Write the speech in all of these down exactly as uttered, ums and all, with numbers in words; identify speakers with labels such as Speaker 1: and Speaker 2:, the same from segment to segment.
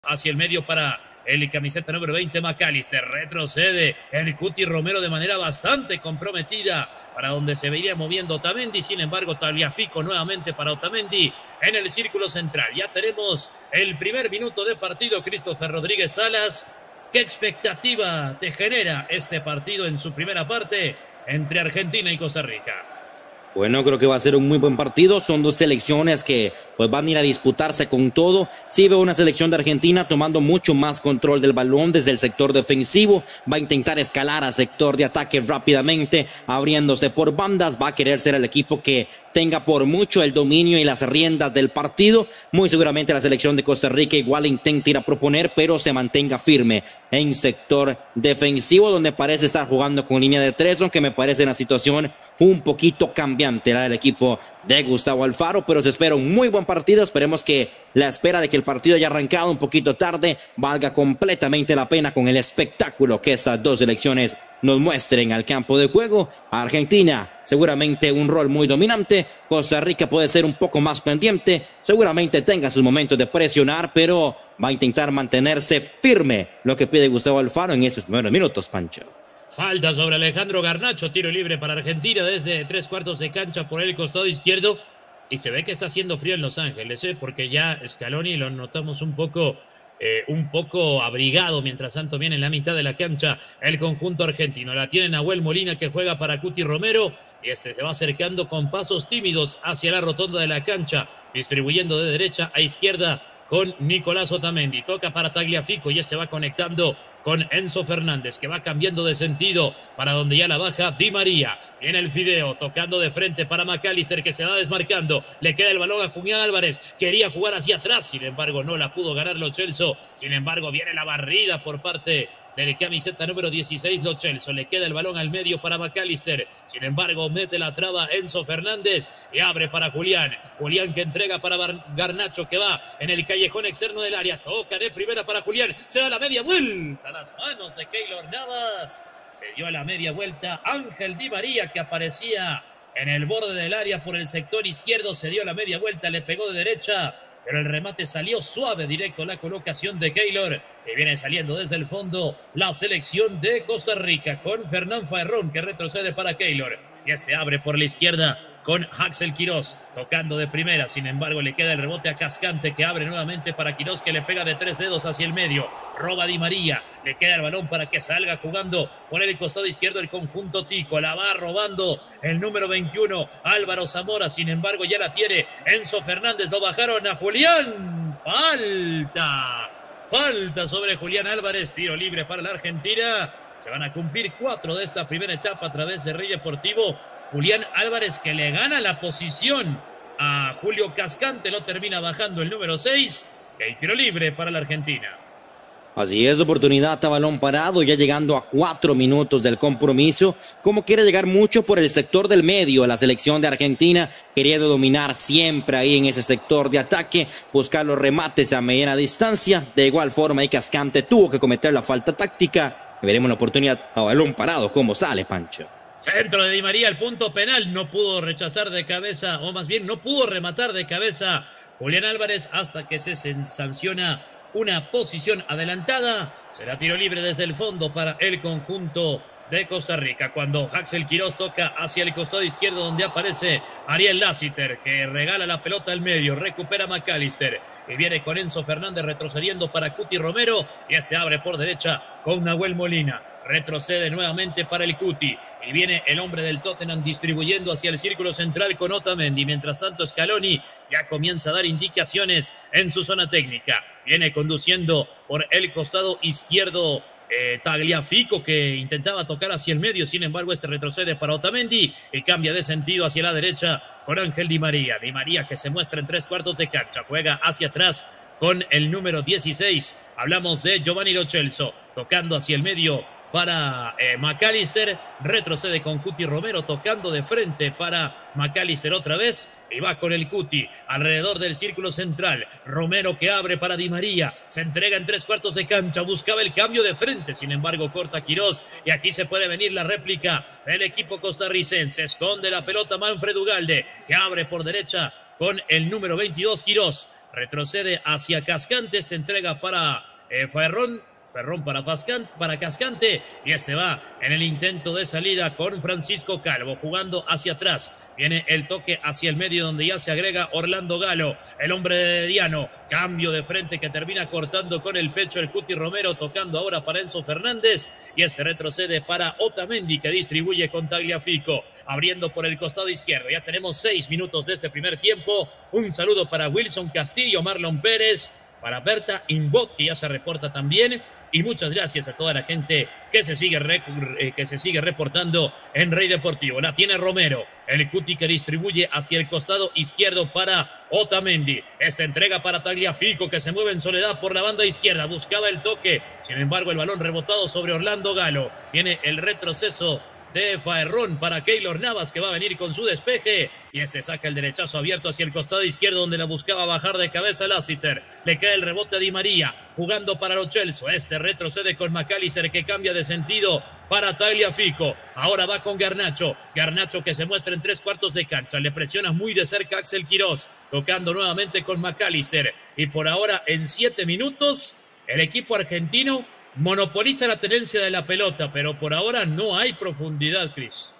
Speaker 1: Hacia el medio para el camiseta número veinte, McAllister. Retrocede el Cuti Romero de manera bastante comprometida para donde se veía moviendo Otamendi. Sin embargo, Tagliafico nuevamente para Otamendi en el círculo central. Ya tenemos el primer minuto de partido. Christopher Rodríguez Salas, ¿qué expectativa te genera este partido en su primera parte entre Argentina y Costa Rica?
Speaker 2: Bueno, creo que va a ser un muy buen partido. Son dos selecciones que pues van a ir a disputarse con todo. Sí veo una selección de Argentina tomando mucho más control del balón desde el sector defensivo. Va a intentar escalar al sector de ataque rápidamente, abriéndose por bandas. Va a querer ser el equipo que tenga por mucho el dominio y las riendas del partido. Muy seguramente la selección de Costa Rica igual intenta ir a proponer, pero se mantenga firme en sector defensivo, donde parece estar jugando con línea de tres, aunque me parece una situación un poquito cambiante la del equipo de Gustavo Alfaro, pero se espera un muy buen partido. Esperemos que la espera de que el partido haya arrancado un poquito tarde valga completamente la pena con el espectáculo que estas dos selecciones nos muestren al campo de juego. Argentina seguramente un rol muy dominante, Costa Rica puede ser un poco más pendiente, seguramente tenga sus momentos de presionar, pero va a intentar mantenerse firme, lo que pide Gustavo Alfaro en estos primeros minutos, Pancho.
Speaker 1: Falta sobre Alejandro Garnacho, tiro libre para Argentina desde tres cuartos de cancha por el costado izquierdo. Y se ve que está haciendo frío en Los Ángeles, ¿eh? Porque ya Scaloni lo notamos un poco, eh, un poco abrigado. Mientras tanto viene en la mitad de la cancha el conjunto argentino. La tiene Nahuel Molina, que juega para Cuti Romero. Y este se va acercando con pasos tímidos hacia la rotonda de la cancha, distribuyendo de derecha a izquierda con Nicolás Otamendi. Toca para Tagliafico y este va conectando con Enzo Fernández, que va cambiando de sentido para donde ya la baja Di María. Viene el Fideo, tocando de frente para McAllister, que se va desmarcando. Le queda el balón a Julián Álvarez. Quería jugar hacia atrás, sin embargo no la pudo ganar Lo Celso. Sin embargo viene la barrida por parte del camiseta número dieciséis, Lo Celso. Le queda el balón al medio para McAllister. Sin embargo, mete la traba Enzo Fernández y abre para Julián. Julián que entrega para Garnacho, que va en el callejón externo del área. Toca de primera para Julián. Se da la media vuelta a las manos de Keylor Navas. Se dio a la media vuelta Ángel Di María, que aparecía en el borde del área por el sector izquierdo. Se dio la media vuelta, le pegó de derecha, pero el remate salió suave, directo a la colocación de Keylor. Y viene saliendo desde el fondo la selección de Costa Rica con Fernán Farrón, que retrocede para Keylor. Y este abre por la izquierda con Axel Quirós, tocando de primera. Sin embargo, le queda el rebote a Cascante, que abre nuevamente para Quirós, que le pega de tres dedos hacia el medio. Roba Di María, le queda el balón para que salga jugando por el costado izquierdo el conjunto tico. La va robando el número veintiuno, Álvaro Zamora. Sin embargo, ya la tiene Enzo Fernández. Lo bajaron a Julián. Falta. Falta sobre Julián Álvarez. Tiro libre para la Argentina. Se van a cumplir cuatro de esta primera etapa a través de Rey Deportivo. Julián Álvarez, que le gana la posición a Julio Cascante, lo termina bajando el número seis. Y hay tiro libre para la Argentina.
Speaker 2: Así es, oportunidad a balón parado, ya llegando a cuatro minutos del compromiso. Como quiere llegar mucho por el sector del medio, la selección de Argentina queriendo dominar siempre ahí en ese sector de ataque, buscar los remates a mediana distancia. De igual forma, y Cascante tuvo que cometer la falta táctica. Veremos la oportunidad a balón parado, cómo sale, Pancho.
Speaker 1: Centro de Di María al punto penal, no pudo rechazar de cabeza, o más bien no pudo rematar de cabeza Julián Álvarez hasta que se sanciona una posición adelantada. Será tiro libre desde el fondo para el conjunto de Costa Rica, cuando Axel Quirós toca hacia el costado izquierdo, donde aparece Ariel Lassiter, que regala la pelota al medio, recupera McAllister y viene con Enzo Fernández retrocediendo para Cuti Romero, y este abre por derecha con Nahuel Molina. Retrocede nuevamente para el Cuti y viene el hombre del Tottenham distribuyendo hacia el círculo central con Otamendi. Mientras tanto, Scaloni ya comienza a dar indicaciones en su zona técnica. Viene conduciendo por el costado izquierdo eh, Tagliafico, que intentaba tocar hacia el medio. Sin embargo, este retrocede para Otamendi y cambia de sentido hacia la derecha con Ángel Di María. Di María, que se muestra en tres cuartos de cancha, juega hacia atrás con el número dieciséis. Hablamos de Giovanni Lo Celso, tocando hacia el medio para eh, McAllister. Retrocede con Cuti Romero, tocando de frente para McAllister otra vez, y va con el Cuti alrededor del círculo central. Romero, que abre para Di María, se entrega en tres cuartos de cancha, buscaba el cambio de frente, sin embargo corta Quirós, y aquí se puede venir la réplica del equipo costarricense. Esconde la pelota Manfred Ugalde, que abre por derecha con el número veintidós, Quirós. Retrocede hacia Cascante, esta entrega para eh, Ferrón. Ferrón para, Pascante, para Cascante, y este va en el intento de salida con Francisco Calvo, jugando hacia atrás. Viene el toque hacia el medio donde ya se agrega Orlando Galo, el hombre de Diano. Cambio de frente que termina cortando con el pecho el Cuti Romero, tocando ahora para Enzo Fernández, y este retrocede para Otamendi que distribuye con Tagliafico, abriendo por el costado izquierdo. Ya tenemos seis minutos de este primer tiempo. Un saludo para Wilson Castillo, Marlon Pérez, para Berta Inbot, que ya se reporta también, y muchas gracias a toda la gente que se sigue, re, que se sigue reportando en Rey Deportivo. La tiene Romero, el Cuti que distribuye hacia el costado izquierdo para Otamendi. Esta entrega para Tagliafico, que se mueve en soledad por la banda izquierda, buscaba el toque, sin embargo el balón rebotado sobre Orlando Galo. Viene el retroceso de Faerrón para Keylor Navas, que va a venir con su despeje, y este saca el derechazo abierto hacia el costado izquierdo donde la buscaba bajar de cabeza Lassiter. Le cae el rebote a Di María, jugando para Lo Celso. Este retrocede con McAllister, que cambia de sentido para Tagliafico. Ahora va con Garnacho, Garnacho que se muestra en tres cuartos de cancha, le presiona muy de cerca Axel Quirós, tocando nuevamente con McAllister, y por ahora en siete minutos el equipo argentino monopoliza la tenencia de la pelota, pero por ahora no hay profundidad, Cris.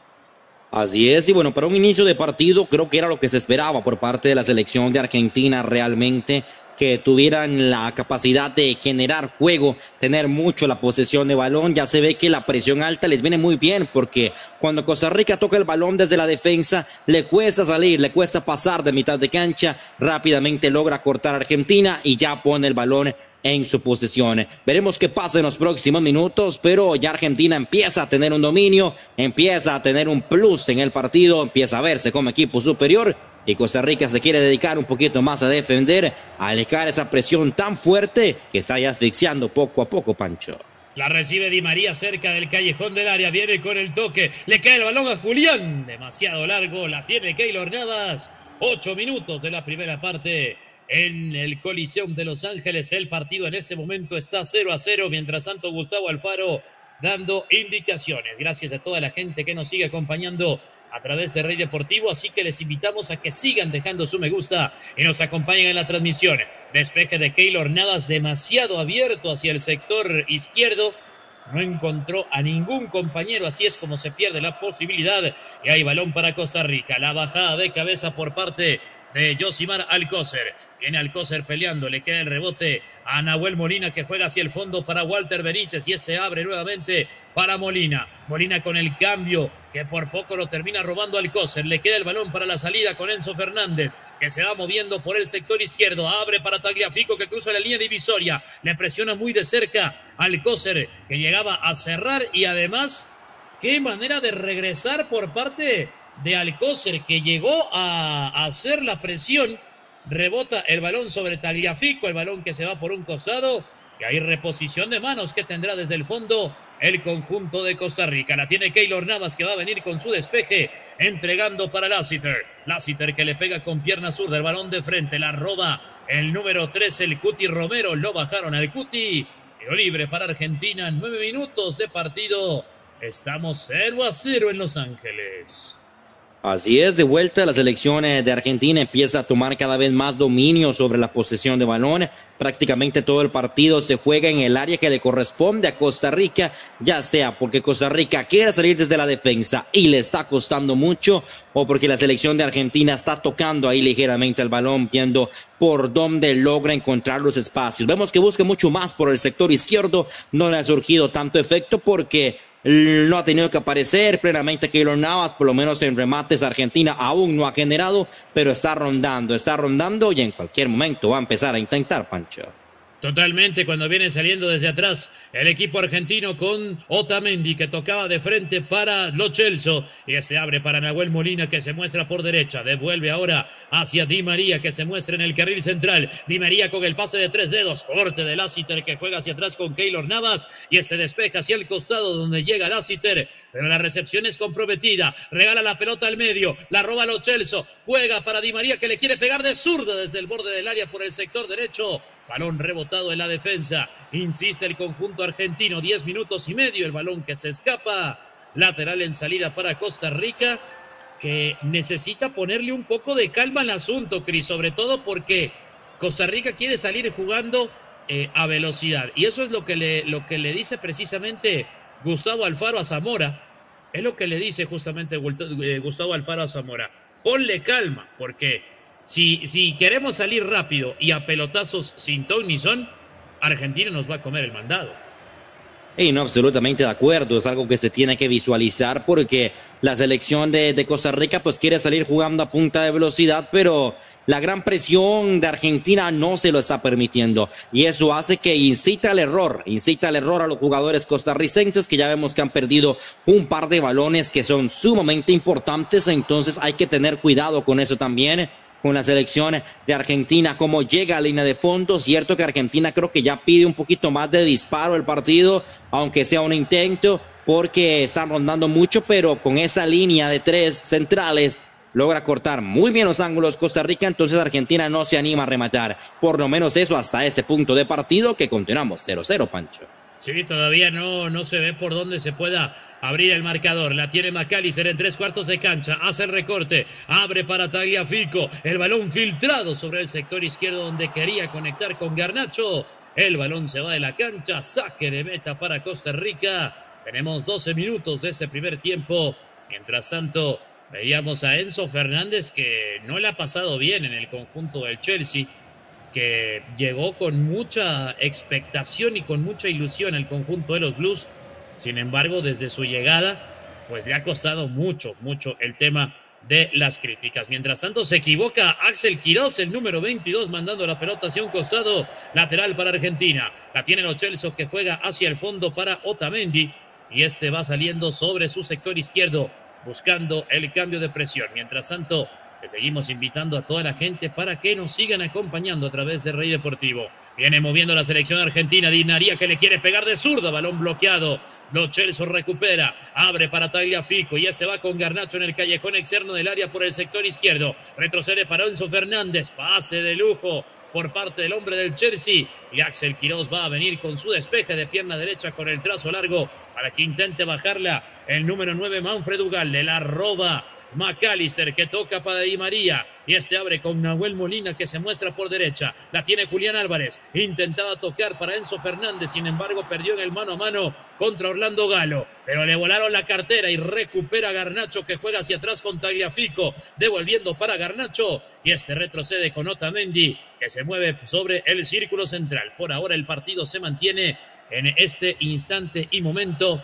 Speaker 2: Así es, y bueno, para un inicio de partido creo que era lo que se esperaba por parte de la selección de Argentina, realmente que tuvieran la capacidad de generar juego, tener mucho la posesión de balón. Ya se ve que la presión alta les viene muy bien, porque cuando Costa Rica toca el balón desde la defensa, le cuesta salir, le cuesta pasar de mitad de cancha, rápidamente logra cortar a Argentina y ya pone el balón en su posesión. Veremos qué pasa en los próximos minutos, pero ya Argentina empieza a tener un dominio, empieza a tener un plus en el partido, empieza a verse como equipo superior, y Costa Rica se quiere dedicar un poquito más a defender, a alejar esa presión tan fuerte que está ya asfixiando poco a poco, Pancho.
Speaker 1: La recibe Di María cerca del callejón del área, viene con el toque, le cae el balón a Julián, demasiado largo, la tiene Keylor Navas. Ocho minutos de la primera parte en el Coliseum de Los Ángeles. El partido en este momento está cero a cero, mientras tanto Gustavo Alfaro dando indicaciones. Gracias a toda la gente que nos sigue acompañando a través de Rey Deportivo, así que les invitamos a que sigan dejando su me gusta y nos acompañen en la transmisión. Despeje de Keylor Navas, demasiado abierto hacia el sector izquierdo, no encontró a ningún compañero, así es como se pierde la posibilidad, y hay balón para Costa Rica. La bajada de cabeza por parte de Yosimar Alcócer. Viene Alcócer peleando, le queda el rebote a Nahuel Molina, que juega hacia el fondo para Walter Benítez, y este abre nuevamente para Molina. Molina con el cambio, que por poco lo termina robando Alcócer. Le queda el balón para la salida con Enzo Fernández, que se va moviendo por el sector izquierdo. Abre para Tagliafico, que cruza la línea divisoria. Le presiona muy de cerca Alcócer, que llegaba a cerrar, y además, qué manera de regresar por parte de Alcócer, que llegó a hacer la presión. Rebota el balón sobre Tagliafico, el balón que se va por un costado, y hay reposición de manos que tendrá desde el fondo el conjunto de Costa Rica. La tiene Keylor Navas, que va a venir con su despeje, entregando para Lassiter. Lassiter, que le pega con pierna zurda, el balón de frente, la roba el número tres, el Cuti Romero. Lo bajaron al Cuti. Tiro libre para Argentina, nueve minutos de partido. Estamos cero a cero en Los Ángeles.
Speaker 2: Así es, de vuelta la selección de Argentina empieza a tomar cada vez más dominio sobre la posesión de balón. Prácticamente todo el partido se juega en el área que le corresponde a Costa Rica, ya sea porque Costa Rica quiere salir desde la defensa y le está costando mucho, o porque la selección de Argentina está tocando ahí ligeramente el balón, viendo por dónde logra encontrar los espacios. Vemos que busca mucho más por el sector izquierdo, no le ha surgido tanto efecto porque no ha tenido que aparecer plenamente Keylor Navas, por lo menos en remates Argentina aún no ha generado, pero está rondando, está rondando y en cualquier momento va a empezar a intentar, Pancho.
Speaker 1: Totalmente, cuando viene saliendo desde atrás el equipo argentino con Otamendi, que tocaba de frente para Lo Celso, y se abre para Nahuel Molina, que se muestra por derecha, devuelve ahora hacia Di María, que se muestra en el carril central. Di María con el pase de tres dedos, corte de Lassiter, que juega hacia atrás con Keylor Navas, y este despeja hacia el costado donde llega Lassiter, pero la recepción es comprometida. Regala la pelota al medio, la roba Lo Celso, juega para Di María, que le quiere pegar de zurda desde el borde del área por el sector derecho. Balón rebotado en la defensa. Insiste el conjunto argentino. Diez minutos y medio. El balón que se escapa. Lateral en salida para Costa Rica. que necesita ponerle un poco de calma al asunto, Cris, sobre todo porque Costa Rica quiere salir jugando eh, a velocidad. Y eso es lo que, le, lo que le dice precisamente Gustavo Alfaro a Zamora. Es lo que le dice justamente Gustavo Alfaro a Zamora. Ponle calma, porque si, si queremos salir rápido y a pelotazos sin ton ni son, Argentina nos va a comer el mandado.
Speaker 2: Y no, absolutamente de acuerdo, es algo que se tiene que visualizar porque la selección de, de Costa Rica pues quiere salir jugando a punta de velocidad, pero la gran presión de Argentina no se lo está permitiendo y eso hace que incita al error, incita al error a los jugadores costarricenses que ya vemos que han perdido un par de balones que son sumamente importantes, entonces hay que tener cuidado con eso también. Con la selección de Argentina, cómo llega a la línea de fondo. Cierto que Argentina creo que ya pide un poquito más de disparo el partido, aunque sea un intento, porque están rondando mucho, pero con esa línea de tres centrales logra cortar muy bien los ángulos Costa Rica, entonces Argentina no se anima a rematar. Por lo menos eso hasta este punto de partido, que continuamos cero cero, Pancho.
Speaker 1: Sí, todavía no, no se ve por dónde se pueda abrir el marcador. La tiene McAllister en tres cuartos de cancha. Hace el recorte. Abre para Tagliafico. El balón filtrado sobre el sector izquierdo donde quería conectar con Garnacho. El balón se va de la cancha. Saque de meta para Costa Rica. Tenemos doce minutos de este primer tiempo. Mientras tanto, veíamos a Enzo Fernández que no le ha pasado bien en el conjunto del Chelsea, que llegó con mucha expectación y con mucha ilusión al conjunto de los Blues. Sin embargo, desde su llegada, pues le ha costado mucho, mucho el tema de las críticas. Mientras tanto, se equivoca Axel Quiroz, el número veintidós, mandando la pelota hacia un costado lateral para Argentina. La tiene Lo Celso, que juega hacia el fondo para Otamendi, y este va saliendo sobre su sector izquierdo, buscando el cambio de presión. Mientras tanto, le seguimos invitando a toda la gente para que nos sigan acompañando a través de Rey Deportivo. Viene moviendo la selección argentina. Di María, que le quiere pegar de zurda. Balón bloqueado. Lo Celso recupera. Abre para Tagliafico. Y ya se va con Garnacho en el callejón externo del área por el sector izquierdo. Retrocede para Enzo Fernández. Pase de lujo por parte del hombre del Chelsea. Y Axel Quiroz va a venir con su despeje de pierna derecha con el trazo largo para que intente bajarla el número nueve, Manfred Ugalde. La roba McAllister, que toca para Di María, y este abre con Nahuel Molina, que se muestra por derecha. La tiene Julián Álvarez, intentaba tocar para Enzo Fernández, sin embargo perdió en el mano a mano contra Orlando Galo, pero le volaron la cartera y recupera Garnacho, que juega hacia atrás con Tagliafico, devolviendo para Garnacho, y este retrocede con Otamendi, que se mueve sobre el círculo central. Por ahora el partido se mantiene en este instante y momento.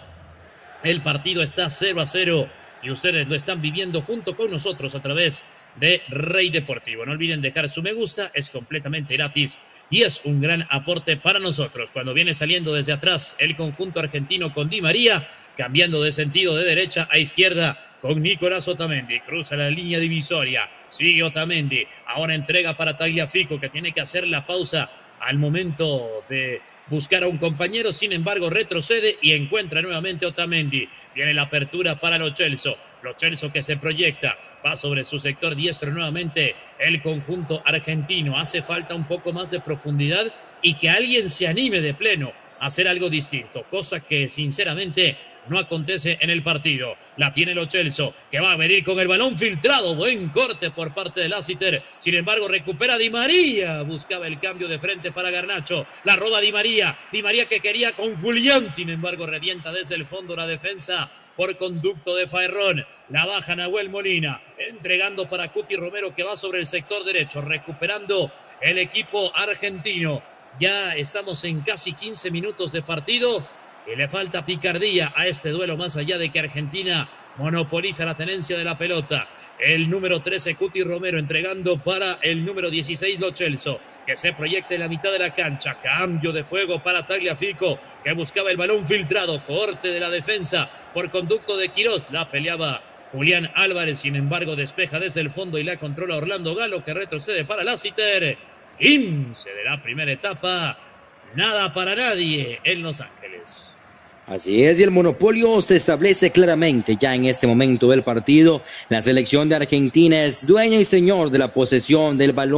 Speaker 1: El partido está cero a cero y ustedes lo están viviendo junto con nosotros a través de Rey Deportivo. No olviden dejar su me gusta, es completamente gratis y es un gran aporte para nosotros. Cuando viene saliendo desde atrás el conjunto argentino con Di María, cambiando de sentido de derecha a izquierda con Nicolás Otamendi, cruza la línea divisoria, sigue Otamendi, ahora entrega para Tagliafico, que tiene que hacer la pausa al momento de buscar a un compañero, sin embargo retrocede y encuentra nuevamente Otamendi. Viene la apertura para Lo Celso. Lo Celso, que se proyecta, va sobre su sector diestro nuevamente el conjunto argentino. Hace falta un poco más de profundidad y que alguien se anime de pleno a hacer algo distinto, cosa que sinceramente no acontece en el partido. La tiene Lo Celso, que va a venir con el balón filtrado. Buen corte por parte de Lassiter. Sin embargo, recupera Di María. Buscaba el cambio de frente para Garnacho. La roba Di María. Di María, que quería con Julián. Sin embargo, revienta desde el fondo la defensa por conducto de Faerrón. La baja Nahuel Molina, entregando para Cuti Romero, que va sobre el sector derecho, recuperando el equipo argentino. Ya estamos en casi quince minutos de partido y le falta picardía a este duelo, más allá de que Argentina monopoliza la tenencia de la pelota. El número trece, Cuti Romero, entregando para el número dieciséis, Lo Celso, que se proyecta en la mitad de la cancha. Cambio de juego para Tagliafico, que buscaba el balón filtrado. Corte de la defensa por conducto de Quiroz. La peleaba Julián Álvarez, sin embargo despeja desde el fondo y la controla Orlando Galo, que retrocede para Lassiter. quince de la primera etapa. Nada para nadie en Los Ángeles.
Speaker 2: Así es, y el monopolio se establece claramente ya en este momento del partido. La selección de Argentina es dueña y señor de la posesión del balón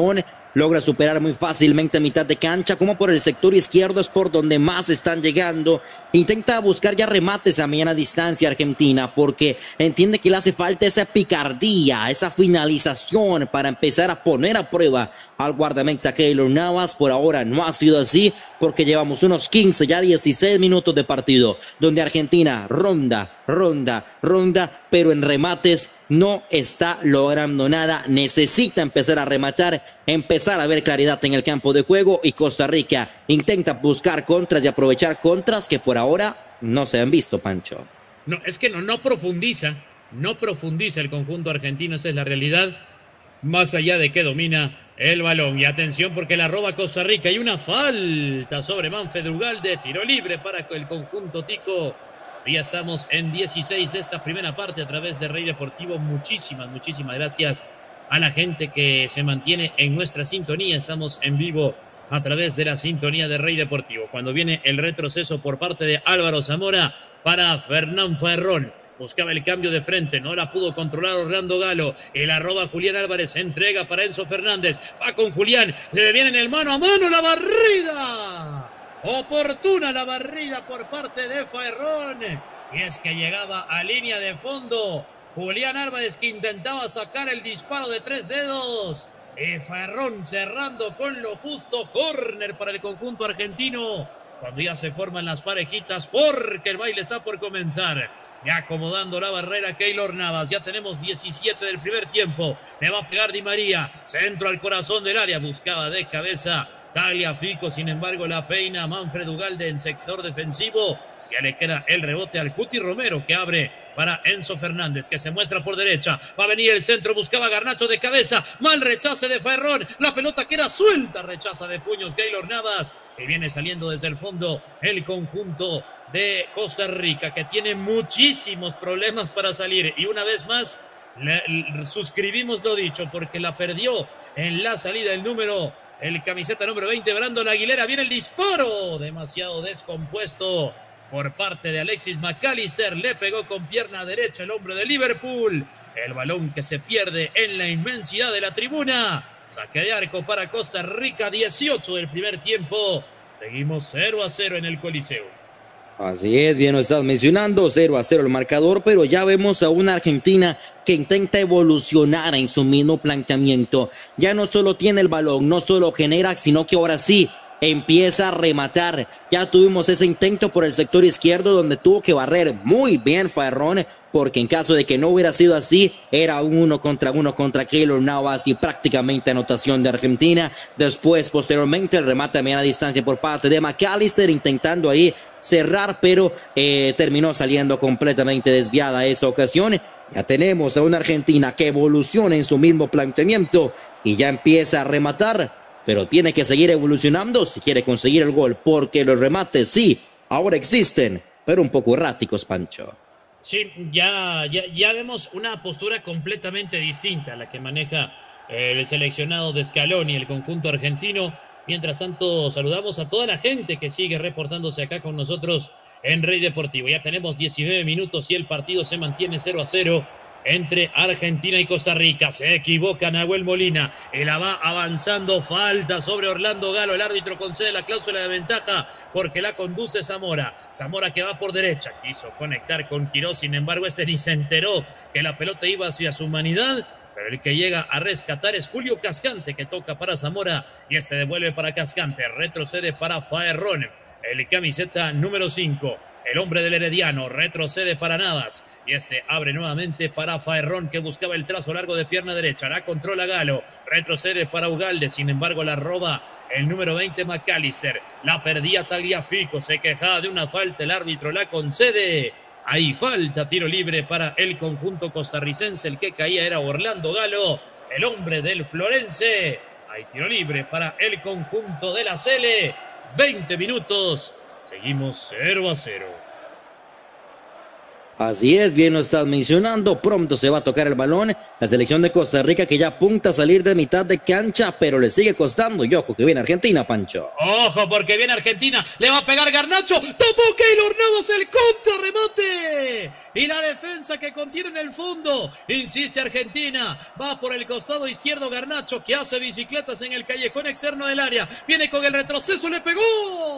Speaker 2: logra superar muy fácilmente a mitad de cancha, como por el sector izquierdo es por donde más están llegando. Intenta buscar ya remates a mediana distancia Argentina, porque entiende que le hace falta esa picardía, esa finalización para empezar a poner a prueba al guardameta Keylor Navas. Por ahora no ha sido así, porque llevamos unos quince, ya dieciséis minutos de partido, donde Argentina ronda, ronda, ronda, pero en remates no está logrando nada. Necesita empezar a rematar, empezar a ver claridad en el campo de juego, y Costa Rica intenta buscar contras y aprovechar contras que por ahora no se han visto, Pancho.
Speaker 1: No, es que no, no profundiza, no profundiza el conjunto argentino, esa es la realidad, más allá de que domina el balón. Y atención, porque la roba Costa Rica, y una falta sobre Manfred Ugalde, tiro libre para el conjunto tico. Ya estamos en dieciséis de esta primera parte a través de Rey Deportivo. Muchísimas, muchísimas gracias a la gente que se mantiene en nuestra sintonía. Estamos en vivo a través de la sintonía de Rey Deportivo. Cuando viene el retroceso por parte de Álvaro Zamora para Fernán Farrón. Buscaba el cambio de frente, no la pudo controlar Orlando Galo. El arroba Julián Álvarez, entrega para Enzo Fernández. Va con Julián, le viene en el mano a mano, la barrida. Oportuna la barrida por parte de Farrón. Y es que llegaba a línea de fondo Julián Álvarez, que intentaba sacar el disparo de tres dedos. Y Farrón cerrando con lo justo. Córner para el conjunto argentino, cuando ya se forman las parejitas, porque el baile está por comenzar. Ya acomodando la barrera Keylor Navas. Ya tenemos diecisiete del primer tiempo. Le va a pegar Di María. Centro al corazón del área. Buscaba de cabeza Tagliafico, sin embargo la peina Manfred Ugalde en sector defensivo. Ya le queda el rebote al Cuti Romero, que abre para Enzo Fernández, que se muestra por derecha. Va a venir el centro, buscaba Garnacho de cabeza. Mal rechace de Farrón. La pelota queda suelta, rechaza de puños Keylor Navas. Y viene saliendo desde el fondo el conjunto de Costa Rica, que tiene muchísimos problemas para salir. Y una vez más, le, le, suscribimos lo dicho, porque la perdió en la salida el número, el camiseta número veinte, Brandon Aguilera. Viene el disparo, demasiado descompuesto por parte de Alexis McAllister. Le pegó con pierna derecha el hombre de Liverpool. El balón que se pierde en la inmensidad de la tribuna. Saque de arco para Costa Rica, dieciocho del primer tiempo. Seguimos cero a cero en el Coliseo.
Speaker 2: Así es, bien lo estás mencionando, cero a cero el marcador, pero ya vemos a una Argentina que intenta evolucionar en su mismo planteamiento. Ya no solo tiene el balón, no solo genera, sino que ahora sí empieza a rematar. Ya tuvimos ese intento por el sector izquierdo, donde tuvo que barrer muy bien Farrón, porque en caso de que no hubiera sido así, era un uno contra uno contra Keylor Navas y prácticamente anotación de Argentina. Después, posteriormente, el remate a mediana distancia por parte de McAllister, intentando ahí cerrar, pero eh, terminó saliendo completamente desviada esa ocasión. Ya tenemos a una Argentina que evoluciona en su mismo planteamiento y ya empieza a rematar, pero tiene que seguir evolucionando si quiere conseguir el gol, porque los remates sí, ahora existen, pero un poco erráticos, Pancho.
Speaker 1: Sí, ya, ya, ya vemos una postura completamente distinta a la que maneja el seleccionado de Scaloni, el conjunto argentino. Mientras tanto, saludamos a toda la gente que sigue reportándose acá con nosotros en Rey Deportivo. Ya tenemos diecinueve minutos y el partido se mantiene cero a cero entre Argentina y Costa Rica. Se equivoca Nahuel Molina y la va avanzando. Falta sobre Orlando Galo. El árbitro concede la cláusula de ventaja porque la conduce Zamora. Zamora que va por derecha. Quiso conectar con Quirós. Sin embargo, este ni se enteró que la pelota iba hacia su humanidad. Pero el que llega a rescatar es Julio Cascante, que toca para Zamora y este devuelve para Cascante. Retrocede para Farrón, el camiseta número cinco. El hombre del Herediano retrocede para Navas y este abre nuevamente para Farrón, que buscaba el trazo largo de pierna derecha. La controla Galo, retrocede para Ugalde, sin embargo la roba el número veinte McAllister. La perdía Tagliafico, se quejaba de una falta, el árbitro la concede. Hay falta, tiro libre para el conjunto costarricense. El que caía era Orlando Galo, el hombre del Florense. Hay tiro libre para el conjunto de la Sele. veinte minutos. Seguimos cero a cero.
Speaker 2: Así es, bien lo estás mencionando, pronto se va a tocar el balón, la selección de Costa Rica que ya apunta a salir de mitad de cancha, pero le sigue costando, y ojo que viene Argentina, Pancho.
Speaker 1: Ojo porque viene Argentina, le va a pegar Garnacho, tomó Keylor Navas el contrarremate, y la defensa que contiene en el fondo, insiste Argentina, va por el costado izquierdo Garnacho que hace bicicletas en el callejón externo del área, viene con el retroceso, le pegó.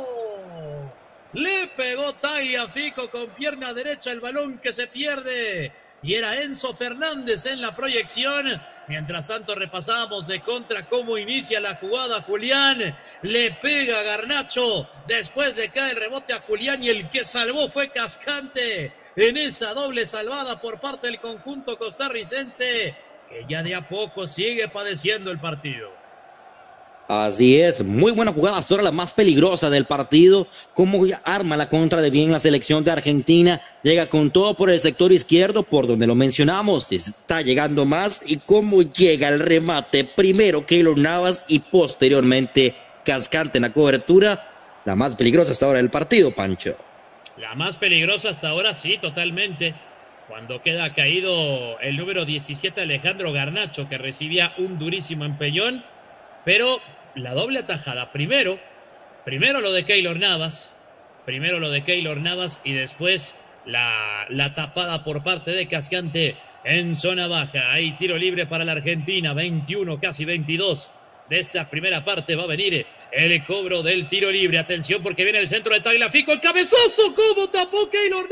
Speaker 1: Le pegó Tagliafico con pierna derecha el balón que se pierde. Y era Enzo Fernández en la proyección. Mientras tanto repasábamos de contra cómo inicia la jugada Julián. Le pega a Garnacho. Después le cae el rebote a Julián y el que salvó fue Cascante. En esa doble salvada por parte del conjunto costarricense. Que ya de a poco sigue padeciendo el partido.
Speaker 2: Así es, muy buena jugada, hasta ahora la más peligrosa del partido, cómo arma la contra de bien la selección de Argentina, llega con todo por el sector izquierdo, por donde lo mencionamos, está llegando más, y cómo llega el remate, primero Keylor Navas y posteriormente Cascante en la cobertura, la más peligrosa hasta ahora del partido, Pancho.
Speaker 1: La más peligrosa hasta ahora, sí, totalmente, cuando queda caído el número diecisiete Alejandro Garnacho, que recibía un durísimo empellón, pero la doble atajada, primero, primero lo de Keylor Navas, primero lo de Keylor Navas y después la, la tapada por parte de Cascante en zona baja. Hay tiro libre para la Argentina, veintiuno, casi veintidós de esta primera parte. Va a venir el cobro del tiro libre. Atención porque viene el centro de Tagliafico, el cabezazo, ¿cómo tapó Keylor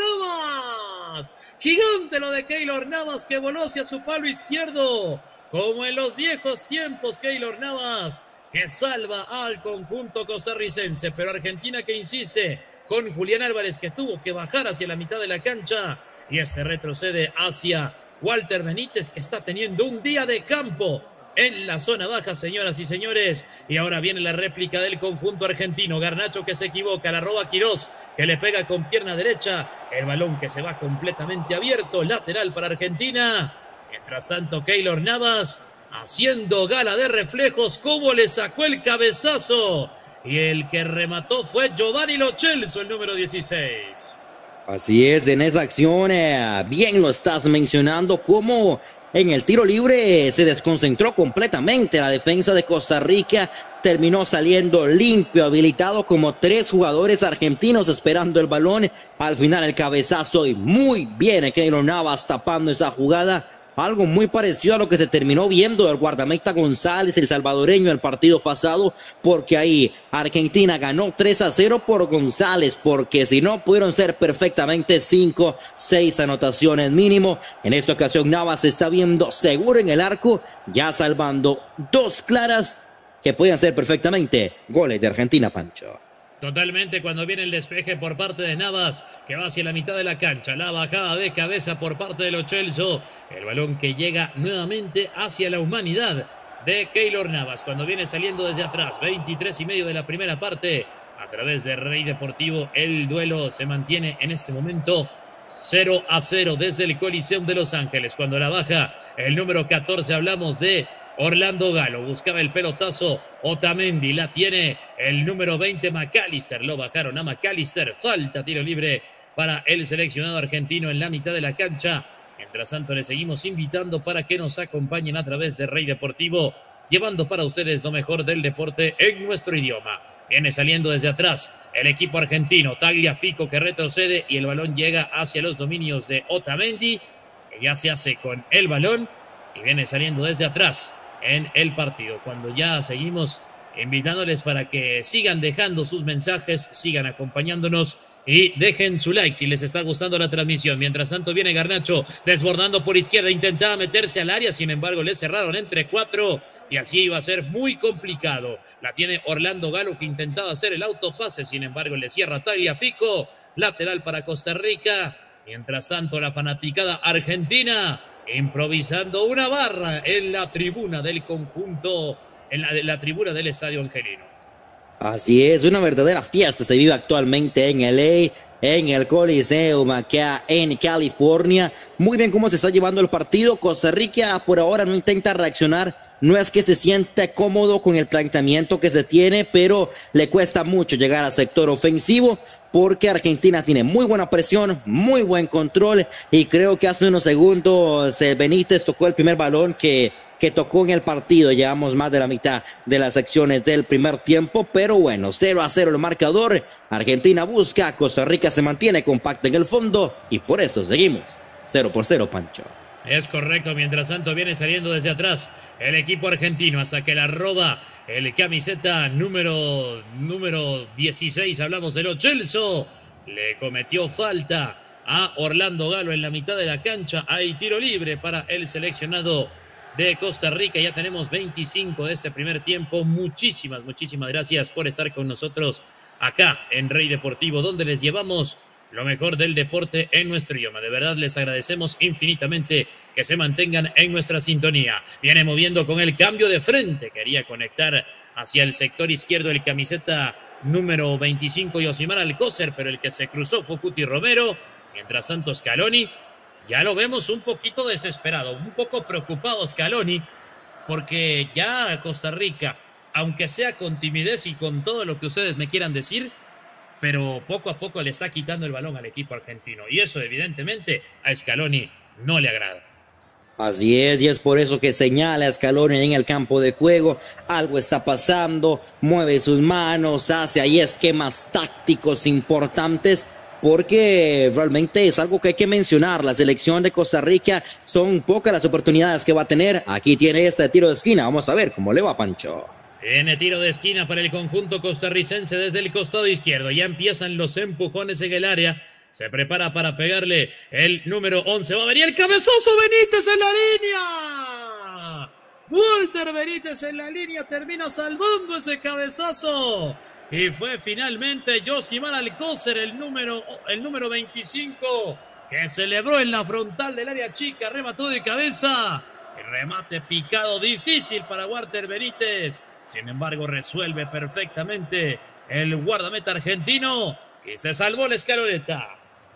Speaker 1: Navas? Gigante lo de Keylor Navas que voló hacia su palo izquierdo. Como en los viejos tiempos, Keylor Navas que salva al conjunto costarricense, pero Argentina que insiste con Julián Álvarez que tuvo que bajar hacia la mitad de la cancha y este retrocede hacia Walter Benítez que está teniendo un día de campo en la zona baja, señoras y señores, y ahora viene la réplica del conjunto argentino. Garnacho que se equivoca, la roba Quirós que le pega con pierna derecha, el balón que se va completamente abierto, lateral para Argentina. Mientras tanto, Keylor Navas haciendo gala de reflejos, cómo le sacó el cabezazo. Y el que remató fue Giovanni Lo Celso, el número dieciséis.
Speaker 2: Así es, en esa acción, eh, bien lo estás mencionando, cómo en el tiro libre se desconcentró completamente la defensa de Costa Rica. Terminó saliendo limpio, habilitado como tres jugadores argentinos esperando el balón. Al final el cabezazo y muy bien Keylor Navas tapando esa jugada. Algo muy parecido a lo que se terminó viendo del guardameta González, el salvadoreño, el partido pasado, porque ahí Argentina ganó tres a cero por González, porque si no pudieron ser perfectamente cinco, seis anotaciones mínimo. En esta ocasión Navas se está viendo seguro en el arco, ya salvando dos claras que pueden ser perfectamente goles de Argentina, Pancho.
Speaker 1: Totalmente cuando viene el despeje por parte de Navas, que va hacia la mitad de la cancha. La bajada de cabeza por parte de Lo Celso. El balón que llega nuevamente hacia la humanidad de Keylor Navas. Cuando viene saliendo desde atrás, veintitrés y medio de la primera parte. A través de Rey Deportivo, el duelo se mantiene en este momento cero a cero desde el Coliseum de Los Ángeles. Cuando la baja el número catorce, hablamos de Orlando Galo, buscaba el pelotazo Otamendi, la tiene el número veinte McAllister, lo bajaron a McAllister, falta tiro libre para el seleccionado argentino en la mitad de la cancha. Mientras tanto le seguimos invitando para que nos acompañen a través de Rey Deportivo, llevando para ustedes lo mejor del deporte en nuestro idioma. Viene saliendo desde atrás el equipo argentino, Tagliafico que retrocede y el balón llega hacia los dominios de Otamendi, que ya se hace con el balón y viene saliendo desde atrás en el partido. Cuando ya seguimos invitándoles para que sigan dejando sus mensajes, sigan acompañándonos y dejen su like si les está gustando la transmisión. Mientras tanto viene Garnacho desbordando por izquierda, intentaba meterse al área, sin embargo le cerraron entre cuatro y así iba a ser muy complicado. La tiene Orlando Galo que intentaba hacer el autopase, sin embargo le cierra Tagliafico, lateral para Costa Rica. Mientras tanto la fanaticada argentina improvisando una barra en la tribuna del conjunto, en la, en la tribuna del Estadio Angelino.
Speaker 2: Así es, una verdadera fiesta se vive actualmente en L A, en el Coliseum acá en California. Muy bien cómo se está llevando el partido. Costa Rica por ahora no intenta reaccionar no es que se sienta cómodo con el planteamiento que se tiene, pero le cuesta mucho llegar al sector ofensivo porque Argentina tiene muy buena presión, muy buen control y creo que hace unos segundos eh, Benítez tocó el primer balón que, que tocó en el partido. Llevamos más de la mitad de las acciones del primer tiempo, pero bueno, cero a cero el marcador. Argentina busca, Costa Rica se mantiene compacta en el fondo y por eso seguimos cero por cero, Pancho.
Speaker 1: Es correcto, mientras tanto viene saliendo desde atrás el equipo argentino hasta que la roba el camiseta número, número dieciséis, hablamos de Lo Celso, le cometió falta a Orlando Galo en la mitad de la cancha, hay tiro libre para el seleccionado de Costa Rica, ya tenemos veinticinco de este primer tiempo, muchísimas, muchísimas gracias por estar con nosotros acá en Rey Deportivo, donde les llevamos lo mejor del deporte en nuestro idioma. De verdad les agradecemos infinitamente que se mantengan en nuestra sintonía. Viene moviendo con el cambio de frente. Quería conectar hacia el sector izquierdo el camiseta número veinticinco, Yosimar Alcócer, pero el que se cruzó fue Cuti Romero. Mientras tanto, Scaloni, ya lo vemos un poquito desesperado, un poco preocupado Scaloni, porque ya Costa Rica, aunque sea con timidez y con todo lo que ustedes me quieran decir, pero poco a poco le está quitando el balón al equipo argentino. Y eso evidentemente a Scaloni no le agrada.
Speaker 2: Así es, y es por eso que señala a Scaloni en el campo de juego. Algo está pasando, mueve sus manos, hace ahí esquemas tácticos importantes, porque realmente es algo que hay que mencionar. La selección de Costa Rica son pocas las oportunidades que va a tener. Aquí tiene este tiro de esquina. Vamos a ver cómo le va, Pancho.
Speaker 1: Viene tiro de esquina para el conjunto costarricense desde el costado izquierdo. Ya empiezan los empujones en el área. Se prepara para pegarle el número once. Va a venir el cabezazo. Benítez en la línea. Walter Benítez en la línea. Termina salvando ese cabezazo. Y fue finalmente Yosimar Alcócer, el número, el número veinticinco, que celebró en la frontal del área chica. Remató de cabeza. El remate picado, difícil para Walter Benítez. Sin embargo, resuelve perfectamente el guardameta argentino y se salvó la escaloneta.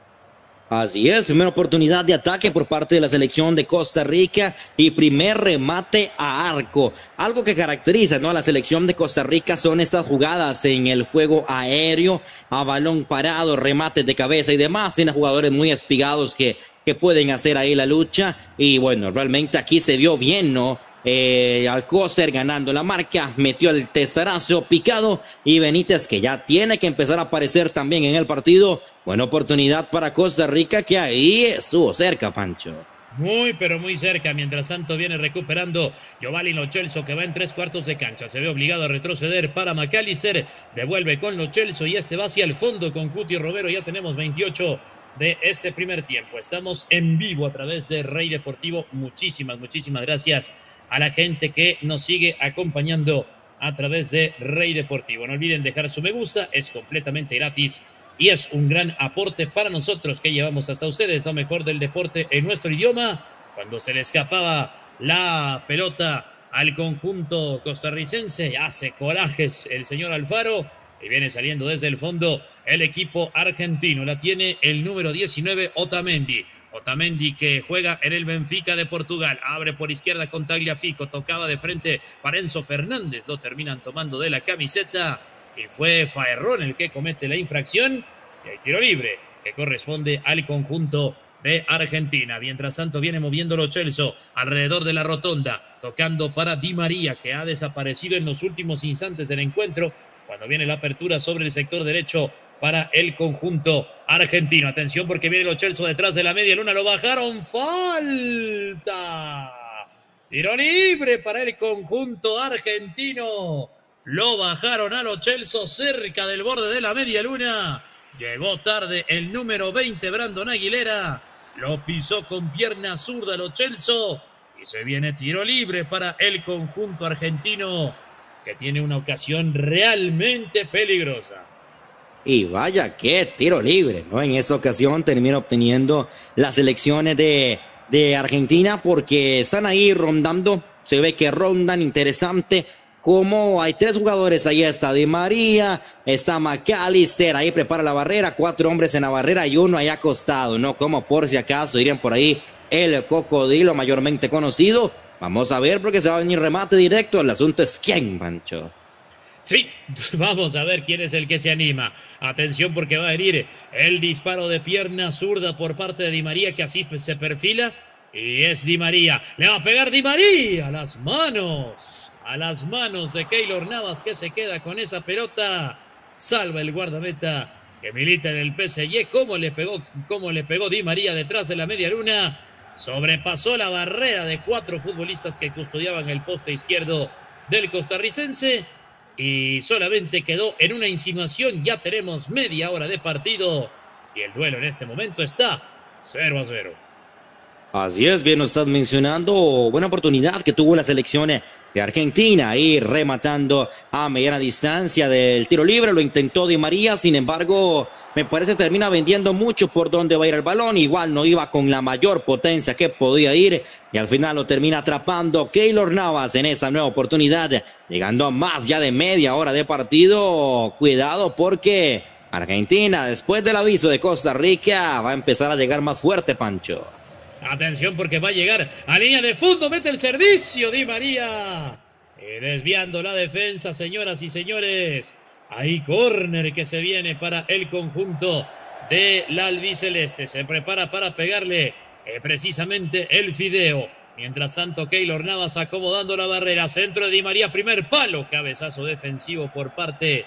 Speaker 2: Así es, primera oportunidad de ataque por parte de la selección de Costa Rica y primer remate a arco. Algo que caracteriza, ¿no?, a la selección de Costa Rica son estas jugadas en el juego aéreo, a balón parado, remates de cabeza y demás. Tiene jugadores muy espigados que, que pueden hacer ahí la lucha y bueno, realmente aquí se vio bien, ¿no? Eh, Alcócer ganando la marca, metió el testarazo picado y Benítez, que ya tiene que empezar a aparecer también en el partido. Buena oportunidad para Costa Rica, que ahí estuvo cerca, Pancho.
Speaker 1: Muy, pero muy cerca. Mientras tanto viene recuperando Giovanni Lo Celso, que va en tres cuartos de cancha. Se ve obligado a retroceder para McAllister. Devuelve con Lo Celso y este va hacia el fondo con Cuti Romero. Ya tenemos veintiocho de este primer tiempo. Estamos en vivo a través de Rey Deportivo. Muchísimas, muchísimas gracias a la gente que nos sigue acompañando a través de Rey Deportivo. No olviden dejar su me gusta, es completamente gratis y es un gran aporte para nosotros que llevamos hasta ustedes lo mejor del deporte en nuestro idioma. Cuando se le escapaba la pelota al conjunto costarricense, hace corajes el señor Alfaro y viene saliendo desde el fondo el equipo argentino. La tiene el número diecinueve, Otamendi. Otamendi, que juega en el Benfica de Portugal. Abre por izquierda con Tagliafico. Tocaba de frente para Enzo Fernández. Lo terminan tomando de la camiseta. Y fue Faerrón el que comete la infracción. Y hay tiro libre que corresponde al conjunto de Argentina. Mientras tanto viene moviendo Lo Celso alrededor de la rotonda. Tocando para Di María, que ha desaparecido en los últimos instantes del encuentro. Cuando viene la apertura sobre el sector derecho para el conjunto argentino. Atención porque viene Lo Celso detrás de la media luna. Lo bajaron. Falta. Tiro libre para el conjunto argentino. Lo bajaron a Lo Celso cerca del borde de la media luna. Llegó tarde el número veinte, Brandon Aguilera. Lo pisó con pierna zurda Lo Celso. Y se viene tiro libre para el conjunto argentino, que tiene una ocasión realmente peligrosa.
Speaker 2: Y vaya qué tiro libre, ¿no? En esa ocasión termina obteniendo las selecciones de, de Argentina porque están ahí rondando. Se ve que rondan, interesante. Como hay tres jugadores, ahí está Di María, está McAllister, ahí prepara la barrera, cuatro hombres en la barrera y uno ahí acostado, ¿no? Como por si acaso dirían por ahí el cocodrilo mayormente conocido. Vamos a ver porque se va a venir remate directo. El asunto es quién, Pancho.
Speaker 1: Sí, vamos a ver quién es el que se anima. Atención porque va a venir el disparo de pierna zurda por parte de Di María, que así se perfila. Y es Di María. Le va a pegar Di María a las manos. A las manos de Keylor Navas, que se queda con esa pelota. Salva el guardameta que milita en el P S G. ¿Cómo le pegó, cómo le pegó Di María detrás de la media luna? Sobrepasó la barrera de cuatro futbolistas que custodiaban el poste izquierdo del costarricense. Y solamente quedó en una insinuación. Ya tenemos media hora de partido y el duelo en este momento está cero a cero.
Speaker 2: Así es, bien lo estás mencionando. Buena oportunidad que tuvo la selección de Argentina ahí rematando a mediana distancia del tiro libre. Lo intentó Di María, sin embargo, me parece termina vendiendo mucho por dónde va a ir el balón. Igual no iba con la mayor potencia que podía ir y al final lo termina atrapando Keylor Navas en esta nueva oportunidad, llegando a más ya de media hora de partido. Cuidado porque Argentina, después del aviso de Costa Rica, va a empezar a llegar más fuerte, Pancho.
Speaker 1: Atención porque va a llegar a línea de fondo, mete el servicio Di María. Eh, desviando la defensa, señoras y señores. Ahí córner que se viene para el conjunto de la albiceleste. Se prepara para pegarle eh, precisamente el fideo. Mientras tanto, Keylor Navas acomodando la barrera. Centro de Di María, primer palo. Cabezazo defensivo por parte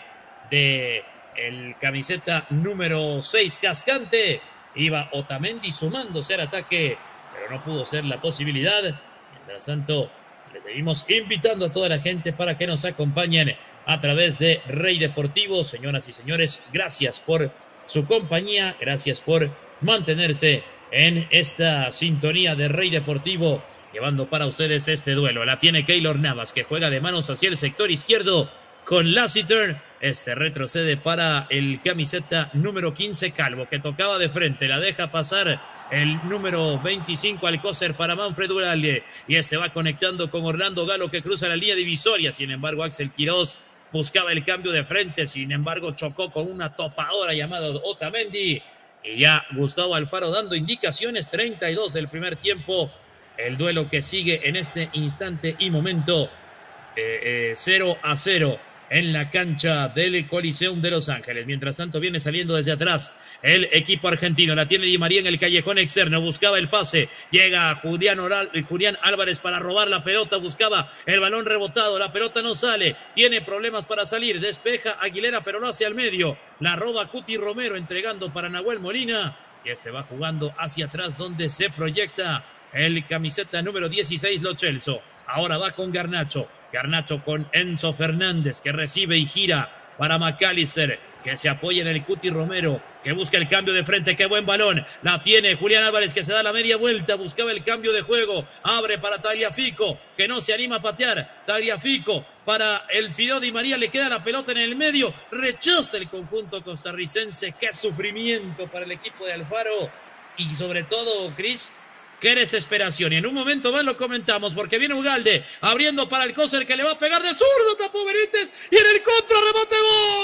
Speaker 1: de el camiseta número seis, Cascante. Iba Otamendi sumándose al ataque, pero no pudo ser la posibilidad. Mientras tanto, le seguimos invitando a toda la gente para que nos acompañen a través de Rey Deportivo. Señoras y señores, gracias por su compañía, gracias por mantenerse en esta sintonía de Rey Deportivo, llevando para ustedes este duelo. La tiene Keylor Navas, que juega de manos hacia el sector izquierdo con Lassiter. Este retrocede para el camiseta número quince, Calvo, que tocaba de frente. La deja pasar el número veinticinco, Alcócer, para Manfred Ugalde. Y este va conectando con Orlando Galo, que cruza la línea divisoria. Sin embargo, Axel Quirós buscaba el cambio de frente. Sin embargo, chocó con una topadora llamada Otamendi. Y ya Gustavo Alfaro dando indicaciones. treinta y dos del primer tiempo. El duelo que sigue en este instante y momento. Eh, eh, cero a cero. En la cancha del Coliseum de Los Ángeles. Mientras tanto viene saliendo desde atrás el equipo argentino. La tiene Di María en el callejón externo. Buscaba el pase. Llega Julián, Oral, Julián Álvarez para robar la pelota. Buscaba el balón rebotado. La pelota no sale. Tiene problemas para salir. Despeja Aguilera, pero lo hace al medio. La roba Cuti Romero entregando para Nahuel Molina. Y este va jugando hacia atrás donde se proyecta el camiseta número dieciséis, Lo Celso. Ahora va con Garnacho. Garnacho con Enzo Fernández, que recibe y gira para McAllister, que se apoya en el Cuti Romero, que busca el cambio de frente. ¡Qué buen balón! La tiene Julián Álvarez, que se da la media vuelta. Buscaba el cambio de juego. Abre para Tagliafico, que no se anima a patear. Tagliafico para el Fideo Di María. Le queda la pelota en el medio. Rechaza el conjunto costarricense. ¡Qué sufrimiento para el equipo de Alfaro! Y sobre todo, Cris, qué desesperación. Y en un momento más lo comentamos, porque viene Ugalde abriendo para el Alcócer, que le va a pegar de zurdo, tapó Benítez y en el contra remate,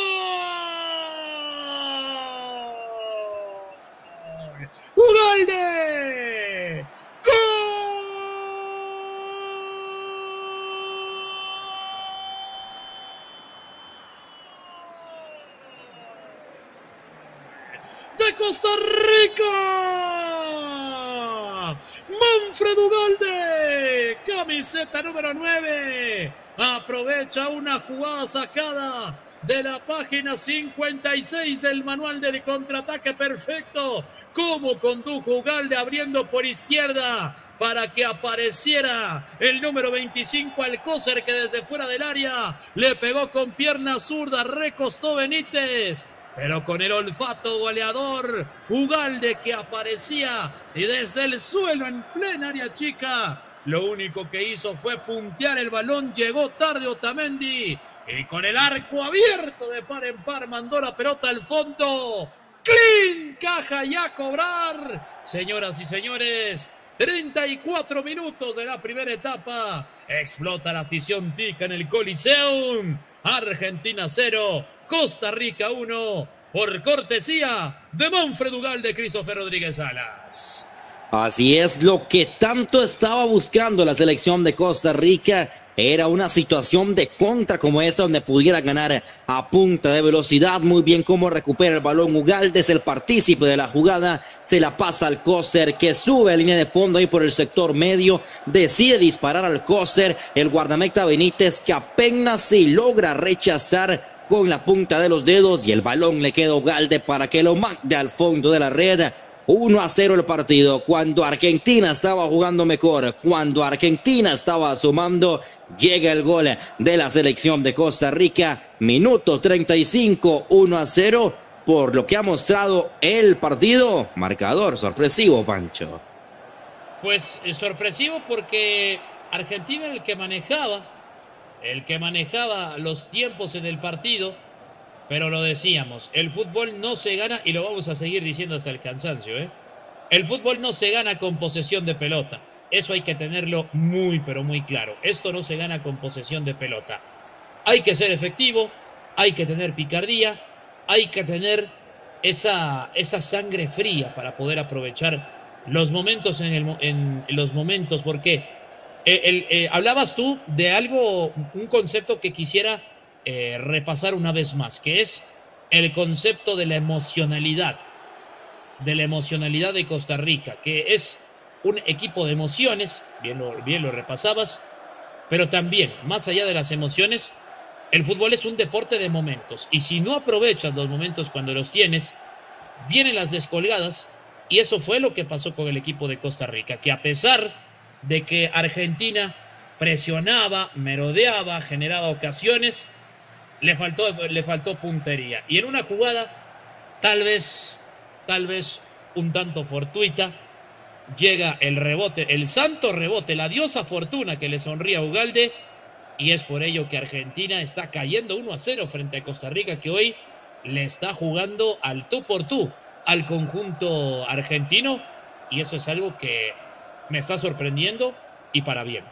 Speaker 1: ¡gol! ¡Ugalde! ¡Gol! ¡De Costa Rica! Manfred Ugalde, camiseta número nueve, aprovecha una jugada sacada de la página cincuenta y seis del manual del contraataque perfecto. Cómo condujo Ugalde abriendo por izquierda para que apareciera el número veinticinco, Alcócer, que desde fuera del área le pegó con pierna zurda, recostó Benítez. Pero con el olfato goleador, Ugalde, que aparecía y desde el suelo en plena área chica, lo único que hizo fue puntear el balón. Llegó tarde Otamendi y con el arco abierto de par en par mandó la pelota al fondo. ¡Clean! Caja y a cobrar. Señoras y señores, treinta y cuatro minutos de la primera etapa. Explota la afición tica en el Coliseum. Argentina cero, Costa Rica uno, por cortesía de Manfred Ugalde, Christopher Rodríguez Salas.
Speaker 2: Así es, lo que tanto estaba buscando la selección de Costa Rica era una situación de contra como esta donde pudiera ganar a punta de velocidad. Muy bien cómo recupera el balón Ugalde, es el partícipe de la jugada, se la pasa al Coser que sube a línea de fondo ahí por el sector medio, decide disparar al Coser, el guardameta Benítez que apenas si logra rechazar con la punta de los dedos y el balón le queda a Ugalde para que lo mande al fondo de la red. uno a cero el partido, cuando Argentina estaba jugando mejor, cuando Argentina estaba asomando, llega el gol de la selección de Costa Rica, minuto treinta y cinco, uno a cero, por lo que ha mostrado el partido, marcador sorpresivo, Pancho.
Speaker 1: Pues eh, sorpresivo porque Argentina era el que manejaba, el que manejaba los tiempos en el partido. Pero lo decíamos, el fútbol no se gana, y lo vamos a seguir diciendo hasta el cansancio, ¿eh? El fútbol no se gana con posesión de pelota. Eso hay que tenerlo muy, pero muy claro. Esto no se gana con posesión de pelota. Hay que ser efectivo, hay que tener picardía, hay que tener esa, esa sangre fría para poder aprovechar los momentos en, el, en los momentos. Porque el, el, eh, hablabas tú de algo, un concepto que quisiera Eh, repasar una vez más, que es el concepto de la emocionalidad, de la emocionalidad de Costa Rica, que es un equipo de emociones, bien lo, bien lo repasabas, pero también, más allá de las emociones, el fútbol es un deporte de momentos, y si no aprovechas los momentos cuando los tienes, vienen las descolgadas, y eso fue lo que pasó con el equipo de Costa Rica, que a pesar de que Argentina presionaba, merodeaba, generaba ocasiones, Le faltó, le faltó puntería. Y en una jugada, tal vez, tal vez un tanto fortuita, llega el rebote, el santo rebote, la diosa fortuna que le sonríe a Ugalde, y es por ello que Argentina está cayendo uno a cero frente a Costa Rica, que hoy le está jugando al tú por tú al conjunto argentino, y eso es algo que me está sorprendiendo, y para bien.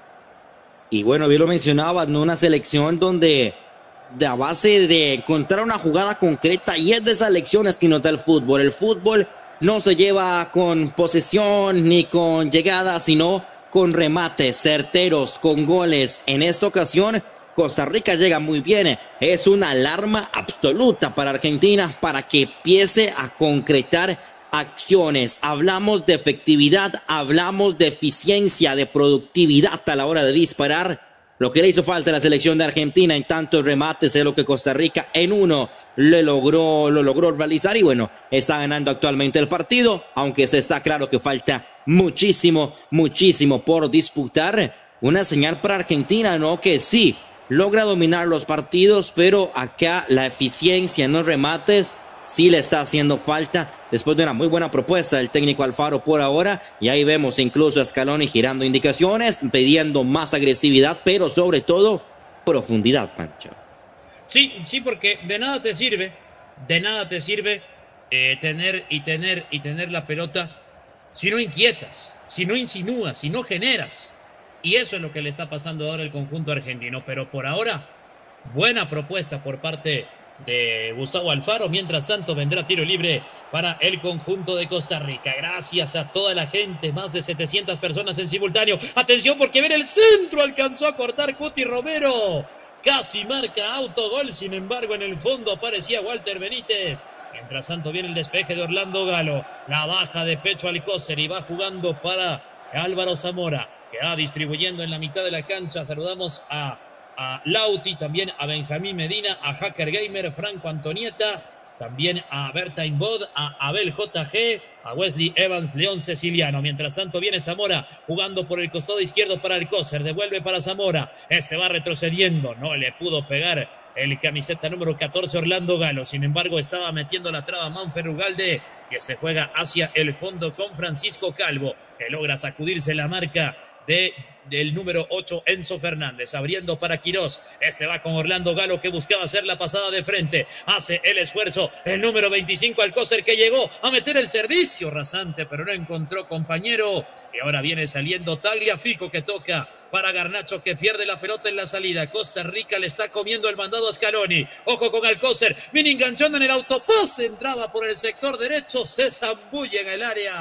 Speaker 2: Y bueno, bien lo mencionaba, ¿no? Una selección donde de a base de encontrar una jugada concreta, y es de esas lecciones que nos da el fútbol. El fútbol no se lleva con posesión ni con llegadas, sino con remates certeros, con goles. En esta ocasión, Costa Rica llega muy bien. Es una alarma absoluta para Argentina para que empiece a concretar acciones. Hablamos de efectividad, hablamos de eficiencia, de productividad a la hora de disparar. Lo que le hizo falta a la selección de Argentina en tantos remates es lo que Costa Rica en uno le logró, lo logró realizar, y bueno, está ganando actualmente el partido, aunque se está claro que falta muchísimo, muchísimo por disputar. Una señal para Argentina, ¿no? Que sí, logra dominar los partidos, pero acá la eficiencia en los remates sí le está haciendo falta, después de una muy buena propuesta del técnico Alfaro por ahora, y ahí vemos incluso a Scaloni girando indicaciones, pidiendo más agresividad, pero sobre todo profundidad, Pancho.
Speaker 1: Sí, sí, porque de nada te sirve, de nada te sirve eh, tener y tener y tener la pelota si no inquietas, si no insinúas, si no generas, y eso es lo que le está pasando ahora al conjunto argentino. Pero por ahora, buena propuesta por parte de Gustavo Alfaro. Mientras tanto vendrá tiro libre para el conjunto de Costa Rica. Gracias a toda la gente, más de setecientas personas en simultáneo. Atención, porque viene el centro, alcanzó a cortar Cuti Romero, casi marca autogol, sin embargo en el fondo aparecía Walter Benítez. Mientras tanto viene el despeje de Orlando Galo, la baja de pecho al Coser y va jugando para Álvaro Zamora, que va distribuyendo en la mitad de la cancha. Saludamos a a Lauti, también a Benjamín Medina, a Hacker Gamer, Franco Antonieta, también a Berta Inbod, a Abel J G, a Wesley Evans, León Ceciliano. Mientras tanto viene Zamora jugando por el costado izquierdo para el Coser, devuelve para Zamora, este va retrocediendo, no le pudo pegar el camiseta número catorce Orlando Galo, sin embargo estaba metiendo la traba Manfer Ugalde, que se juega hacia el fondo con Francisco Calvo, que logra sacudirse la marca de del número ocho Enzo Fernández, abriendo para Quirós, este va con Orlando Galo, que buscaba hacer la pasada de frente, hace el esfuerzo el número veinticinco Alcócer, que llegó a meter el servicio rasante, pero no encontró compañero, y ahora viene saliendo Tagliafico, que toca para Garnacho, que pierde la pelota en la salida. Costa Rica le está comiendo el mandado a Scaloni, ojo con Alcócer, viene enganchando en el autopase, entraba por el sector derecho, se zambulle en el área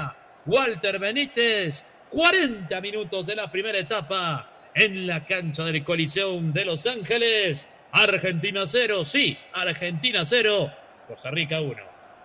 Speaker 1: Walter Benítez. cuarenta minutos de la primera etapa en la cancha del Coliseum de Los Ángeles. Argentina cero, sí, Argentina cero, Costa Rica uno.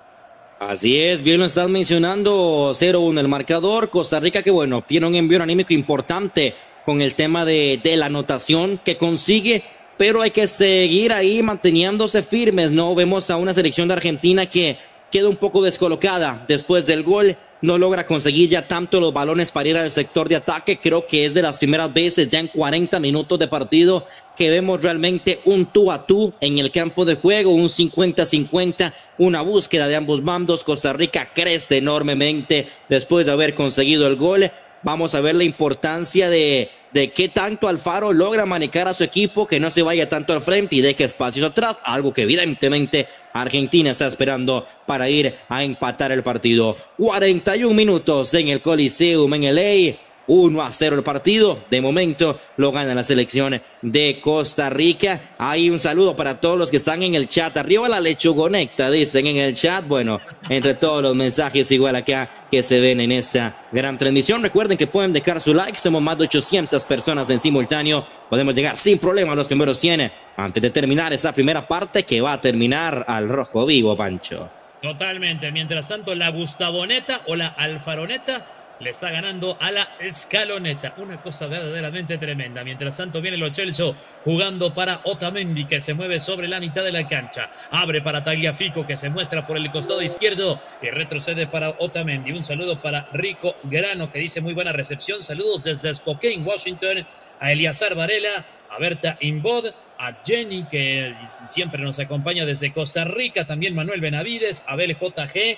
Speaker 2: Así es, bien lo estás mencionando, cero uno el marcador. Costa Rica que bueno, tiene un envío anímico importante con el tema de, de la anotación que consigue, pero hay que seguir ahí manteniéndose firmes, ¿no? Vemos a una selección de Argentina que queda un poco descolocada después del gol. No logra conseguir ya tanto los balones para ir al sector de ataque. Creo que es de las primeras veces ya en cuarenta minutos de partido que vemos realmente un tú a tú en el campo de juego, un cincuenta cincuenta, una búsqueda de ambos bandos. Costa Rica crece enormemente después de haber conseguido el gol. Vamos a ver la importancia de, de qué tanto Alfaro logra manejar a su equipo, que no se vaya tanto al frente y deje espacios atrás, algo que evidentemente Argentina está esperando para ir a empatar el partido. cuarenta y un minutos en el Coliseum en L A. uno a cero el partido. De momento lo gana la selección de Costa Rica. Hay un saludo para todos los que están en el chat. Arriba la lechugonecta, dicen en el chat. Bueno, entre todos los mensajes igual acá que se ven en esta gran transmisión. Recuerden que pueden dejar su like. Somos más de ochocientas personas en simultáneo. Podemos llegar sin problema a los primeros cien antes de terminar esa primera parte que va a terminar al rojo vivo, Pancho.
Speaker 1: Totalmente. Mientras tanto, la Gustavoneta o la Alfaroneta le está ganando a la Escaloneta. Una cosa verdaderamente tremenda. Mientras tanto viene Lo Celso jugando para Otamendi, que se mueve sobre la mitad de la cancha. Abre para Tagliafico, que se muestra por el costado izquierdo y retrocede para Otamendi. Un saludo para Rico Grano, que dice muy buena recepción. Saludos desde Spokane, Washington. A Eliazar Varela, a Berta Imbod, a Jenny, que siempre nos acompaña desde Costa Rica. También Manuel Benavides, Abel J G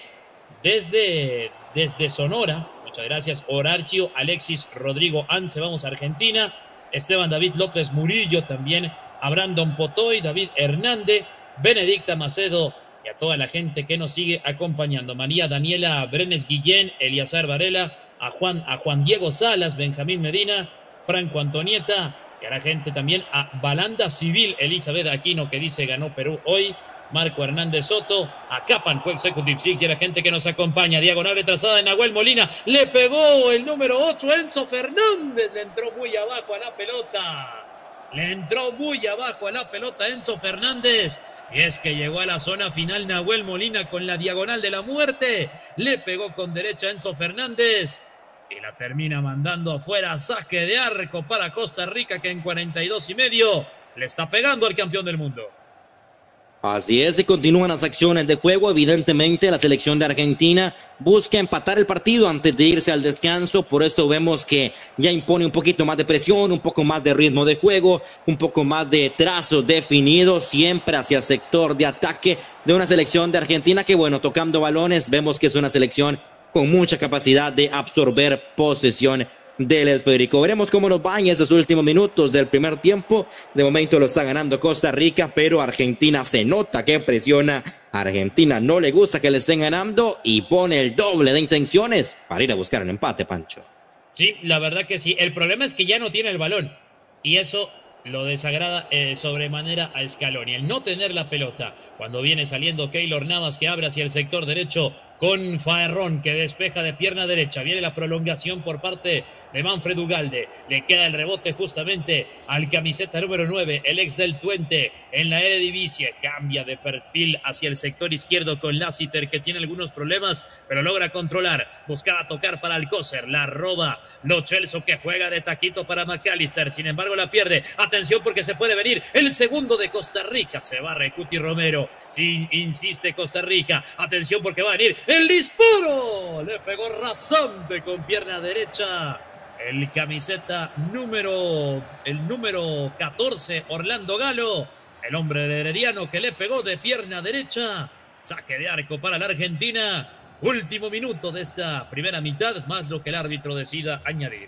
Speaker 1: desde, desde Sonora. Muchas gracias. Horacio Alexis Rodrigo Anse, vamos a Argentina. Esteban David López Murillo también. A Brandon Potoy, David Hernández, Benedicta Macedo y a toda la gente que nos sigue acompañando. María Daniela Brenes Guillén, Eliazar Varela, a Juan, a Juan Diego Salas, Benjamín Medina, Franco Antonieta y a la gente también a Balanda Civil, Elizabeth Aquino, que dice ganó Perú hoy. Marco Hernández Soto, a Capan, Executive Six y a la gente que nos acompaña. Diagonal retrasada de Nahuel Molina, le pegó el número ocho, Enzo Fernández, le entró muy abajo a la pelota. Le entró muy abajo a la pelota Enzo Fernández. Y es que llegó a la zona final Nahuel Molina con la diagonal de la muerte. Le pegó con derecha a Enzo Fernández. Y la termina mandando afuera. Saque de arco para Costa Rica, que en cuarenta y dos y medio le está pegando al campeón del mundo.
Speaker 2: Así es, y continúan las acciones de juego. Evidentemente la selección de Argentina busca empatar el partido antes de irse al descanso. Por eso vemos que ya impone un poquito más de presión, un poco más de ritmo de juego, un poco más de trazo definido, siempre hacia el sector de ataque de una selección de Argentina que, bueno, tocando balones, vemos que es una selección con mucha capacidad de absorber posesión del esférico. Veremos cómo nos va en esos últimos minutos del primer tiempo. De momento lo está ganando Costa Rica, pero Argentina se nota que presiona. Argentina no le gusta que le estén ganando y pone el doble de intenciones para ir a buscar el empate, Pancho.
Speaker 1: Sí, la verdad que sí. El problema es que ya no tiene el balón y eso lo desagrada eh, sobremanera a Scaloni. El no tener la pelota cuando viene saliendo Keylor Navas, que abre hacia el sector derecho con Faerrón, que despeja de pierna derecha. Viene la prolongación por parte de Manfred Ugalde. Le queda el rebote justamente al camiseta número nueve, el ex del Twente en la Eredivisie. Cambia de perfil hacia el sector izquierdo con Lassiter, que tiene algunos problemas, pero logra controlar. Buscaba tocar para Alcócer. La roba Lo Celso, que juega de taquito para McAllister. Sin embargo, la pierde. Atención, porque se puede venir el segundo de Costa Rica. Se va Recuti Romero. Sí, insiste Costa Rica. Atención, porque va a venir el disparo. Le pegó rasante con pierna derecha el camiseta número, el número catorce, Orlando Galo, el hombre de Herediano, que le pegó de pierna derecha. Saque de arco para la Argentina. Último minuto de esta primera mitad, más lo que el árbitro decida añadir.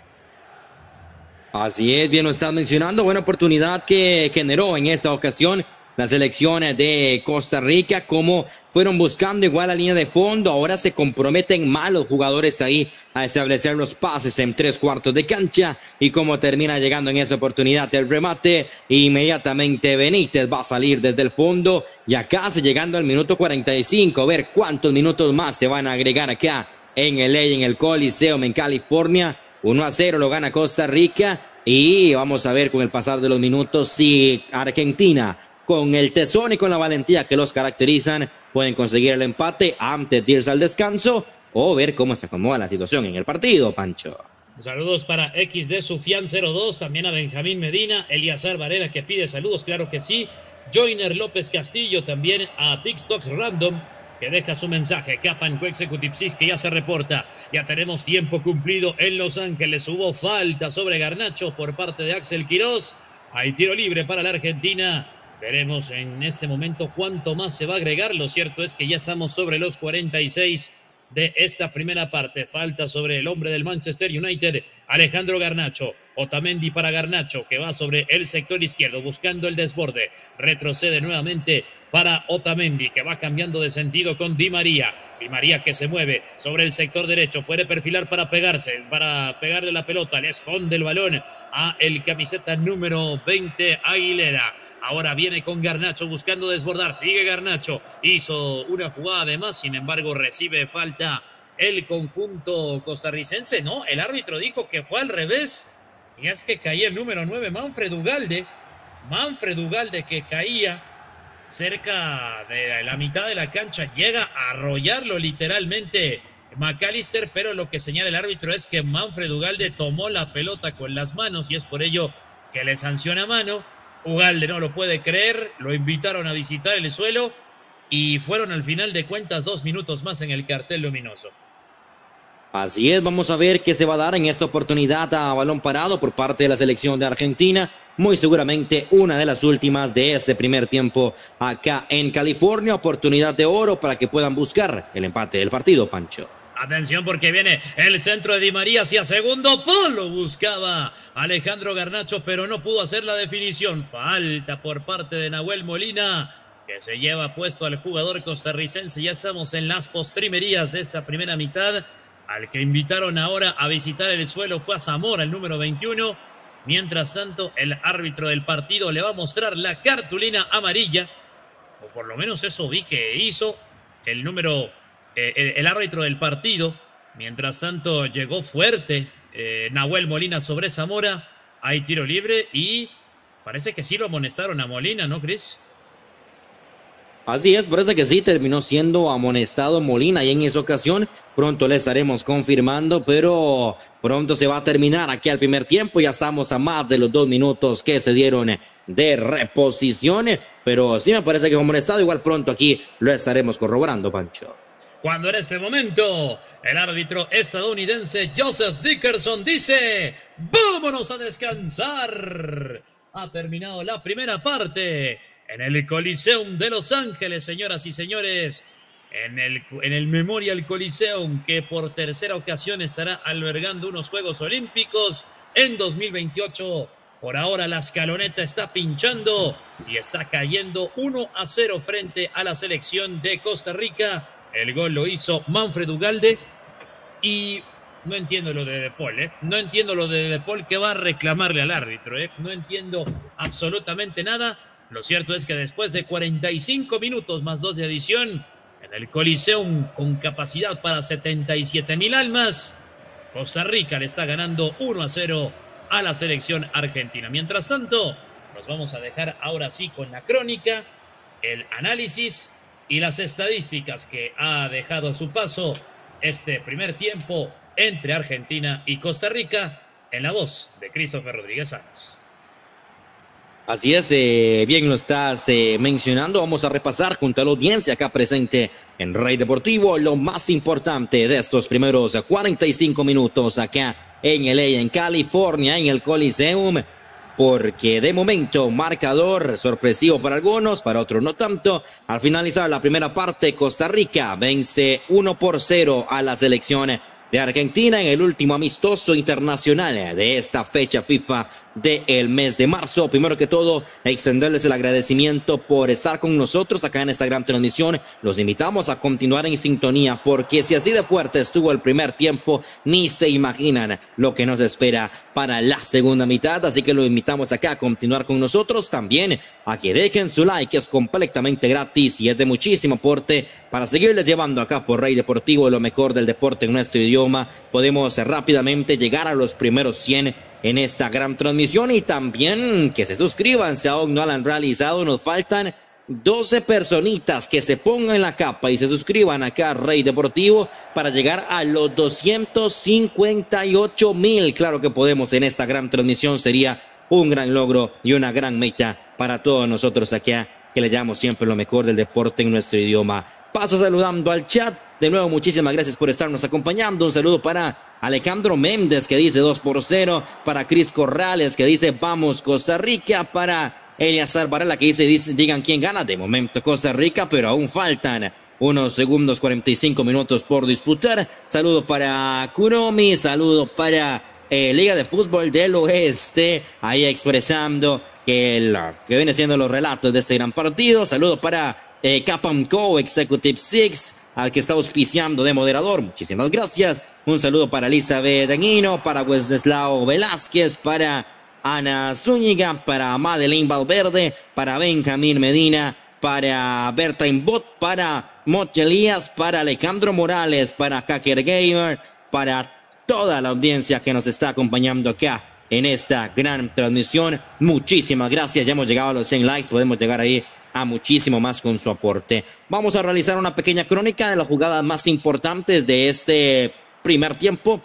Speaker 2: Así es, bien lo estás mencionando. Buena oportunidad que generó en esa ocasión las selecciones de Costa Rica, como fueron buscando igual la línea de fondo. Ahora se comprometen mal los jugadores ahí a establecer los pases en tres cuartos de cancha. Y como termina llegando en esa oportunidad el remate, inmediatamente Benítez va a salir desde el fondo. Ya casi llegando al minuto cuarenta y cinco. A ver cuántos minutos más se van a agregar acá en L A, en el Coliseum en California. uno a cero lo gana Costa Rica. Y vamos a ver con el pasar de los minutos si Argentina, con el tesón y con la valentía que los caracterizan, pueden conseguir el empate antes de irse al descanso o ver cómo se acomoda la situación en el partido, Pancho.
Speaker 1: Saludos para X D Sufian cero dos, también a Benjamín Medina, Eliazar Varela que pide saludos, claro que sí. Joiner López Castillo, también a TikToks Random, que deja su mensaje. Capan Executive que ya se reporta. Ya tenemos tiempo cumplido en Los Ángeles. Hubo falta sobre Garnacho por parte de Axel Quirós. Hay tiro libre para la Argentina. Veremos en este momento cuánto más se va a agregar. Lo cierto es que ya estamos sobre los cuarenta y seis de esta primera parte. Falta sobre el hombre del Manchester United, Alejandro Garnacho. Otamendi para Garnacho, que va sobre el sector izquierdo buscando el desborde. Retrocede nuevamente para Otamendi, que va cambiando de sentido con Di María. Di María que se mueve sobre el sector derecho, puede perfilar para pegarse, para pegarle la pelota, le esconde el balón a el camiseta número veinte, Aguilera. Ahora viene con Garnacho buscando desbordar, sigue Garnacho, hizo una jugada de más, sin embargo recibe falta el conjunto costarricense. No, el árbitro dijo que fue al revés, y es que caía el número nueve, Manfred Ugalde, Manfred Ugalde que caía cerca de la mitad de la cancha, llega a arrollarlo literalmente McAllister, pero lo que señala el árbitro es que Manfred Ugalde tomó la pelota con las manos y es por ello que le sanciona mano. Ugalde no lo puede creer, lo invitaron a visitar el suelo y fueron al final de cuentas dos minutos más en el cartel luminoso.
Speaker 2: Así es, vamos a ver qué se va a dar en esta oportunidad a balón parado por parte de la selección de Argentina. Muy seguramente una de las últimas de ese primer tiempo acá en California. Oportunidad de oro para que puedan buscar el empate del partido, Pancho.
Speaker 1: Atención porque viene el centro de Di María hacia segundo. ¡Pum! Lo buscaba Alejandro Garnacho, pero no pudo hacer la definición. Falta por parte de Nahuel Molina, que se lleva puesto al jugador costarricense. Ya estamos en las postrimerías de esta primera mitad. Al que invitaron ahora a visitar el suelo fue a Zamora, el número veintiuno. Mientras tanto, el árbitro del partido le va a mostrar la cartulina amarilla, o por lo menos eso vi que hizo el número, eh, el, el árbitro del partido. Mientras tanto, llegó fuerte eh, Nahuel Molina sobre Zamora. Hay tiro libre y parece que sí lo amonestaron a Molina, ¿no, Cris?
Speaker 2: Así es, parece que sí, terminó siendo amonestado Molina y en esa ocasión pronto le estaremos confirmando, pero pronto se va a terminar aquí al primer tiempo. Ya estamos a más de los dos minutos que se dieron de reposición, pero sí me parece que fue amonestado. Igual pronto aquí lo estaremos corroborando, Pancho.
Speaker 1: Cuando en ese momento el árbitro estadounidense Joseph Dickerson dice: ¡vámonos a descansar! Ha terminado la primera parte en el Coliseum de Los Ángeles, señoras y señores, en el, en el Memorial Coliseum, que por tercera ocasión estará albergando unos Juegos Olímpicos en dos mil veintiocho. Por ahora la escaloneta está pinchando y está cayendo uno a cero frente a la selección de Costa Rica. El gol lo hizo Manfred Ugalde y no entiendo lo de De Paul, ¿eh? No entiendo lo de De Paul que va a reclamarle al árbitro, ¿eh? No entiendo absolutamente nada. Lo cierto es que después de cuarenta y cinco minutos más dos de adición, en el Coliseum con capacidad para setenta y siete mil almas, Costa Rica le está ganando uno a cero a la selección argentina. Mientras tanto, nos vamos a dejar ahora sí con la crónica, el análisis y las estadísticas que ha dejado a su paso este primer tiempo entre Argentina y Costa Rica, en la voz de Christopher Rodríguez Sanz.
Speaker 2: Así es, eh, bien lo estás eh, mencionando. Vamos a repasar junto a la audiencia acá presente en Rey Deportivo lo más importante de estos primeros cuarenta y cinco minutos acá en L A, en California, en el Coliseum, porque de momento marcador sorpresivo para algunos, para otros no tanto. Al finalizar la primera parte, Costa Rica vence uno por cero a la selección de Argentina en el último amistoso internacional de esta fecha FIFA del mes de marzo. Primero que todo, extenderles el agradecimiento por estar con nosotros acá en esta gran transmisión. Los invitamos a continuar en sintonía, porque si así de fuerte estuvo el primer tiempo, ni se imaginan lo que nos espera para la segunda mitad. Así que lo invitamos acá a continuar con nosotros, también a que dejen su like, es completamente gratis y es de muchísimo aporte para seguirles llevando acá por Rey Deportivo lo mejor del deporte en nuestro idioma. Podemos rápidamente llegar a los primeros cien en esta gran transmisión, y también que se suscriban si aún no lo han realizado. Nos faltan doce personitas que se pongan la capa y se suscriban acá a Rey Deportivo para llegar a los doscientos cincuenta y ocho mil. Claro que podemos en esta gran transmisión, sería un gran logro y una gran meta para todos nosotros acá, que le llamamos siempre lo mejor del deporte en nuestro idioma. Paso saludando al chat. De nuevo, muchísimas gracias por estarnos acompañando. Un saludo para Alejandro Méndez, que dice dos por cero. Para Cris Corrales, que dice vamos Costa Rica. Para Eliazar Varela, que dice, dice digan quién gana. De momento Costa Rica, pero aún faltan unos segundos, cuarenta y cinco minutos por disputar. Saludo para Kuromi. Saludo para eh, Liga de Fútbol del Oeste, ahí expresando que, el, que viene siendo los relatos de este gran partido. Saludo para Eh, Capcom Co Executive Six, al que está auspiciando de moderador. Muchísimas gracias. Un saludo para Elizabeth Dañino, para Wenceslao Velázquez, para Ana Zúñiga, para Madeleine Valverde, para Benjamín Medina, para Berta Imbot, para Mochelías, para Alejandro Morales, para Hacker Gamer, para toda la audiencia que nos está acompañando acá en esta gran transmisión. Muchísimas gracias. Ya hemos llegado a los cien likes. Podemos llegar ahí a muchísimo más con su aporte. Vamos a realizar una pequeña crónica de las jugadas más importantes de este primer tiempo,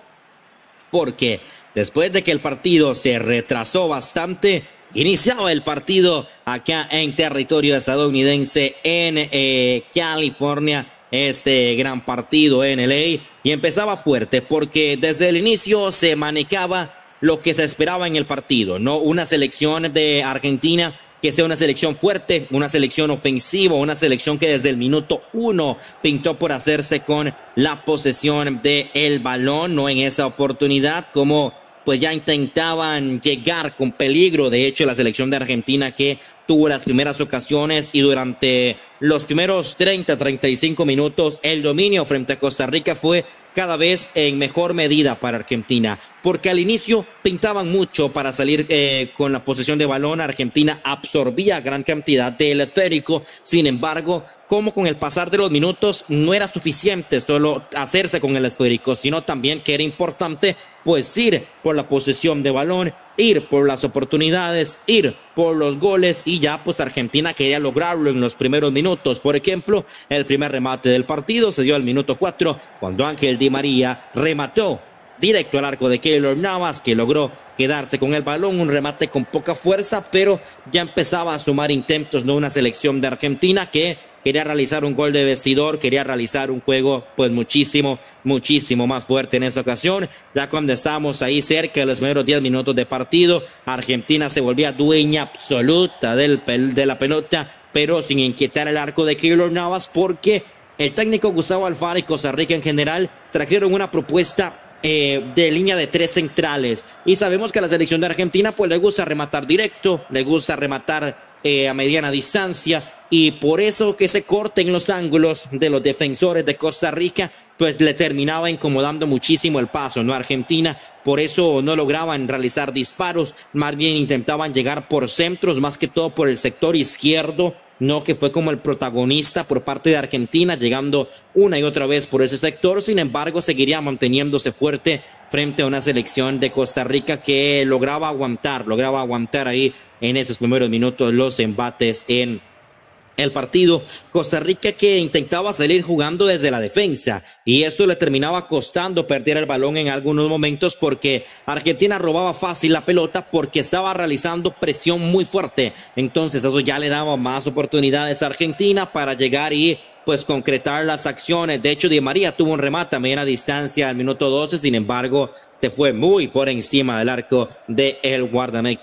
Speaker 2: porque después de que el partido se retrasó bastante, iniciaba el partido acá en territorio estadounidense, en eh, California, este gran partido en L A, y empezaba fuerte porque desde el inicio se manejaba lo que se esperaba en el partido, no una selección de Argentina que sea una selección fuerte, una selección ofensiva, una selección que desde el minuto uno pintó por hacerse con la posesión del balón. No en esa oportunidad, como pues ya intentaban llegar con peligro. De hecho, la selección de Argentina, que tuvo las primeras ocasiones y durante los primeros treinta, treinta y cinco minutos, el dominio frente a Costa Rica fue cada vez en mejor medida para Argentina, porque al inicio pintaban mucho para salir eh, con la posesión de balón. Argentina absorbía gran cantidad del esférico. Sin embargo, como con el pasar de los minutos no era suficiente solo hacerse con el esférico, sino también que era importante pues ir por la posesión de balón, ir por las oportunidades, ir por los goles, y ya pues Argentina quería lograrlo en los primeros minutos. Por ejemplo, el primer remate del partido se dio al minuto cuatro, cuando Ángel Di María remató directo al arco de Keylor Navas, que logró quedarse con el balón. Un remate con poca fuerza, pero ya empezaba a sumar intentos, ¿no? Una selección de Argentina que quería realizar un gol de vestidor, quería realizar un juego pues muchísimo, muchísimo más fuerte en esa ocasión. Ya cuando estábamos ahí cerca de los primeros diez minutos de partido, Argentina se volvía dueña absoluta del, de la pelota, pero sin inquietar el arco de Keylor Navas, porque el técnico Gustavo Alfaro y Costa Rica en general trajeron una propuesta eh, de línea de tres centrales, y sabemos que a la selección de Argentina pues le gusta rematar directo, le gusta rematar eh, a mediana distancia, y por eso que se corten los ángulos de los defensores de Costa Rica pues le terminaba incomodando muchísimo el paso, ¿no? Argentina, por eso no lograban realizar disparos, más bien intentaban llegar por centros, más que todo por el sector izquierdo, no, que fue como el protagonista por parte de Argentina, llegando una y otra vez por ese sector. Sin embargo, seguiría manteniéndose fuerte frente a una selección de Costa Rica que lograba aguantar, lograba aguantar ahí en esos primeros minutos los embates en el partido. Costa Rica que intentaba salir jugando desde la defensa, y eso le terminaba costando perder el balón en algunos momentos, porque Argentina robaba fácil la pelota porque estaba realizando presión muy fuerte. Entonces eso ya le daba más oportunidades a Argentina para llegar y pues concretar las acciones. De hecho, Di María tuvo un remate a mediana distancia al minuto doce, sin embargo se fue muy por encima del arco del guardameta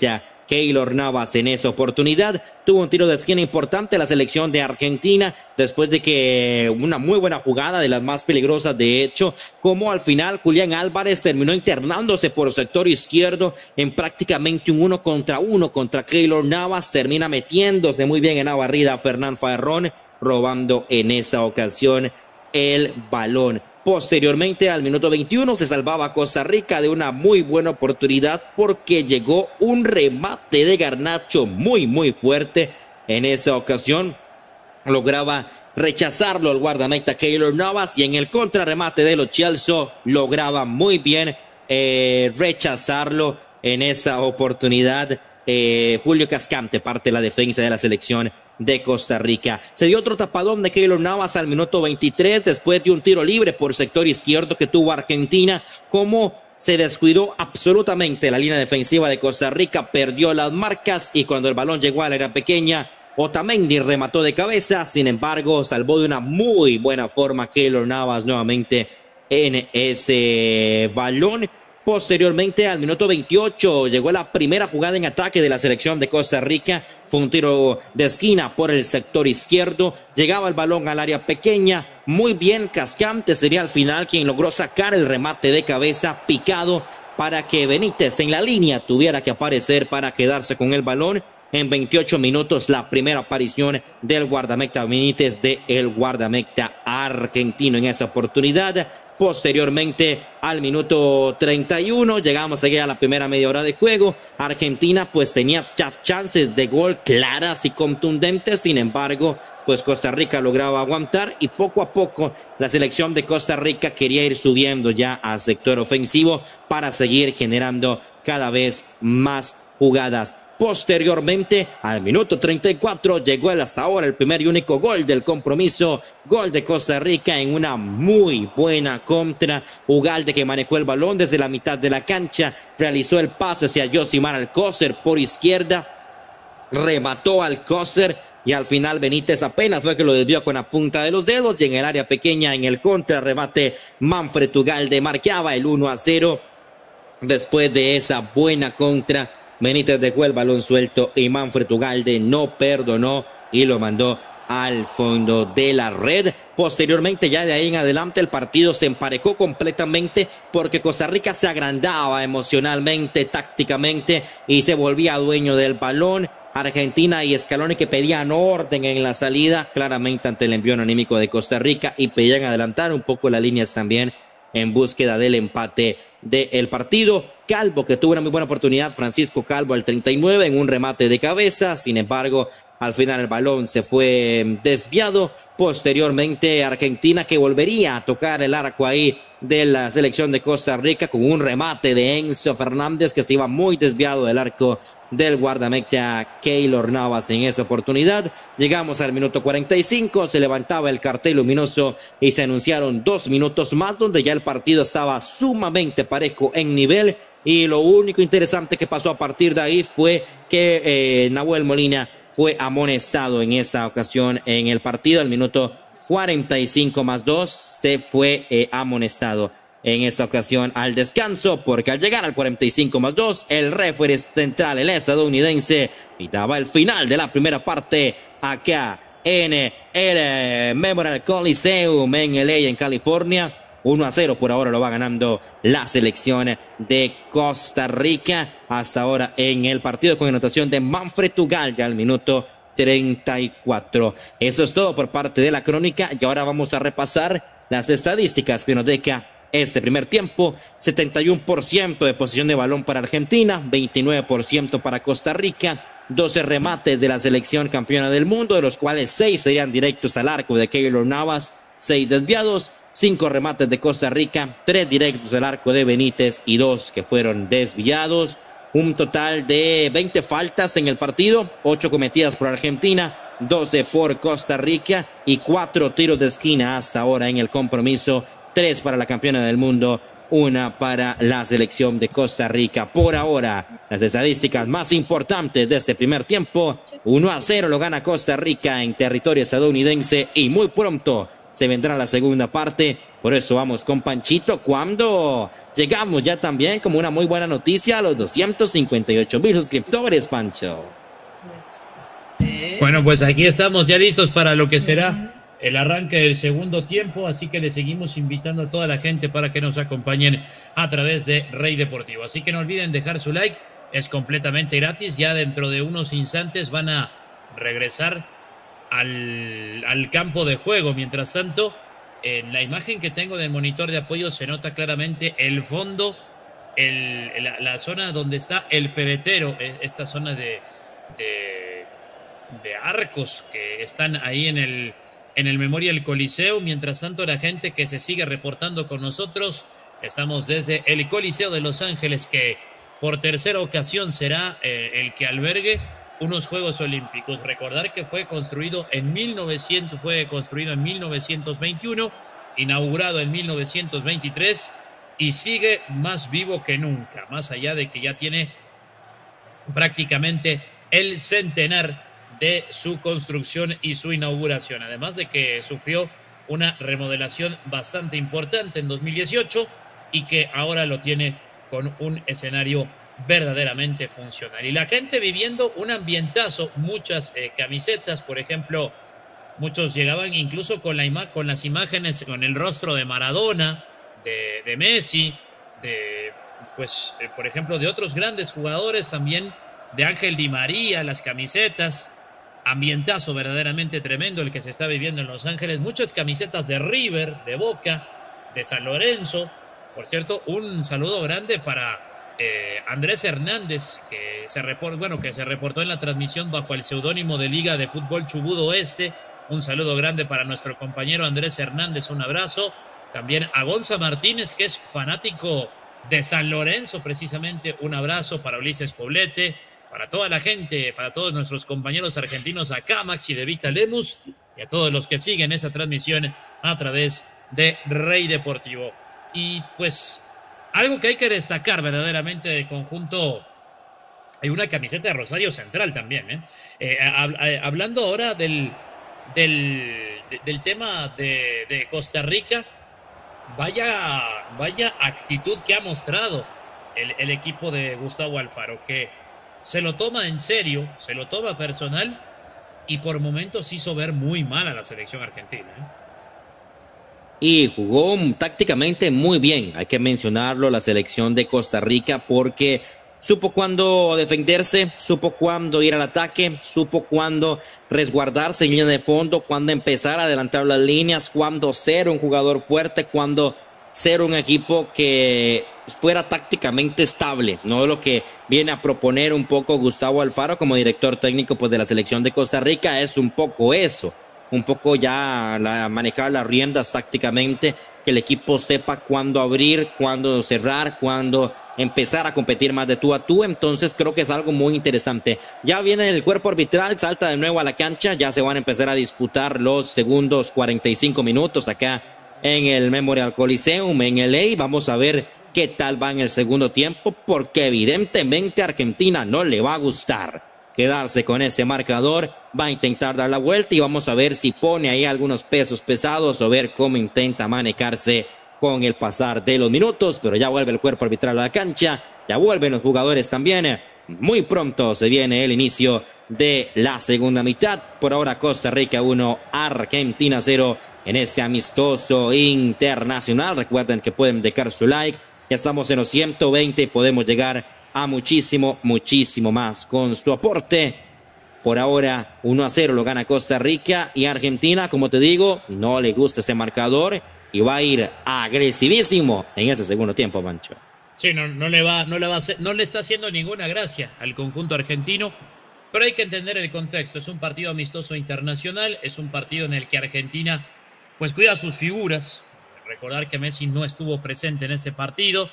Speaker 2: Keylor Navas en esa oportunidad. Tuvo un tiro de esquina importante la selección de Argentina después de que una muy buena jugada, de las más peligrosas de hecho, como al final Julián Álvarez terminó internándose por sector izquierdo en prácticamente un uno contra uno contra Keylor Navas. Termina metiéndose muy bien en la barrida Fernán Farrón, robando en esa ocasión el balón. Posteriormente, al minuto veintiuno, se salvaba Costa Rica de una muy buena oportunidad porque llegó un remate de Garnacho muy, muy fuerte. En esa ocasión, lograba rechazarlo el guardameta Keylor Navas y en el contrarremate de Lo Celso lograba muy bien eh, rechazarlo en esa oportunidad. Eh, Julio Cascante, parte de la defensa de la selección de Costa Rica. Se dio otro tapadón de Keylor Navas al minuto veintitrés después de un tiro libre por sector izquierdo que tuvo Argentina. Como se descuidó absolutamente la línea defensiva de Costa Rica, perdió las marcas y cuando el balón llegó al área pequeña, Otamendi remató de cabeza. Sin embargo, salvó de una muy buena forma Keylor Navas nuevamente en ese balón. Posteriormente, al minuto veintiocho, llegó la primera jugada en ataque de la selección de Costa Rica. Fue un tiro de esquina por el sector izquierdo. Llegaba el balón al área pequeña. Muy bien, Cascante sería al final quien logró sacar el remate de cabeza picado para que Benítez en la línea tuviera que aparecer para quedarse con el balón. En veintiocho minutos, la primera aparición del guardameta Benítez, de el guardameta argentino en esa oportunidad. Posteriormente, al minuto treinta y uno, llegamos a la primera media hora de juego. Argentina pues tenía chances de gol claras y contundentes. Sin embargo, pues Costa Rica lograba aguantar y poco a poco la selección de Costa Rica quería ir subiendo ya al sector ofensivo para seguir generando cada vez más jugadas. Posteriormente, al minuto treinta y cuatro, llegó el hasta ahora el primer y único gol del compromiso. Gol de Costa Rica en una muy buena contra. Ugalde, que manejó el balón desde la mitad de la cancha, realizó el pase hacia Yosimar Alcócer por izquierda, remató Alcócer y al final Benítez apenas fue que lo desvió con la punta de los dedos. Y en el área pequeña, en el contrarremate, Manfred Ugalde marcaba el uno a cero. Después de esa buena contra, Benítez dejó el balón suelto y Manfred Ugalde no perdonó y lo mandó al fondo de la red. Posteriormente, ya de ahí en adelante, el partido se emparejó completamente porque Costa Rica se agrandaba emocionalmente, tácticamente y se volvía dueño del balón. Argentina y Scaloni, que pedían orden en la salida, claramente ante el envío anímico de Costa Rica, y pedían adelantar un poco las líneas también en búsqueda del empate del partido. Calvo, que tuvo una muy buena oportunidad, Francisco Calvo al treinta y nueve en un remate de cabeza. Sin embargo, al final el balón se fue desviado. Posteriormente, Argentina, que volvería a tocar el arco ahí de la selección de Costa Rica con un remate de Enzo Fernández que se iba muy desviado del arco del guardameta Keylor Navas en esa oportunidad. Llegamos al minuto cuarenta y cinco, se levantaba el cartel luminoso y se anunciaron dos minutos más donde ya el partido estaba sumamente parejo en nivel. Y lo único interesante que pasó a partir de ahí fue que eh, Nahuel Molina fue amonestado en esa ocasión en el partido. Al minuto cuarenta y cinco más dos se fue eh, amonestado en esta ocasión al descanso, porque al llegar al cuarenta y cinco más dos, el referee central, el estadounidense, pitaba el final de la primera parte acá en el eh, Memorial Coliseum en L A, en California. uno a cero por ahora lo va ganando la selección de Costa Rica hasta ahora en el partido, con anotación de Manfred Ugalde al minuto treinta y cuatro. Eso es todo por parte de la crónica y ahora vamos a repasar las estadísticas que nos deja este primer tiempo. Setenta y uno por ciento de posesión de balón para Argentina, veintinueve por ciento para Costa Rica, doce remates de la selección campeona del mundo, de los cuales seis serían directos al arco de Keylor Navas, seis desviados, cinco remates de Costa Rica, tres directos al arco de Benítez y dos que fueron desviados. Un total de veinte faltas en el partido, ocho cometidas por Argentina, doce por Costa Rica y cuatro tiros de esquina hasta ahora en el compromiso, tres para la campeona del mundo, una para la selección de Costa Rica. Por ahora, las estadísticas más importantes de este primer tiempo: uno a cero lo gana Costa Rica en territorio estadounidense y muy pronto se vendrá la segunda parte. Por eso vamos con Panchito cuando llegamos ya también como una muy buena noticia a los doscientos cincuenta y ocho mil suscriptores, Pancho.
Speaker 1: Bueno, pues aquí estamos ya listos para lo que será el arranque del segundo tiempo, así que le seguimos invitando a toda la gente para que nos acompañen a través de Rey Deportivo. Así que no olviden dejar su like, es completamente gratis. Ya dentro de unos instantes van a regresar al, al campo de juego. Mientras tanto, en la imagen que tengo del monitor de apoyo se nota claramente el fondo, el, la, la zona donde está el pebetero, esta zona de, de, de arcos que están ahí en el en el Memorial Coliseo. Mientras tanto, la gente que se sigue reportando con nosotros, estamos desde el Coliseo de Los Ángeles, que por tercera ocasión será eh, el que albergue unos Juegos Olímpicos. Recordar que fue construido en mil novecientos, fue construido en mil novecientos veintiuno, inaugurado en mil novecientos veintitrés y sigue más vivo que nunca, más allá de que ya tiene prácticamente el centenar de su construcción y su inauguración, además de que sufrió una remodelación bastante importante en dos mil dieciocho y que ahora lo tiene con un escenario verdaderamente funcional. Y la gente viviendo un ambientazo, muchas eh, camisetas, por ejemplo, muchos llegaban incluso con, la ima con las imágenes, con el rostro de Maradona, de, de Messi, de, pues, eh, por ejemplo, de otros grandes jugadores también, de Ángel Di María, las camisetas. Ambientazo verdaderamente tremendo el que se está viviendo en Los Ángeles. Muchas camisetas de River, de Boca, de San Lorenzo. Por cierto, un saludo grande para eh, Andrés Hernández, que se, report, bueno, que se reportó en la transmisión bajo el seudónimo de Liga de Fútbol Chubut Oeste. Un saludo grande para nuestro compañero Andrés Hernández, un abrazo. También a Gonza Martínez, que es fanático de San Lorenzo, precisamente. Un abrazo para Ulises Poblete. Para toda la gente, para todos nuestros compañeros argentinos acá, Maxi de Vita Lemus, y a todos los que siguen esa transmisión a través de Rey Deportivo. Y pues, algo que hay que destacar verdaderamente del conjunto, hay una camiseta de Rosario Central también, ¿eh? Eh, hab, eh, hablando ahora del, del, del tema de, de Costa Rica, vaya, vaya actitud que ha mostrado el, el equipo de Gustavo Alfaro, que se lo toma en serio, se lo toma personal y por momentos hizo ver muy mal a la selección argentina, ¿eh?
Speaker 2: Y jugó tácticamente muy bien, hay que mencionarlo, la selección de Costa Rica, porque supo cuándo defenderse, supo cuándo ir al ataque, supo cuándo resguardarse en línea de fondo, cuándo empezar a adelantar las líneas, cuándo ser un jugador fuerte, cuándo ser un equipo que fuera tácticamente estable, no lo que viene a proponer un poco Gustavo Alfaro como director técnico pues de la selección de Costa Rica. Es un poco eso, un poco ya la, manejar las riendas tácticamente, que el equipo sepa cuándo abrir, cuándo cerrar, cuándo empezar a competir más de tú a tú. Entonces creo que es algo muy interesante. Ya viene el cuerpo arbitral, salta de nuevo a la cancha, ya se van a empezar a disputar los segundos cuarenta y cinco minutos acá en el Memorial Coliseum en L A. Vamos a ver qué tal va en el segundo tiempo, porque evidentemente a Argentina no le va a gustar quedarse con este marcador. Va a intentar dar la vuelta y vamos a ver si pone ahí algunos pesos pesados o ver cómo intenta manejarse con el pasar de los minutos. Pero ya vuelve el cuerpo arbitral a la cancha, ya vuelven los jugadores también. Muy pronto se viene el inicio de la segunda mitad. Por ahora Costa Rica uno, Argentina cero en este amistoso internacional. Recuerden que pueden dejar su like. Ya estamos en los ciento veinte y podemos llegar a muchísimo, muchísimo más con su aporte. Por ahora uno a cero lo gana Costa Rica, y Argentina, como te digo, no le gusta ese marcador y va a ir agresivísimo en este segundo tiempo, Mancho.
Speaker 1: Sí, no, no le va, no le va a hacer, no le está haciendo ninguna gracia al conjunto argentino, pero hay que entender el contexto. Es un partido amistoso internacional, es un partido en el que Argentina pues cuida sus figuras. Recordar que Messi no estuvo presente en ese partido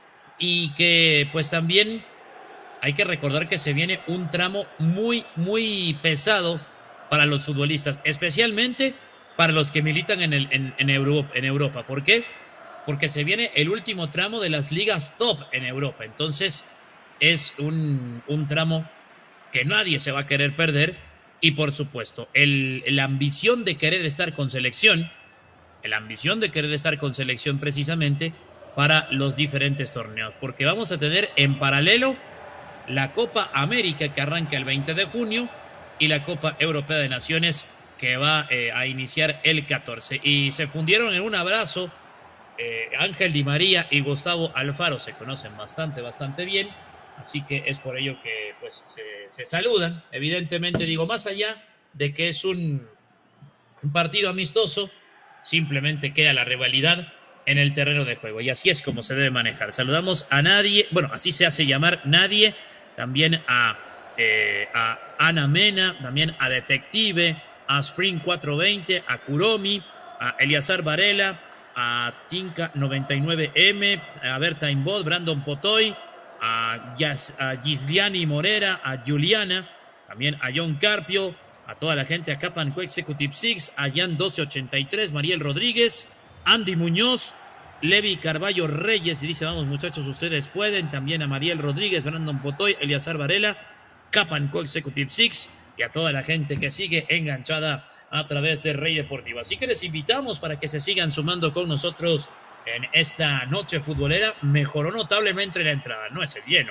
Speaker 1: y que pues también hay que recordar que se viene un tramo muy, muy pesado para los futbolistas, especialmente para los que militan en, el, en, en, Europa, en Europa. ¿Por qué? Porque se viene el último tramo de las ligas top en Europa. Entonces es un, un tramo que nadie se va a querer perder, y por supuesto el, la ambición de querer estar con selección la ambición de querer estar con selección precisamente para los diferentes torneos, porque vamos a tener en paralelo la Copa América que arranca el veinte de junio y la Copa Europea de Naciones que va eh, a iniciar el catorce. Y se fundieron en un abrazo. Eh, Ángel Di María y Gustavo Alfaro se conocen bastante, bastante bien. Así que es por ello que pues se, se saludan. Evidentemente, digo, más allá de que es un, un partido amistoso, simplemente queda la rivalidad en el terreno de juego. Y así es como se debe manejar. Saludamos a Nadie, bueno, así se hace llamar Nadie, también a, eh, a Ana Mena, también a Detective, a Spring cuatrocientos veinte, a Kuromi, a Eliazar Varela, a Tinka noventa y nueve eme, a Berta Imbod, Brandon Potoy, a, Yas, a Gisliani Morera, a Juliana, también a John Carpio, a toda la gente, a Capanco Executive Six, a Jan doce ochenta y tres, Mariel Rodríguez, Andy Muñoz, Levi Carballo Reyes, y dice, vamos muchachos, ustedes pueden, también a Mariel Rodríguez, Brandon Potoy, Eliazar Varela, Capanco Executive Six, y a toda la gente que sigue enganchada a través de Rey Deportivo. Así que les invitamos para que se sigan sumando con nosotros en esta noche futbolera. Mejoró notablemente la entrada, no es el lleno,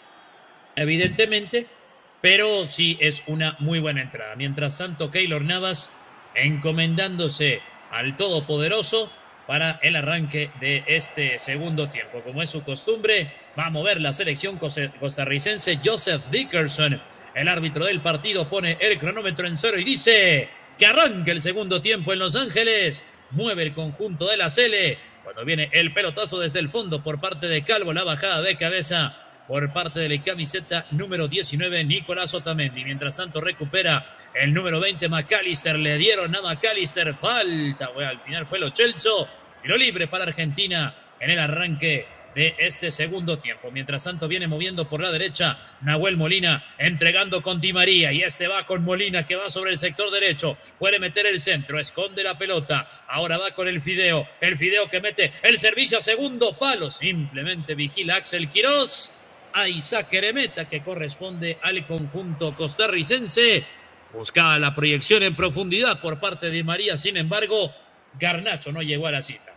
Speaker 1: evidentemente, pero sí es una muy buena entrada. Mientras tanto, Keylor Navas encomendándose al Todopoderoso para el arranque de este segundo tiempo. Como es su costumbre, va a mover la selección costarricense. Joseph Dickerson, el árbitro del partido, pone el cronómetro en cero y dice que arranque el segundo tiempo en Los Ángeles. Mueve el conjunto de la Cele cuando viene el pelotazo desde el fondo por parte de Calvo, la bajada de cabeza por parte de la camiseta número diecinueve, Nicolás Otamendi. Mientras tanto recupera el número veinte, McAllister. Le dieron a McAllister falta, bueno, al final fue Lo Celso. Tiro libre para Argentina en el arranque de este segundo tiempo. Mientras tanto viene moviendo por la derecha Nahuel Molina, entregando con Di María, y este va con Molina que va sobre el sector derecho, puede meter el centro, esconde la pelota, ahora va con el Fideo, el Fideo que mete el servicio a segundo palo, simplemente vigila Axel Quirós, a Isaac Eremeta, que corresponde al conjunto costarricense. Buscaba la proyección en profundidad por parte de Di María, sin embargo Garnacho no llegó a la cita.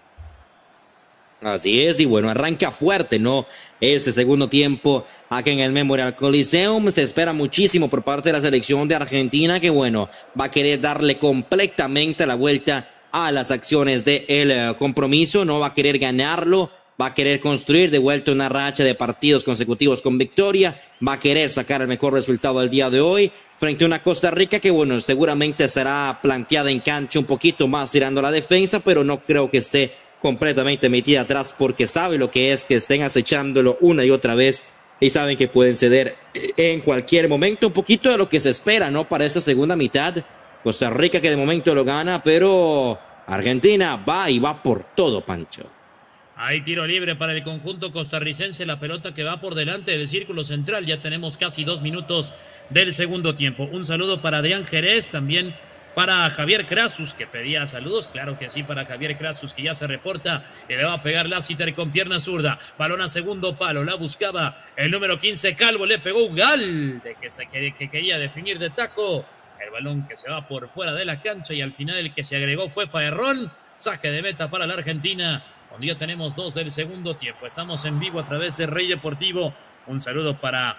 Speaker 2: Así es, y bueno, arranca fuerte, ¿no? Este segundo tiempo aquí en el Memorial Coliseum. Se espera muchísimo por parte de la selección de Argentina, que bueno, va a querer darle completamente la vuelta a las acciones del uh, compromiso, no va a querer ganarlo, va a querer construir de vuelta una racha de partidos consecutivos con victoria, va a querer sacar el mejor resultado del día de hoy frente a una Costa Rica que bueno, seguramente estará planteada en cancha un poquito más tirando la defensa, pero no creo que esté completamente metida atrás, porque sabe lo que es que estén acechándolo una y otra vez y saben que pueden ceder en cualquier momento. Un poquito de lo que se espera, ¿no? Para esta segunda mitad. Costa Rica que de momento lo gana, pero Argentina va y va por todo, Pancho.
Speaker 1: Hay tiro libre para el conjunto costarricense, la pelota que va por delante del círculo central. Ya tenemos casi dos minutos del segundo tiempo. Un saludo para Adrián Jerez, también para Javier Crasus, que pedía saludos. Claro que sí, para Javier Crasus, que ya se reporta y le va a pegar Lassiter con pierna zurda. Balón a segundo palo, la buscaba el número quince, Calvo, le pegó un gal de que, se, que, que quería definir de taco. El balón que se va por fuera de la cancha y al final el que se agregó fue Faerrón. Saque de meta para la Argentina, cuando ya tenemos dos del segundo tiempo. Estamos en vivo a través de Rey Deportivo. Un saludo para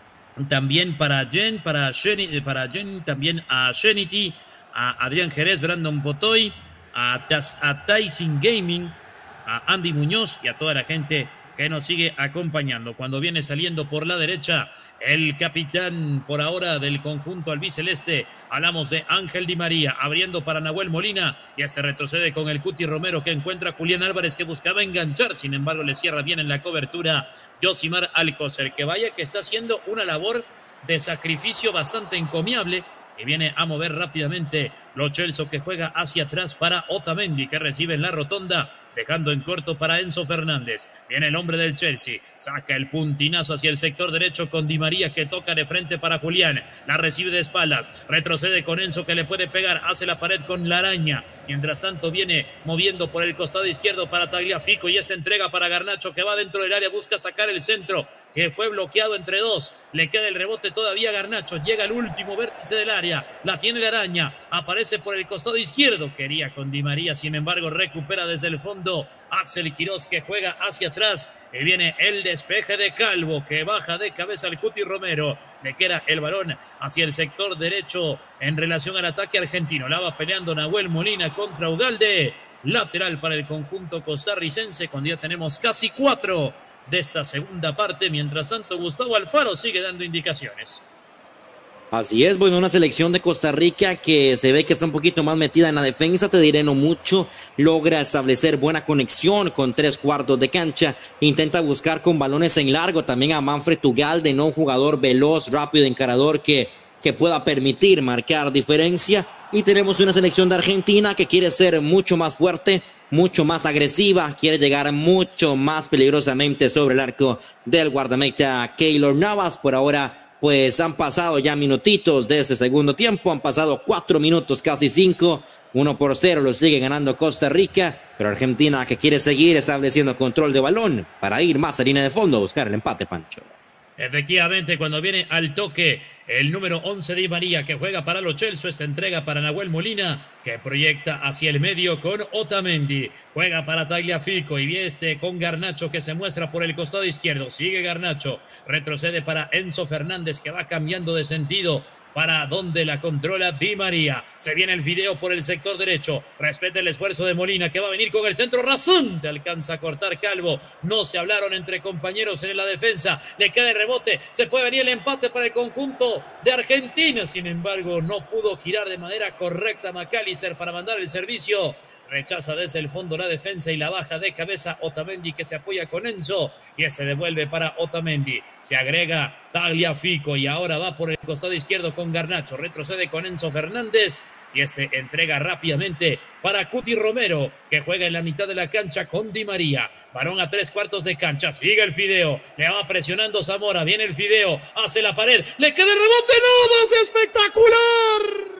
Speaker 1: también para Jen, para Jenny, para Jen, también a Shenity, a Adrián Jerez, Brandon Potoy, a, a Tyson Gaming, a Andy Muñoz y a toda la gente que nos sigue acompañando. Cuando viene saliendo por la derecha el capitán por ahora del conjunto albiceleste, hablamos de Ángel Di María, abriendo para Nahuel Molina, y este retrocede con el Cuti Romero, que encuentra a Julián Álvarez, que buscaba enganchar, sin embargo le cierra bien en la cobertura Josimar Alcocer, que vaya que está haciendo una labor de sacrificio bastante encomiable, y viene a mover rápidamente Lo Celso, que juega hacia atrás para Otamendi, que recibe en la rotonda dejando en corto para Enzo Fernández. Viene el hombre del Chelsea, saca el puntinazo hacia el sector derecho con Di María, que toca de frente para Julián, la recibe de espaldas, retrocede con Enzo, que le puede pegar, hace la pared con la araña. Mientras tanto viene moviendo por el costado izquierdo para Tagliafico, y esa entrega para Garnacho, que va dentro del área, busca sacar el centro, que fue bloqueado entre dos. Le queda el rebote todavía a Garnacho, llega al último vértice del área, la tiene la araña, aparece por el costado izquierdo, quería con Di María, sin embargo recupera desde el fondo Axel Quirós, que juega hacia atrás, y viene el despeje de Calvo, que baja de cabeza al Cuti Romero. Le queda el balón hacia el sector derecho en relación al ataque argentino. La va peleando Nahuel Molina contra Ugalde. Lateral para el conjunto costarricense, cuando ya tenemos casi cuatro de esta segunda parte. Mientras tanto, Gustavo Alfaro sigue dando indicaciones.
Speaker 2: Así es, bueno, una selección de Costa Rica que se ve que está un poquito más metida en la defensa, te diré no mucho, logra establecer buena conexión con tres cuartos de cancha, intenta buscar con balones en largo también a Manfred Ugalde, no un jugador veloz, rápido, encarador que, que pueda permitir marcar diferencia, y tenemos una selección de Argentina que quiere ser mucho más fuerte, mucho más agresiva, quiere llegar mucho más peligrosamente sobre el arco del guardameta Keylor Navas. Por ahora, pues han pasado ya minutitos de ese segundo tiempo, han pasado cuatro minutos, casi cinco, uno por cero lo sigue ganando Costa Rica, pero Argentina que quiere seguir estableciendo control de balón para ir más a línea de fondo a buscar el empate, Pancho.
Speaker 1: Efectivamente, cuando viene al toque el número once Di María, que juega para los Chelsea, esta entrega para Nahuel Molina, que proyecta hacia el medio con Otamendi, juega para Tagliafico y viene este con Garnacho, que se muestra por el costado izquierdo, sigue Garnacho, retrocede para Enzo Fernández, que va cambiando de sentido para donde la controla Di María. Se viene el video por el sector derecho, respeta el esfuerzo de Molina, que va a venir con el centro rasante, alcanza a cortar Calvo, no se hablaron entre compañeros en la defensa, le queda el rebote, se puede venir el empate para el conjunto de Argentina, sin embargo no pudo girar de manera correcta McAllister para mandar el servicio. Rechaza desde el fondo la defensa y la baja de cabeza Otamendi, que se apoya con Enzo y se devuelve para Otamendi. Se agrega Tagliafico y ahora va por el costado izquierdo con Garnacho. Retrocede con Enzo Fernández y este entrega rápidamente para Cuti Romero, que juega en la mitad de la cancha con Di María. Balón a tres cuartos de cancha. Sigue el Fideo. Le va presionando Zamora. Viene el Fideo. Hace la pared. Le queda el rebote. ¡No! ¡Es espectacular!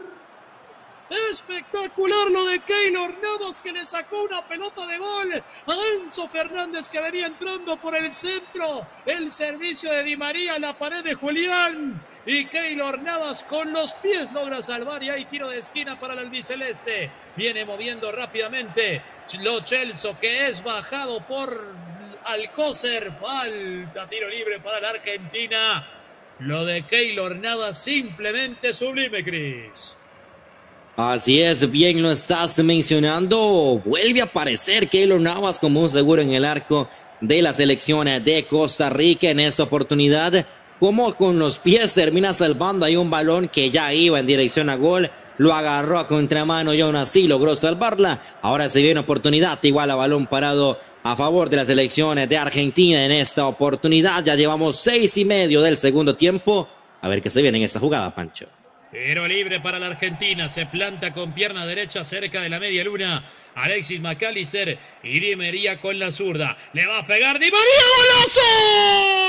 Speaker 1: Espectacular lo de Keylor Navas, que le sacó una pelota de gol a Enzo Fernández, que venía entrando por el centro. El servicio de Di María, la pared de Julián, y Keylor Navas con los pies logra salvar, y hay tiro de esquina para el albiceleste. Viene moviendo rápidamente Lo Celso, que es bajado por Alcócer. Falta, tiro libre para la Argentina. Lo de Keylor Navas simplemente sublime, Cris.
Speaker 2: Así es, bien lo estás mencionando. Vuelve a aparecer Keylor Navas como un seguro en el arco de la selección de Costa Rica en esta oportunidad. Como con los pies termina salvando ahí un balón que ya iba en dirección a gol. Lo agarró a contramano y aún así logró salvarla. Ahora se viene oportunidad, igual a balón parado a favor de la selección de Argentina en esta oportunidad. Ya llevamos seis y medio del segundo tiempo. A ver qué se viene en esta jugada, Pancho.
Speaker 1: Tiro libre para la Argentina, se planta con pierna derecha cerca de la media luna Alexis McAllister, y Di María con la zurda, le va a pegar Di María, ¡golazo!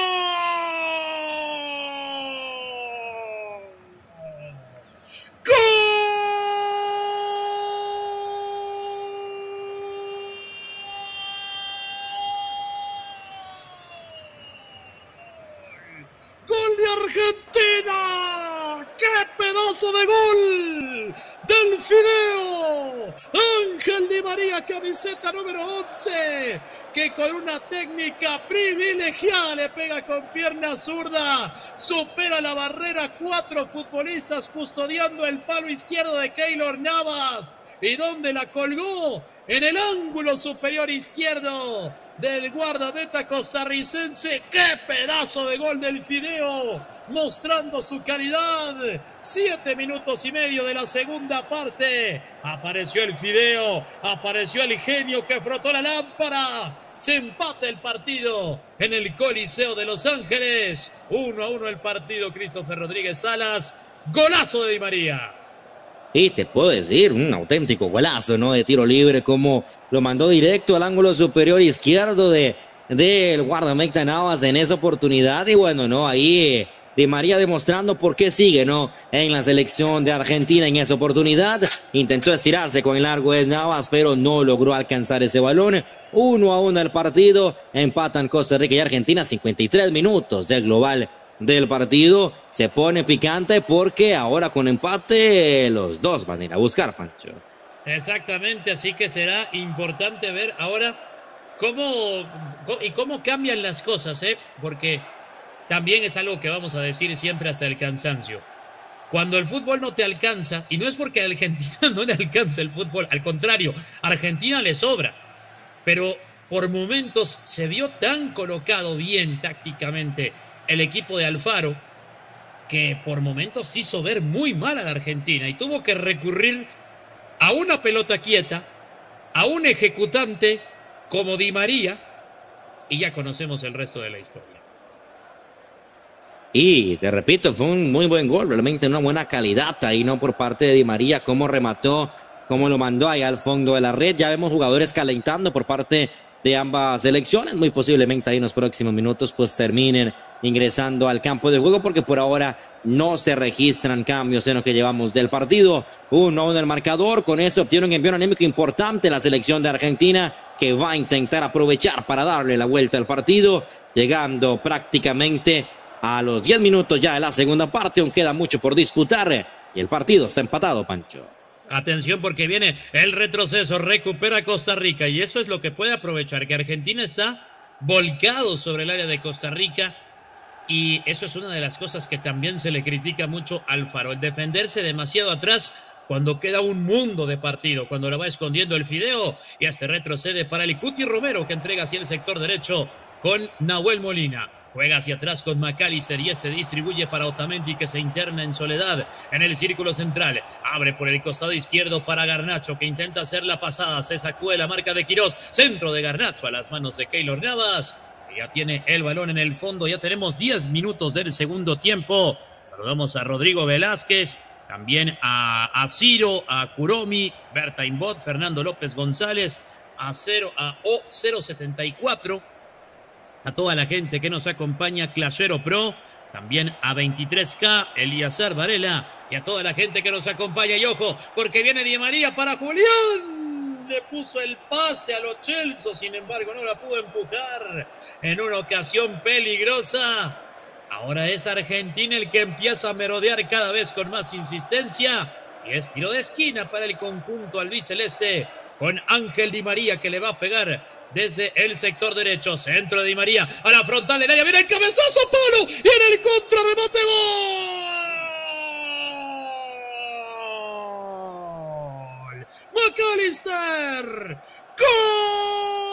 Speaker 1: De gol del Fideo Ángel Di María, camiseta número once, que con una técnica privilegiada le pega con pierna zurda, supera la barrera, cuatro futbolistas custodiando el palo izquierdo de Keylor Navas, y donde la colgó en el ángulo superior izquierdo del guardameta costarricense. ¡Qué pedazo de gol del Fideo! Mostrando su calidad. Siete minutos y medio de la segunda parte. Apareció el Fideo, apareció el genio que frotó la lámpara. Se empata el partido en el Coliseo de Los Ángeles. Uno a uno el partido. Christopher Rodríguez Salas. Golazo de Di María.
Speaker 2: Y te puedo decir, un auténtico golazo, ¿no? De tiro libre, como lo mandó directo al ángulo superior izquierdo de del guardameta Navas en esa oportunidad. Y bueno, no, ahí eh, Di María demostrando por qué sigue, ¿no? En la selección de Argentina en esa oportunidad. Intentó estirarse con el largo de Navas, pero no logró alcanzar ese balón. Uno a uno el partido. Empatan Costa Rica y Argentina. cincuenta y tres minutos del global del partido. Se pone picante porque ahora con empate los dos van a ir a buscar, Pancho.
Speaker 1: Exactamente, así que será importante ver ahora cómo y cómo cambian las cosas, ¿eh? Porque también es algo que vamos a decir siempre hasta el cansancio. Cuando el fútbol no te alcanza, y no es porque a Argentina no le alcanza el fútbol, al contrario, a Argentina le sobra, pero por momentos se vio tan colocado bien tácticamente el equipo de Alfaro, que por momentos hizo ver muy mal a la Argentina y tuvo que recurrir a una pelota quieta, a un ejecutante como Di María, y ya conocemos el resto de la historia.
Speaker 2: Y te repito, fue un muy buen gol, realmente una buena calidad ahí, ¿no? Por parte de Di María, cómo remató, cómo lo mandó ahí al fondo de la red. Ya vemos jugadores calentando por parte de ambas selecciones, muy posiblemente ahí en los próximos minutos pues terminen ingresando al campo de juego, porque por ahora no se registran cambios en lo que llevamos del partido. Uno a uno el marcador, con eso obtiene un envío anímico importante la selección de Argentina, que va a intentar aprovechar para darle la vuelta al partido, llegando prácticamente a los diez minutos ya de la segunda parte. Aún queda mucho por disputar y el partido está empatado, Pancho.
Speaker 1: Atención porque viene el retroceso, recupera Costa Rica y eso es lo que puede aprovechar, que Argentina está volcado sobre el área de Costa Rica y eso es una de las cosas que también se le critica mucho a Alfaro, el defenderse demasiado atrás cuando queda un mundo de partido, cuando lo va escondiendo el Fideo y hasta retrocede para el Cuti Romero, que entrega hacia el sector derecho con Nahuel Molina. Juega hacia atrás con McAllister y este distribuye para Otamendi, que se interna en soledad en el círculo central. Abre por el costado izquierdo para Garnacho, que intenta hacer la pasada. Se sacude la marca de Quirós. Centro de Garnacho a las manos de Keylor Navas. Que ya tiene el balón en el fondo. Ya tenemos diez minutos del segundo tiempo. Saludamos a Rodrigo Velázquez, también a, a Ciro, a Kuromi, Berta Imbot, Fernando López González, a, cero, a O cero setenta y cuatro. A toda la gente que nos acompaña, Clashero Pro, también a veintitrés K, Eliazar Varela, y a toda la gente que nos acompaña. Y ojo, porque viene Di María para Julián. Le puso el pase a Lo Celso, sin embargo no la pudo empujar en una ocasión peligrosa. Ahora es Argentina el que empieza a merodear cada vez con más insistencia. Y es tiro de esquina para el conjunto albiceleste, con Ángel Di María, que le va a pegar desde el sector derecho. Centro de Di María a la frontal del área. Viene el cabezazo, Pablo. Y en el contrarremate, gol. McAllister. Gol.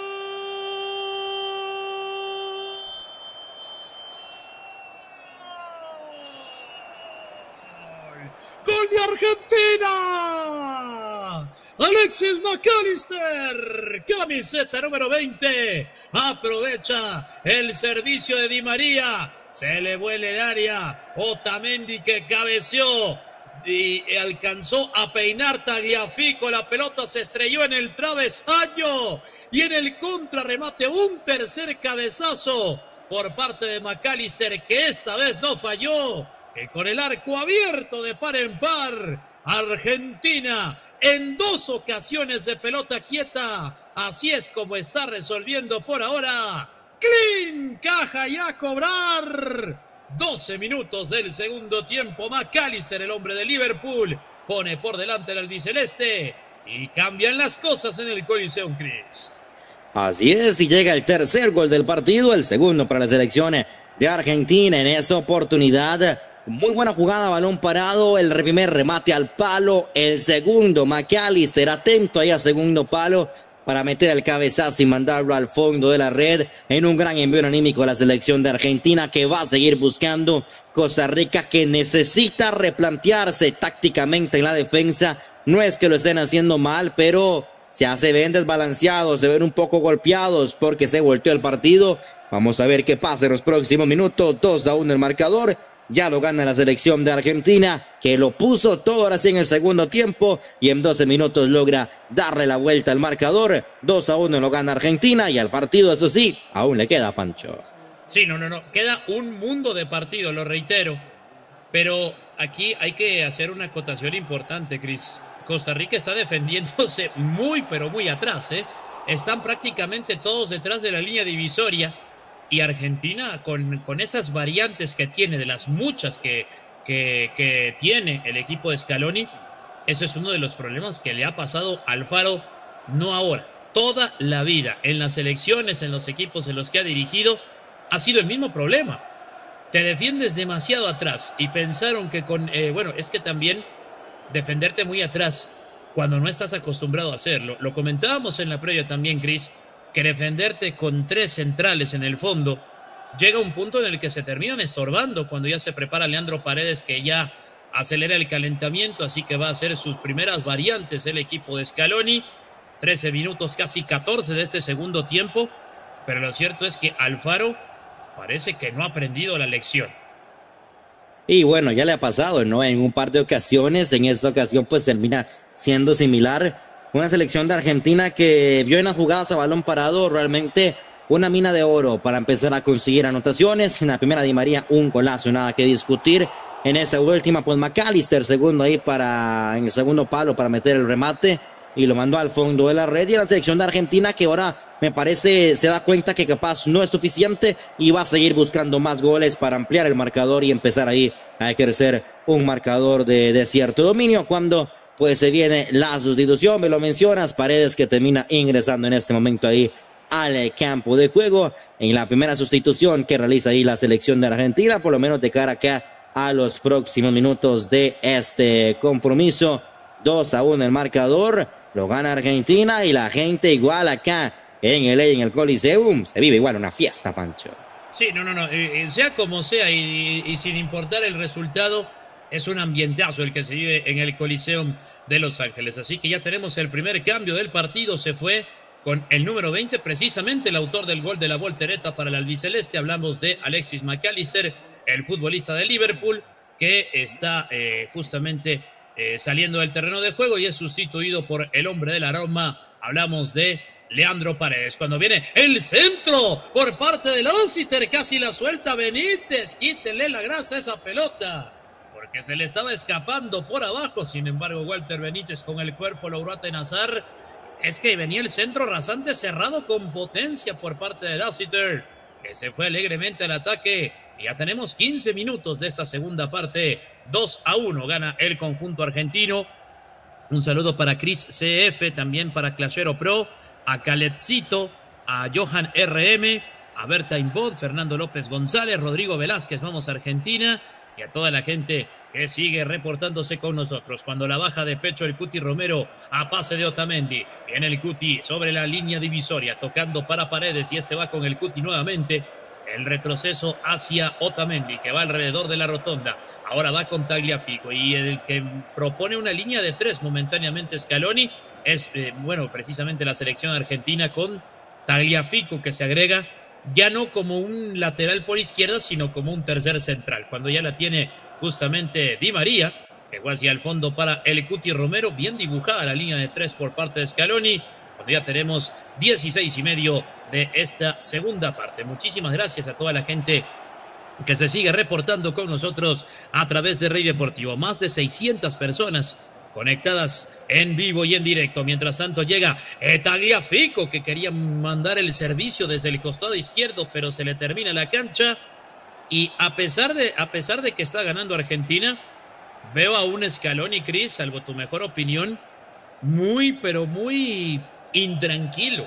Speaker 1: Gol de Argentina. Alexis McAllister, camiseta número veinte, aprovecha el servicio de Di María, se le vuela el área, Otamendi que cabeceó y alcanzó a peinar Tagliafico, la pelota se estrelló en el travesaño y en el contrarremate un tercer cabezazo por parte de McAllister, que esta vez no falló, que con el arco abierto de par en par, Argentina en dos ocasiones de pelota quieta. Así es como está resolviendo por ahora. Clean, caja y a cobrar. doce minutos del segundo tiempo. McAllister, el hombre de Liverpool, pone por delante al albiceleste y cambian las cosas en el Coliseum, Chris.
Speaker 2: Así es, y llega el tercer gol del partido, el segundo para la selección de Argentina en esa oportunidad. Muy buena jugada, balón parado, el primer remate al palo, el segundo, McAllister atento ahí a segundo palo para meter el cabezazo y mandarlo al fondo de la red, en un gran envío anímico a la selección de Argentina, que va a seguir buscando Costa Rica, que necesita replantearse tácticamente en la defensa. No es que lo estén haciendo mal, pero ya se ven desbalanceados, se ven un poco golpeados porque se volteó el partido. Vamos a ver qué pasa en los próximos minutos. Dos a uno el marcador. ya lo gana la selección de Argentina, que lo puso todo ahora sí en el segundo tiempo y en doce minutos logra darle la vuelta al marcador. dos a uno lo gana Argentina y al partido, eso sí, aún le queda, Pancho.
Speaker 1: Sí, no, no, no, queda un mundo de partido, lo reitero, pero aquí hay que hacer una acotación importante, Cris. Costa Rica está defendiéndose muy, pero muy atrás, ¿eh? Están prácticamente todos detrás de la línea divisoria. Y Argentina, con, con esas variantes que tiene, de las muchas que, que, que tiene el equipo de Scaloni, eso es uno de los problemas que le ha pasado a Alfaro, no ahora, toda la vida, en las selecciones, en los equipos en los que ha dirigido, ha sido el mismo problema. Te defiendes demasiado atrás y pensaron que con, eh, bueno, es que también defenderte muy atrás cuando no estás acostumbrado a hacerlo. Lo comentábamos en la previa también, Cris, que defenderte con tres centrales en el fondo llega a un punto en el que se terminan estorbando cuando ya se prepara Leandro Paredes, que ya acelera el calentamiento, así que va a hacer sus primeras variantes el equipo de Scaloni. trece minutos, casi catorce de este segundo tiempo, pero lo cierto es que Alfaro parece que no ha aprendido la lección.
Speaker 2: Y bueno, ya le ha pasado, ¿no? En un par de ocasiones, en esta ocasión pues termina siendo similar. Una selección de Argentina que vio en las jugadas a balón parado realmente una mina de oro para empezar a conseguir anotaciones. En la primera Di María un golazo, nada que discutir. En esta última pues McAllister, segundo ahí para, en el segundo palo para meter el remate y lo mandó al fondo de la red. Y la selección de Argentina que ahora me parece se da cuenta que capaz no es suficiente y va a seguir buscando más goles para ampliar el marcador y empezar ahí a ejercer un marcador de, de cierto dominio cuando pues se viene la sustitución. Me lo mencionas, Paredes, que termina ingresando en este momento ahí al campo de juego en la primera sustitución que realiza ahí la selección de Argentina, por lo menos de cara acá a los próximos minutos de este compromiso. dos a uno el marcador, lo gana Argentina y la gente igual acá en el en el Coliseum se vive igual una fiesta, Pancho.
Speaker 1: Sí, no, no, no, eh, sea como sea y, y sin importar el resultado, es un ambientazo el que se vive en el Coliseum de Los Ángeles. Así que ya tenemos el primer cambio del partido. Se fue con el número veinte, precisamente el autor del gol de la voltereta para el albiceleste. Hablamos de Alexis McAllister, el futbolista de Liverpool, que está eh, justamente eh, saliendo del terreno de juego y es sustituido por el hombre de la Roma. Hablamos de Leandro Paredes. Cuando viene el centro por parte de Lassiter, casi la suelta Benítez. Quítenle la grasa a esa pelota, que se le estaba escapando por abajo. Sin embargo, Walter Benítez con el cuerpo logró atenazar. Es que venía el centro rasante cerrado con potencia por parte de Lassiter, que se fue alegremente al ataque. Y ya tenemos quince minutos de esta segunda parte. dos a uno gana el conjunto argentino. Un saludo para Chris C F, también para Clashero Pro, a Caletcito, a Johan R M, a Berta Imbod, Fernando López González, Rodrigo Velázquez. Vamos a Argentina. Y a toda la gente que sigue reportándose con nosotros. Cuando la baja de pecho el Cuti Romero a pase de Otamendi. Viene el Cuti sobre la línea divisoria, tocando para Paredes y este va con el Cuti nuevamente. El retroceso hacia Otamendi, que va alrededor de la rotonda. Ahora va con Tagliafico y el que propone una línea de tres momentáneamente Scaloni es, eh, bueno, precisamente la selección argentina con Tagliafico, que se agrega ya no como un lateral por izquierda, sino como un tercer central, cuando ya la tiene justamente Di María, que fue hacia el fondo para el Cuti Romero. Bien dibujada la línea de tres por parte de Scaloni, cuando ya tenemos dieciséis y medio de esta segunda parte. Muchísimas gracias a toda la gente que se sigue reportando con nosotros a través de Rey Deportivo. Más de seiscientas personas conectadas en vivo y en directo. Mientras tanto llega Tagliafico, que quería mandar el servicio desde el costado izquierdo, pero se le termina la cancha. Y a pesar de, a pesar de que está ganando Argentina, veo a un Scaloni, Cris, salvo tu mejor opinión, muy, pero muy intranquilo.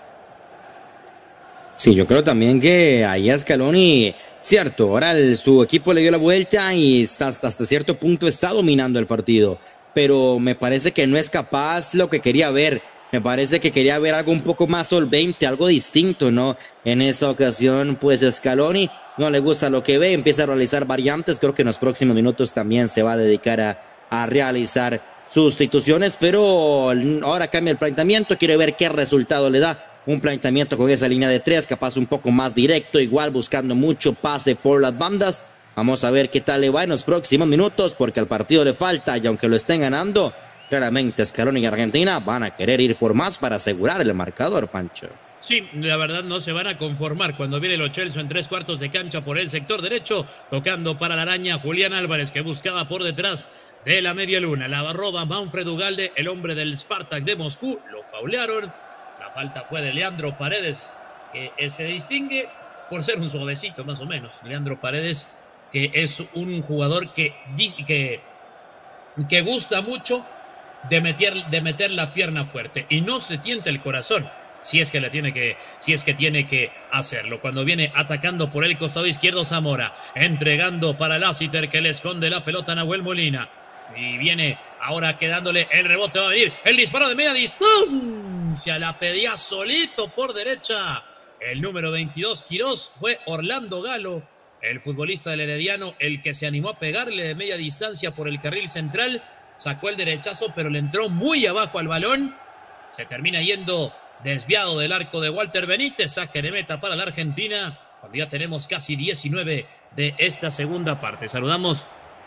Speaker 2: Sí, yo creo también que ahí a Scaloni, cierto, ahora el, su equipo le dio la vuelta y hasta, hasta cierto punto está dominando el partido. Pero me parece que no es capaz lo que quería ver. Me parece que quería ver algo un poco más solvente, algo distinto, ¿no? En esa ocasión, pues Scaloni no le gusta lo que ve, empieza a realizar variantes. Creo que en los próximos minutos también se va a dedicar a, a realizar sustituciones, pero ahora cambia el planteamiento, quiere ver qué resultado le da. Un planteamiento con esa línea de tres, capaz un poco más directo, igual buscando mucho pase por las bandas. Vamos a ver qué tal le va en los próximos minutos, porque al partido le falta, y aunque lo estén ganando, claramente Scaloni y Argentina van a querer ir por más para asegurar el marcador, Pancho.
Speaker 1: Sí, la verdad no se van a conformar cuando viene Lo Celso en tres cuartos de cancha por el sector derecho, tocando para la araña Julián Álvarez, que buscaba por detrás de la media luna. La roba Manfred Ugalde, el hombre del Spartak de Moscú. Lo faulearon. La falta fue de Leandro Paredes, que se distingue por ser un suavecito más o menos. Leandro Paredes, que es un jugador que, que, que gusta mucho de meter, de meter la pierna fuerte y no se tienta el corazón. Si es que le tiene que, si es que tiene que hacerlo. Cuando viene atacando por el costado izquierdo Zamora, entregando para Lassiter, que le esconde la pelota a Nahuel Molina. Y viene ahora quedándole el rebote, va a venir el disparo de media distancia. La pedía solito por derecha. El número veintidós, Quirós, fue Orlando Galo, el futbolista del Herediano, el que se animó a pegarle de media distancia por el carril central. Sacó el derechazo, pero le entró muy abajo al balón. Se termina yendo desviado del arco de Walter Benítez. Saque de meta para la Argentina, cuando ya tenemos casi diecinueve de esta segunda parte. Saludamos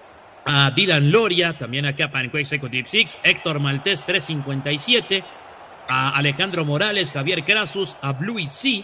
Speaker 1: a Dylan Loria, también acá para Panco Executive Six, Héctor Maltés tres cincuenta y siete, a Alejandro Morales, Javier Crasus, a Blue C,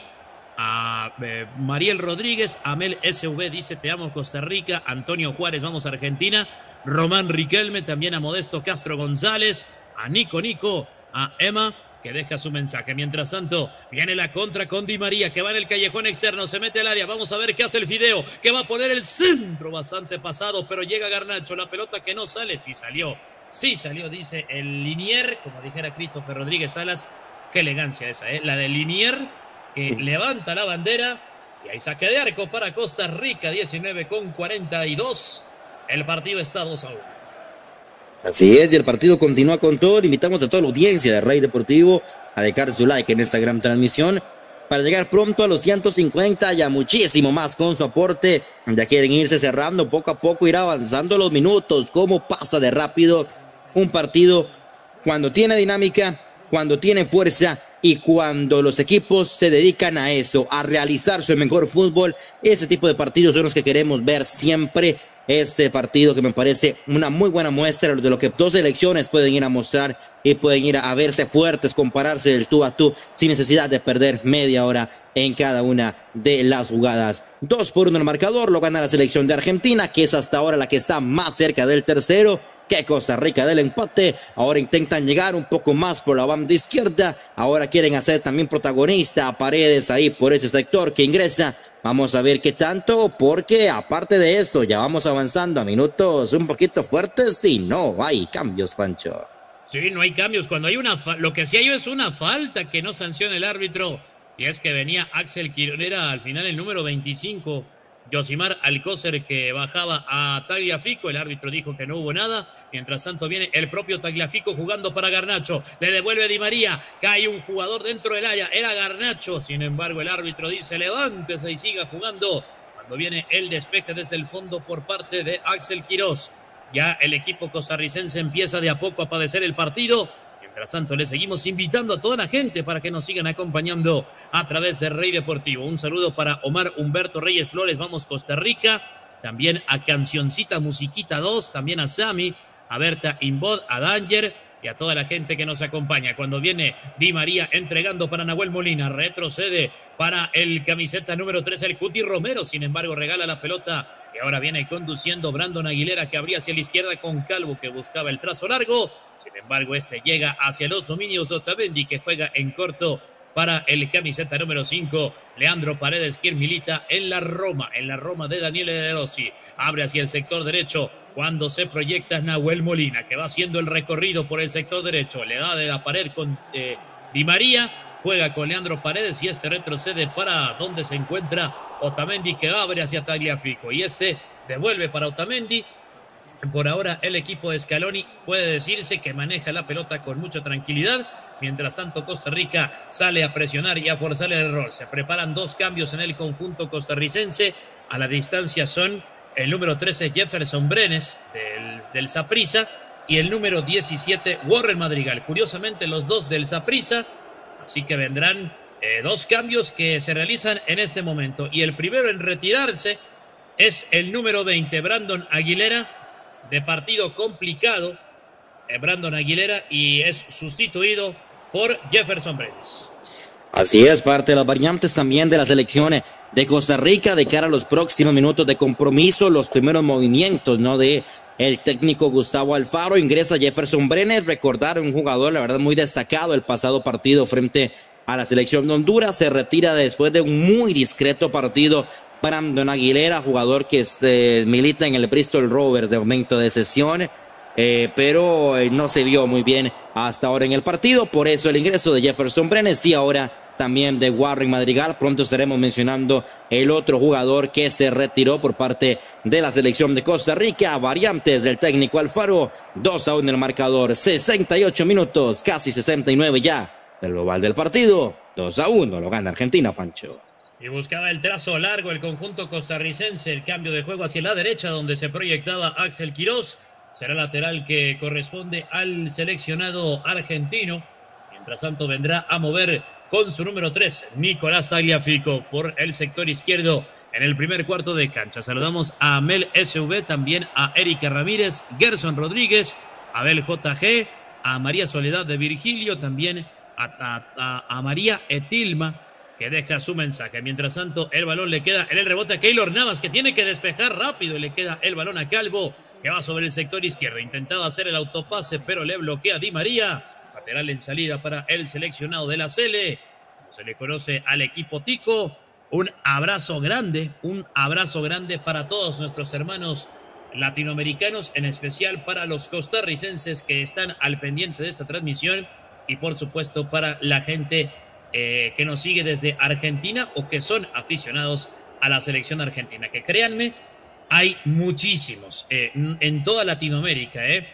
Speaker 1: a eh, Mariel Rodríguez, Amel S V dice te amo Costa Rica, Antonio Juárez vamos a Argentina, Román Riquelme, también a Modesto Castro González, a Nico Nico, a Emma, que deja su mensaje. Mientras tanto, viene la contra con Di María, que va en el callejón externo, se mete al área. Vamos a ver qué hace el Fideo, que va a poner el centro bastante pasado, pero llega Garnacho, la pelota que no sale. Sí salió, sí salió, dice el Linier, como dijera Christopher Rodríguez Salas. Qué elegancia esa, ¿eh? La de Linier, que uh. levanta la bandera, y hay saque de arco para Costa Rica, diecinueve con cuarenta y dos. El partido está dos a uno.
Speaker 2: Así es, y el partido continúa con todo. Le invitamos a toda la audiencia de Rey Deportivo a dejar su like en esta gran transmisión para llegar pronto a los ciento cincuenta y a muchísimo más con su aporte. Ya quieren irse cerrando poco a poco, ir avanzando los minutos. Cómo pasa de rápido un partido cuando tiene dinámica, cuando tiene fuerza y cuando los equipos se dedican a eso, a realizar su mejor fútbol. Ese tipo de partidos son los que queremos ver siempre. Este partido que me parece una muy buena muestra de lo que dos selecciones pueden ir a mostrar y pueden ir a verse fuertes, compararse del tú a tú sin necesidad de perder media hora en cada una de las jugadas. Dos por uno el marcador, lo gana la selección de Argentina, que es hasta ahora la que está más cerca del tercero. Que Costa Rica del empate. Ahora intentan llegar un poco más por la banda izquierda. Ahora quieren hacer también protagonista a Paredes ahí por ese sector que ingresa. Vamos a ver qué tanto, porque aparte de eso ya vamos avanzando a minutos un poquito fuertes y no hay cambios, Pancho.
Speaker 1: Sí, no hay cambios. Cuando hay una fa- lo que sí hay es una falta que no sanciona el árbitro, y es que venía Axel Quiroga al final, el número veinticinco, Yosimar Alcócer, que bajaba a Tagliafico. El árbitro dijo que no hubo nada. Mientras tanto viene el propio Tagliafico jugando para Garnacho, le devuelve Di María, cae un jugador dentro del área, era Garnacho. Sin embargo el árbitro dice levántese y siga jugando, cuando viene el despeje desde el fondo por parte de Axel Quirós. Ya el equipo costarricense empieza de a poco a padecer el partido. Mientras tanto, le seguimos invitando a toda la gente para que nos sigan acompañando a través de Rey Deportivo. Un saludo para Omar Humberto Reyes Flores, vamos Costa Rica. También a Cancioncita Musiquita dos, también a Sami, a Berta Imbod, a Danger y a toda la gente que nos acompaña. Cuando viene Di María entregando para Nahuel Molina, retrocede para el camiseta número tres, el Cuti Romero. Sin embargo, regala la pelota y ahora viene conduciendo Brandon Aguilera, que abría hacia la izquierda con Calvo, que buscaba el trazo largo. Sin embargo, este llega hacia los dominios de Otamendi, que juega en corto para el camiseta número cinco, Leandro Paredes, quien milita en la Roma, en la Roma de Daniele De Rossi. Abre hacia el sector derecho cuando se proyecta Nahuel Molina, que va haciendo el recorrido por el sector derecho. Le da de la pared con eh, Di María, juega con Leandro Paredes y este retrocede para donde se encuentra Otamendi, que abre hacia Tagliafico. Y este devuelve para Otamendi. Por ahora el equipo de Scaloni puede decirse que maneja la pelota con mucha tranquilidad. Mientras tanto, Costa Rica sale a presionar y a forzar el error. Se preparan dos cambios en el conjunto costarricense. A la distancia son el número trece, Jefferson Brenes, del, del Saprissa, y el número diecisiete, Warren Madrigal. Curiosamente, los dos del Saprissa. Así que vendrán eh, dos cambios que se realizan en este momento. Y el primero en retirarse es el número veinte, Brandon Aguilera, de partido complicado. Eh, Brandon Aguilera, y es sustituido por Jefferson Brenes.
Speaker 2: Así es, parte de las variantes también de la selección de Costa Rica de cara a los próximos minutos de compromiso, los primeros movimientos, ¿no?, de el técnico Gustavo Alfaro. Ingresa Jefferson Brenes, recordar un jugador, la verdad, muy destacado el pasado partido frente a la selección de Honduras. Se retira después de un muy discreto partido Brandon Aguilera, jugador que se milita en el Bristol Rovers de momento de sesión. Eh, pero eh, no se vio muy bien hasta ahora en el partido, por eso el ingreso de Jefferson Brenes y ahora también de Warren Madrigal. Pronto estaremos mencionando el otro jugador que se retiró por parte de la selección de Costa Rica. Variantes del técnico Alfaro, dos a uno el marcador, sesenta y ocho minutos, casi sesenta y nueve ya del global del partido. Dos a uno lo gana Argentina, Pancho.
Speaker 1: Y buscaba el trazo largo el conjunto costarricense, el cambio de juego hacia la derecha donde se proyectaba Axel Quirós. Será lateral que corresponde al seleccionado argentino. Mientras tanto vendrá a mover con su número tres, Nicolás Tagliafico, por el sector izquierdo en el primer cuarto de cancha. Saludamos a Mel S V, también a Erika Ramírez, Gerson Rodríguez, Abel J G, a María Soledad de Virgilio, también a, a, a, a María Etilma, que deja su mensaje. Mientras tanto, el balón le queda en el rebote a Keylor Navas, que tiene que despejar rápido, y le queda el balón a Calvo, que va sobre el sector izquierdo. Intentaba hacer el autopase, pero le bloquea Di María. Lateral en salida para el seleccionado de la Sele, como se le conoce al equipo tico. Un abrazo grande, un abrazo grande para todos nuestros hermanos latinoamericanos, en especial para los costarricenses que están al pendiente de esta transmisión, y por supuesto para la gente Eh, que nos sigue desde Argentina o que son aficionados a la selección argentina, que créanme, hay muchísimos eh, en toda Latinoamérica, eh.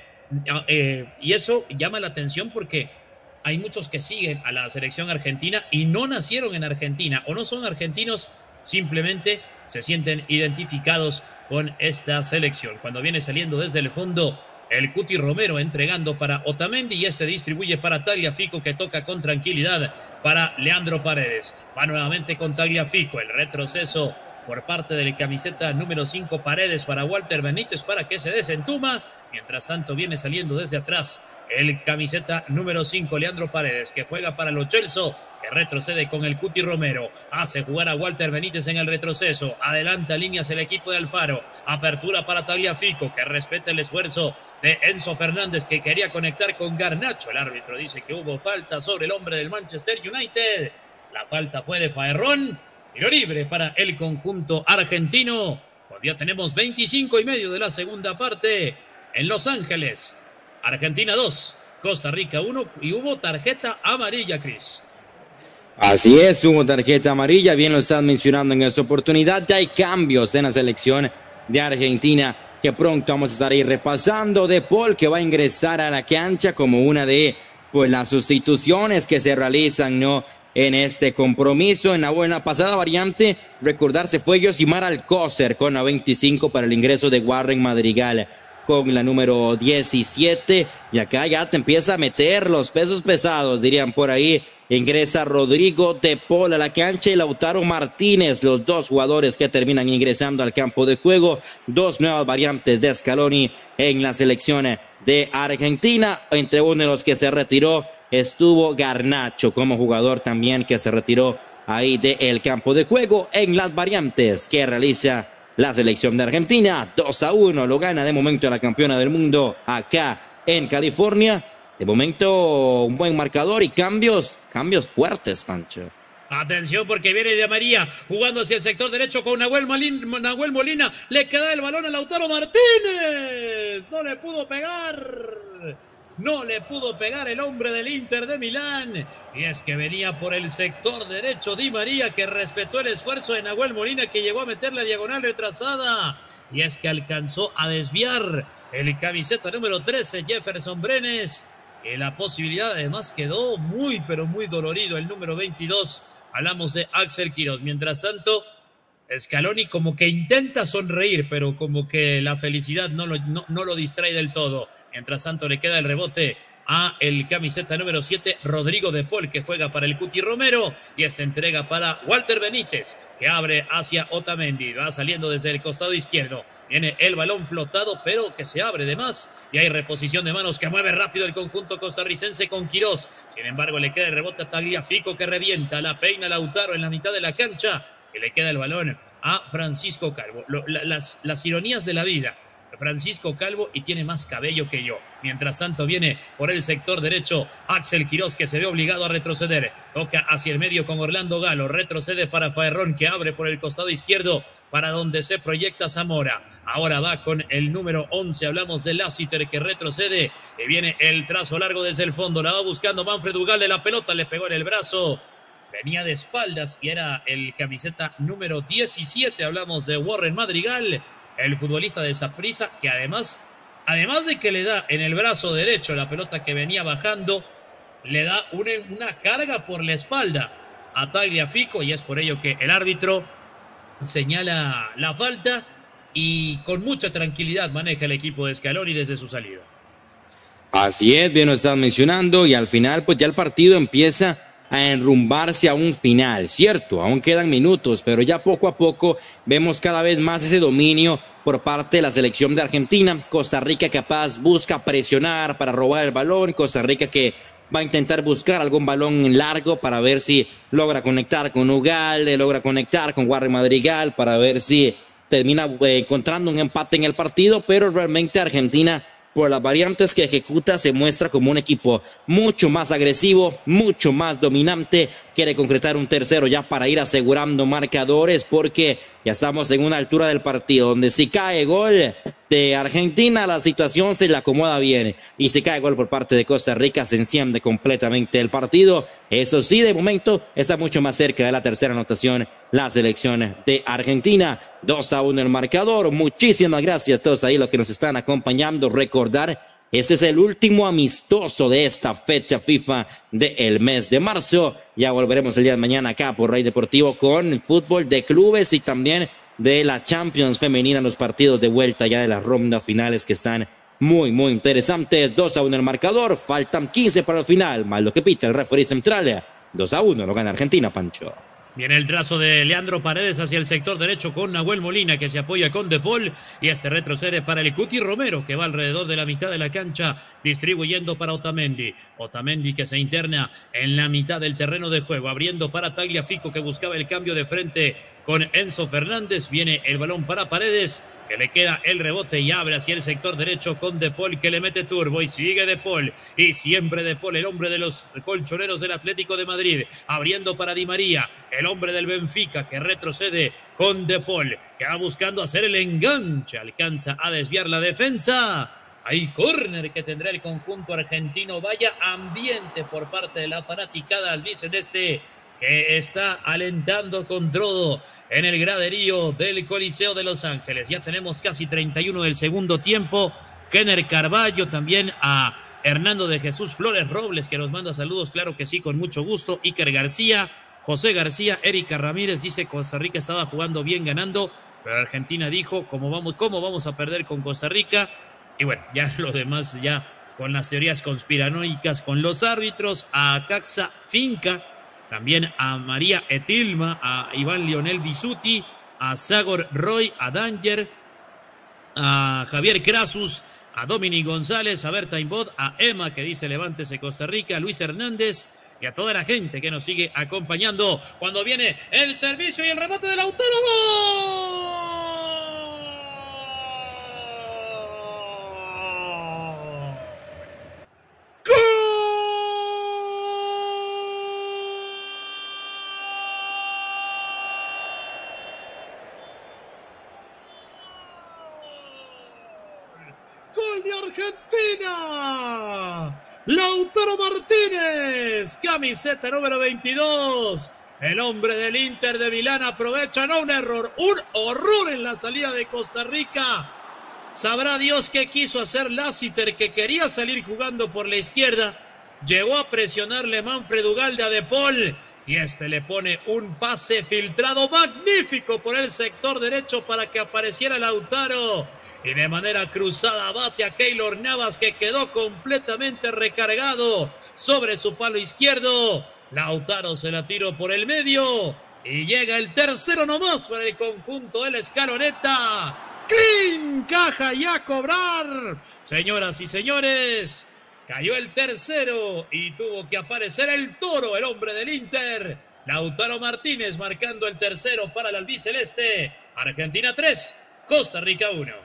Speaker 1: Eh, y eso llama la atención porque hay muchos que siguen a la selección argentina y no nacieron en Argentina o no son argentinos, simplemente se sienten identificados con esta selección. Cuando viene saliendo desde el fondo el Cuti Romero, entregando para Otamendi, y este distribuye para Tagliafico, que toca con tranquilidad para Leandro Paredes. Va nuevamente con Tagliafico, el retroceso por parte del camiseta número cinco Paredes para Walter Benítez para que se desentuma. Mientras tanto viene saliendo desde atrás el camiseta número cinco Leandro Paredes, que juega para Lo Celso, que retrocede con el Cuti Romero, hace jugar a Walter Benítez en el retroceso, adelanta líneas el equipo de Alfaro, apertura para Tagliafico, que respeta el esfuerzo de Enzo Fernández, que quería conectar con Garnacho. El árbitro dice que hubo falta sobre el hombre del Manchester United, la falta fue de Faerrón, tiro libre para el conjunto argentino, cuando ya tenemos veinticinco y medio de la segunda parte en Los Ángeles. Argentina dos, Costa Rica uno, y hubo tarjeta amarilla, Cris.
Speaker 2: Así es, hubo tarjeta amarilla, bien lo están mencionando en esta oportunidad. Ya hay cambios en la selección de Argentina que pronto vamos a estar ahí repasando. De Paul, que va a ingresar a la cancha como una de pues las sustituciones que se realizan, ¿no?, en este compromiso. En la buena pasada variante, recordarse, fue Yosimar Alcócer con la veinticinco para el ingreso de Warren Madrigal con la número diecisiete, y acá ya te empieza a meter los pesos pesados, dirían por ahí. Ingresa Rodrigo De Paul a la cancha y Lautaro Martínez, los dos jugadores que terminan ingresando al campo de juego. Dos nuevas variantes de Scaloni en la selección de Argentina. Entre uno de los que se retiró estuvo Garnacho como jugador también, que se retiró ahí del campo de juego. En las variantes que realiza la selección de Argentina, dos a uno lo gana de momento la campeona del mundo acá en California. De momento un buen marcador y cambios, cambios fuertes, Pancho.
Speaker 1: Atención, porque viene de María jugando hacia el sector derecho con Nahuel Molina, Nahuel Molina. Le queda el balón a Lautaro Martínez. No le pudo pegar. No le pudo pegar el hombre del Inter de Milán. Y es que venía por el sector derecho Di María, que respetó el esfuerzo de Nahuel Molina, que llegó a meter la diagonal retrasada. Y es que alcanzó a desviar el camiseta número trece, Jefferson Brenes. Y la posibilidad además quedó muy, pero muy dolorido el número veintidós. Hablamos de Axel Quirós. Mientras tanto, Scaloni como que intenta sonreír, pero como que la felicidad no lo, no, no lo distrae del todo. Mientras tanto le queda el rebote a el camiseta número siete, Rodrigo de Paul, que juega para el Cuti Romero, y esta entrega para Walter Benítez, que abre hacia Otamendi, va saliendo desde el costado izquierdo, viene el balón flotado, pero que se abre de más, y hay reposición de manos que mueve rápido el conjunto costarricense con Quirós, sin embargo le queda el rebote a Tagliafico, que revienta, la peina Lautaro en la mitad de la cancha, y le queda el balón a Francisco Calvo. Lo, la, las, las ironías de la vida, Francisco Calvo y tiene más cabello que yo. Mientras tanto viene por el sector derecho Axel Quirós, que se ve obligado a retroceder. Toca hacia el medio con Orlando Galo. Retrocede para Faerrón, que abre por el costado izquierdo para donde se proyecta Zamora. Ahora va con el número once. Hablamos de Lassiter, que retrocede. Y viene el trazo largo desde el fondo. La va buscando Manfred Ugalde. La pelota le pegó en el brazo. Venía de espaldas y era el camiseta número diecisiete. Hablamos de Warren Madrigal, el futbolista de Saprissa, que además, además de que le da en el brazo derecho la pelota que venía bajando, le da una, una carga por la espalda a Tagliafico, y es por ello que el árbitro señala la falta y con mucha tranquilidad maneja el equipo de Scaloni desde su salida.
Speaker 2: Así es, bien lo estás mencionando, y al final pues ya el partido empieza a enrumbarse a un final, cierto, aún quedan minutos, pero ya poco a poco vemos cada vez más ese dominio por parte de la selección de Argentina. Costa Rica capaz busca presionar para robar el balón, Costa Rica que va a intentar buscar algún balón largo para ver si logra conectar con Ugalde, logra conectar con Warren Madrigal para ver si termina eh, encontrando un empate en el partido, pero realmente Argentina, por las variantes que ejecuta, se muestra como un equipo mucho más agresivo, mucho más dominante. Quiere concretar un tercero ya para ir asegurando marcadores, porque ya estamos en una altura del partido donde si cae gol de Argentina, la situación se le acomoda bien, y si cae gol por parte de Costa Rica, se enciende completamente el partido. Eso sí, de momento está mucho más cerca de la tercera anotación la selección de Argentina. dos a uno el marcador. Muchísimas gracias a todos ahí los que nos están acompañando. Recordar, este es el último amistoso de esta fecha FIFA del mes de marzo. Ya volveremos el día de mañana acá por Rey Deportivo con fútbol de clubes y también de la Champions femenina, los partidos de vuelta ya de las rondas finales que están muy, muy interesantes. dos a uno el marcador. Faltan quince para el final, más lo que pita el referee central. dos a uno lo gana Argentina, Pancho.
Speaker 1: Viene el trazo de Leandro Paredes hacia el sector derecho con Nahuel Molina, que se apoya con De Paul, y este retrocede para el Cuti Romero, que va alrededor de la mitad de la cancha distribuyendo para Otamendi. Otamendi que se interna en la mitad del terreno de juego, abriendo para Tagliafico, que buscaba el cambio de frente con Enzo Fernández. Viene el balón para Paredes, que le queda el rebote y abre hacia el sector derecho con De Paul, que le mete turbo y sigue De Paul, y siempre De Paul, el hombre de los colchoneros del Atlético de Madrid, abriendo para Di María, el hombre del Benfica, que retrocede con De Paul, que va buscando hacer el enganche, alcanza a desviar la defensa. Hay córner que tendrá el conjunto argentino. Vaya ambiente por parte de la fanaticada albiceleste, que está alentando con todo en el graderío del Coliseo de Los Ángeles. Ya tenemos casi treinta y uno del segundo tiempo. Kenner Carballo, también a Hernando de Jesús Flores Robles, que nos manda saludos, claro que sí, con mucho gusto. Iker García, José García, Erika Ramírez dice Costa Rica estaba jugando bien, ganando, pero Argentina dijo, ¿cómo vamos, cómo vamos a perder con Costa Rica? Y bueno, ya lo demás, ya con las teorías conspiranoicas, con los árbitros, a Caxa Finca, también a María Etilma, a Iván Lionel Bisuti, a Sagor Roy, a Danger, a Javier Crasus, a Dominic González, a Berta Imbod, a Emma, que dice levántese Costa Rica, a Luis Hernández, y a toda la gente que nos sigue acompañando cuando viene el servicio y el remate del autónomo. ¡Gol de Argentina! Lautaro Martínez, camiseta número veintidós. El hombre del Inter de Milán aprovecha, no un error, un horror en la salida de Costa Rica. Sabrá Dios qué quiso hacer Lassiter, que quería salir jugando por la izquierda. Llegó a presionarle Manfred Ugalde a De Paul Y este le pone un pase filtrado magnífico por el sector derecho para que apareciera Lautaro. Y de manera cruzada bate a Keylor Navas, que quedó completamente recargado sobre su palo izquierdo. Lautaro se la tiró por el medio. Y llega el tercero nomás para el conjunto de la Escaloneta. ¡Clean! Caja y a cobrar. Señoras y señores, cayó el tercero y tuvo que aparecer el Toro, el hombre del Inter. Lautaro Martínez marcando el tercero para el albiceleste. Argentina tres, Costa Rica uno.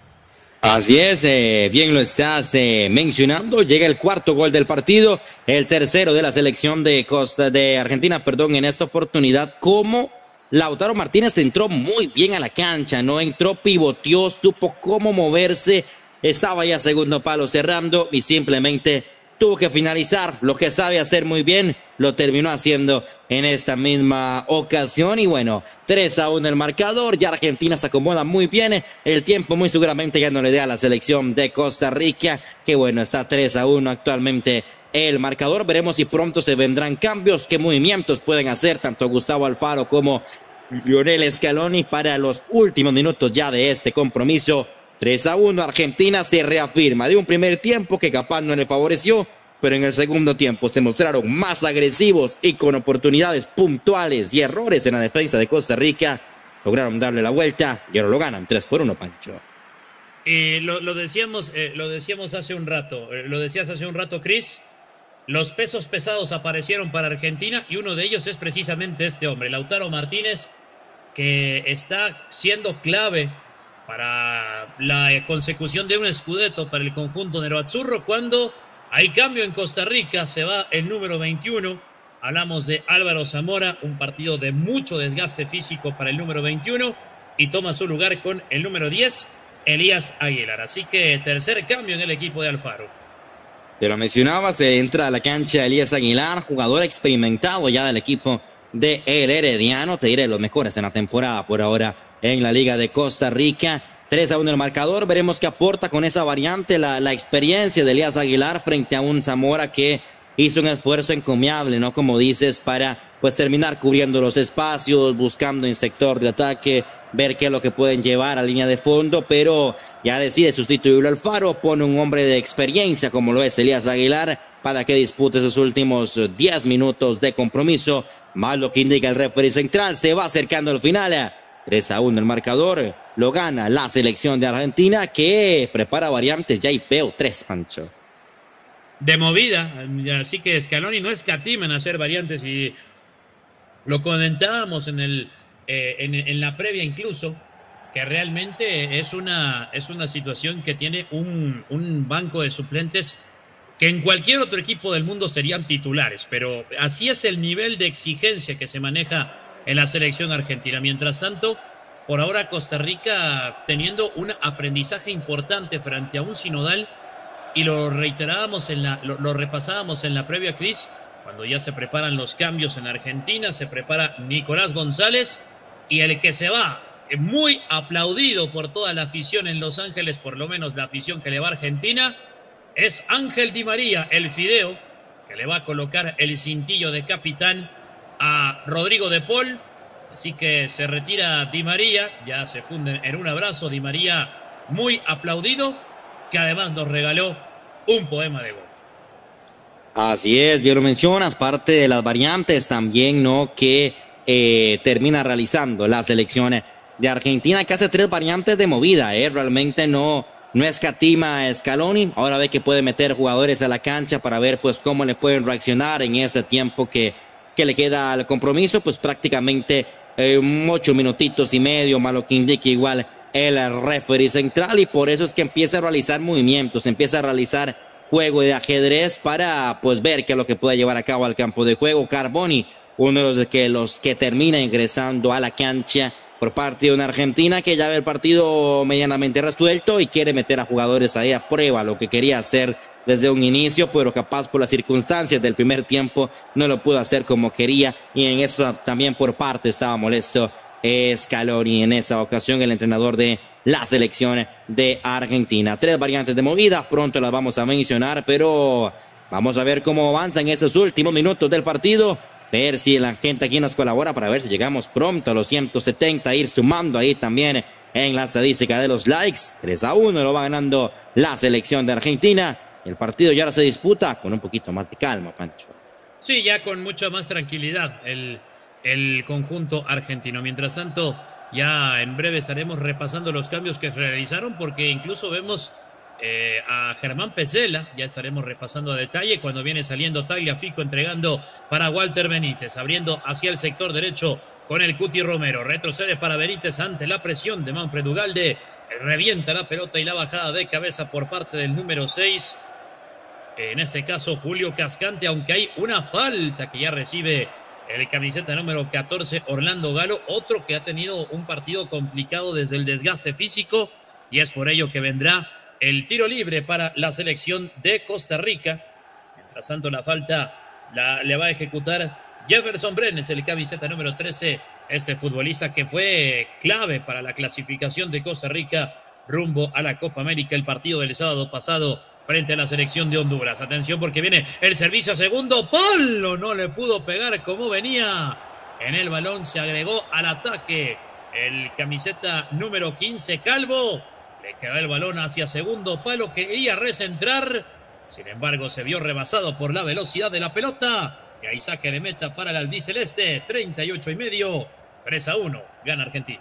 Speaker 2: Así es, eh, bien lo estás eh, mencionando. Llega el cuarto gol del partido, el tercero de la selección de Costa de Argentina, perdón, en esta oportunidad. Como Lautaro Martínez entró muy bien a la cancha, no entró, pivoteó, supo cómo moverse. Estaba ya segundo palo cerrando y simplemente tuvo que finalizar. Lo que sabe hacer muy bien, lo terminó haciendo en esta misma ocasión. Y bueno, tres a uno el marcador. Ya Argentina se acomoda muy bien. El tiempo muy seguramente ya no le da a la selección de Costa Rica. Que bueno, está tres a uno actualmente el marcador. Veremos si pronto se vendrán cambios. Qué movimientos pueden hacer tanto Gustavo Alfaro como Lionel Scaloni para los últimos minutos ya de este compromiso. tres a uno, Argentina se reafirma de un primer tiempo que capaz no le favoreció, pero en el segundo tiempo se mostraron más agresivos y con oportunidades puntuales y errores en la defensa de Costa Rica. Lograron darle la vuelta y ahora lo ganan tres por uno, Pancho.
Speaker 1: Y lo, lo decíamos, eh, lo decíamos hace un rato, eh, lo decías hace un rato, Chris. Los pesos pesados aparecieron para Argentina y uno de ellos es precisamente este hombre, Lautaro Martínez, que está siendo clave para la consecución de un scudetto para el conjunto neroazzurro. Cuando hay cambio en Costa Rica, se va el número veintiuno. Hablamos de Álvaro Zamora, un partido de mucho desgaste físico para el número veintiuno, y toma su lugar con el número diez, Elías Aguilar. Así que tercer cambio en el equipo de Alfaro.
Speaker 2: Te lo mencionaba, se entra a la cancha Elías Aguilar, jugador experimentado ya del equipo de El Herediano, te diré los mejores en la temporada por ahora en la Liga de Costa Rica. tres a uno el marcador. Veremos qué aporta con esa variante la, la experiencia de Elías Aguilar frente a un Zamora que hizo un esfuerzo encomiable, ¿no? Como dices, para pues terminar cubriendo los espacios, buscando en sector de ataque, ver qué es lo que pueden llevar a línea de fondo, pero ya decide sustituirlo Alfaro, pone un hombre de experiencia como lo es Elías Aguilar para que dispute esos últimos diez minutos de compromiso, más lo que indica el referee central. Se va acercando al final. tres a uno el marcador, lo gana la selección de Argentina, que prepara variantes. Ya hay veo tres, Pancho.
Speaker 1: De movida, así que Scaloni no escatima en hacer variantes y lo comentábamos en, el, eh, en, en la previa incluso, que realmente es una, es una situación que tiene un, un banco de suplentes que en cualquier otro equipo del mundo serían titulares, pero así es el nivel de exigencia que se maneja en la selección argentina. Mientras tanto, por ahora Costa Rica teniendo un aprendizaje importante frente a un sinodal, y lo reiterábamos, en la, lo, lo repasábamos en la previa, Cris, cuando ya se preparan los cambios en Argentina, se prepara Nicolás González, y el que se va, muy aplaudido por toda la afición en Los Ángeles, por lo menos la afición que le va a Argentina, es Ángel Di María, el Fideo, que le va a colocar el cintillo de capitán a Rodrigo de Paul. Así que se retira Di María, ya se funden en un abrazo. Di María muy aplaudido, que además nos regaló un poema de gol.
Speaker 2: Así es, bien lo mencionas, parte de las variantes también, ¿no? Que eh, termina realizando la selección de Argentina, que hace tres variantes de movida, ¿eh? Realmente no, no escatima Scaloni. Ahora ve que puede meter jugadores a la cancha para ver pues cómo le pueden reaccionar en este tiempo que, que le queda al compromiso, pues prácticamente eh, ocho minutitos y medio, más lo que indique igual el referee central, y por eso es que empieza a realizar movimientos, empieza a realizar juego de ajedrez para pues ver qué es lo que puede llevar a cabo al campo de juego. Carboni, uno de los que, los que termina ingresando a la cancha por parte de una Argentina que ya ve el partido medianamente resuelto y quiere meter a jugadores ahí a prueba, lo que quería hacer desde un inicio, pero capaz por las circunstancias del primer tiempo no lo pudo hacer como quería, y en eso también por parte estaba molesto Scaloni en esa ocasión, el entrenador de la selección de Argentina. Tres variantes de movida, pronto las vamos a mencionar, pero vamos a ver cómo avanza en estos últimos minutos del partido. ver si la gente aquí nos colabora para ver si llegamos pronto a los ciento setenta, ir sumando ahí también en la estadística de los likes. tres a uno lo va ganando la selección de Argentina. El partido ya ahora se disputa con un poquito más de calma, Pancho.
Speaker 1: Sí, ya con mucha más tranquilidad el, el conjunto argentino. Mientras tanto, ya en breve estaremos repasando los cambios que se realizaron, porque incluso vemos eh, a Germán Pesela, ya estaremos repasando a detalle cuando viene saliendo Tagliafico entregando para Walter Benítez, abriendo hacia el sector derecho con el Cuti Romero, retrocede para Benítez ante la presión de Manfred Ugalde, revienta la pelota y la bajada de cabeza por parte del número seis, en este caso Julio Cascante, aunque hay una falta que ya recibe el camiseta número catorce, Orlando Galo, otro que ha tenido un partido complicado desde el desgaste físico, y es por ello que vendrá el tiro libre para la selección de Costa Rica. Mientras tanto, la falta la, le va a ejecutar Jefferson Brenes, el camiseta número trece, este futbolista que fue clave para la clasificación de Costa Rica rumbo a la Copa América, el partido del sábado pasado frente a la selección de Honduras. Atención porque viene el servicio a segundo palo, no le pudo pegar como venía en el balón, se agregó al ataque el camiseta número quince, Calvo, le quedó el balón hacia segundo palo, quería recentrar, sin embargo se vio rebasado por la velocidad de la pelota. Y ahí saque de meta para el albiceleste, treinta y ocho y medio, tres a uno, gana Argentina.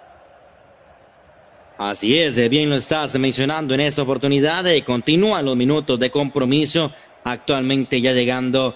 Speaker 2: Así es, bien lo estás mencionando en esta oportunidad. Continúan los minutos de compromiso, actualmente ya llegando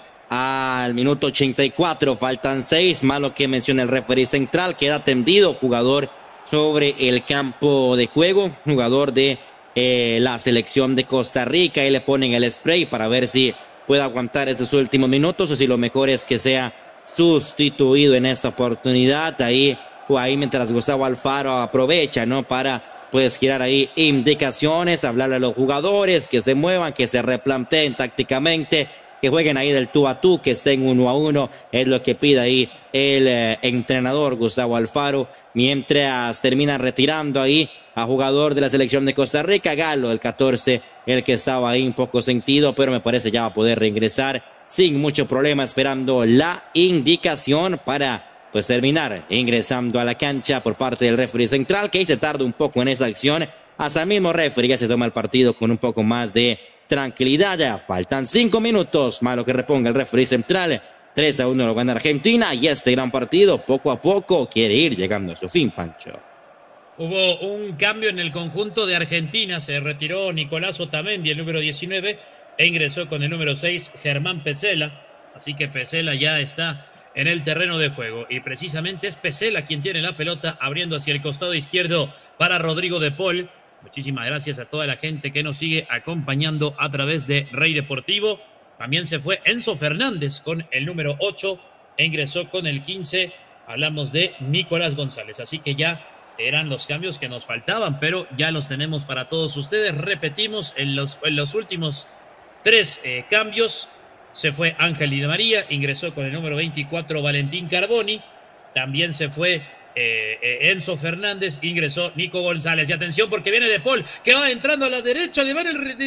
Speaker 2: al minuto ochenta y cuatro, faltan seis, más lo que menciona el referee central, queda tendido jugador sobre el campo de juego, jugador de eh, la selección de Costa Rica, y le ponen el spray para ver si puede aguantar esos últimos minutos o si lo mejor es que sea sustituido en esta oportunidad. Ahí, o ahí mientras Gustavo Alfaro aprovecha, ¿no? Para pues girar ahí indicaciones, hablarle a los jugadores que se muevan, que se replanteen tácticamente, que jueguen ahí del tú a tú, que estén uno a uno, es lo que pide ahí el eh, entrenador Gustavo Alfaro, mientras termina retirando ahí a jugador de la selección de Costa Rica, Galo, el catorce, el que estaba ahí un poco sentido, pero me parece ya va a poder reingresar sin mucho problema, esperando la indicación para pues terminar ingresando a la cancha por parte del referee central, que ahí se tarda un poco en esa acción. Hasta el mismo referee ya se toma el partido con un poco más de tranquilidad. Ya faltan cinco minutos, malo que reponga el referee central. tres a uno lo gana Argentina, y este gran partido poco a poco quiere ir llegando a su fin, Pancho.
Speaker 1: Hubo un cambio en el conjunto de Argentina, se retiró Nicolás Otamendi, el número diecinueve, e ingresó con el número seis, Germán Pesela, así que Pesela ya está en el terreno de juego, y precisamente es Pesela quien tiene la pelota, abriendo hacia el costado izquierdo para Rodrigo de Paul. Muchísimas gracias a toda la gente que nos sigue acompañando a través de Rey Deportivo. También se fue Enzo Fernández con el número ocho, e ingresó con el quince, hablamos de Nicolás González, así que ya eran los cambios que nos faltaban, pero ya los tenemos para todos ustedes. Repetimos, en los, en los últimos tres eh, cambios se fue Ángel Di María, ingresó con el número veinticuatro Valentín Carboni, también se fue eh, eh, Enzo Fernández, ingresó Nico González. Y atención porque viene De Paul, que va entrando a la derecha, le va el de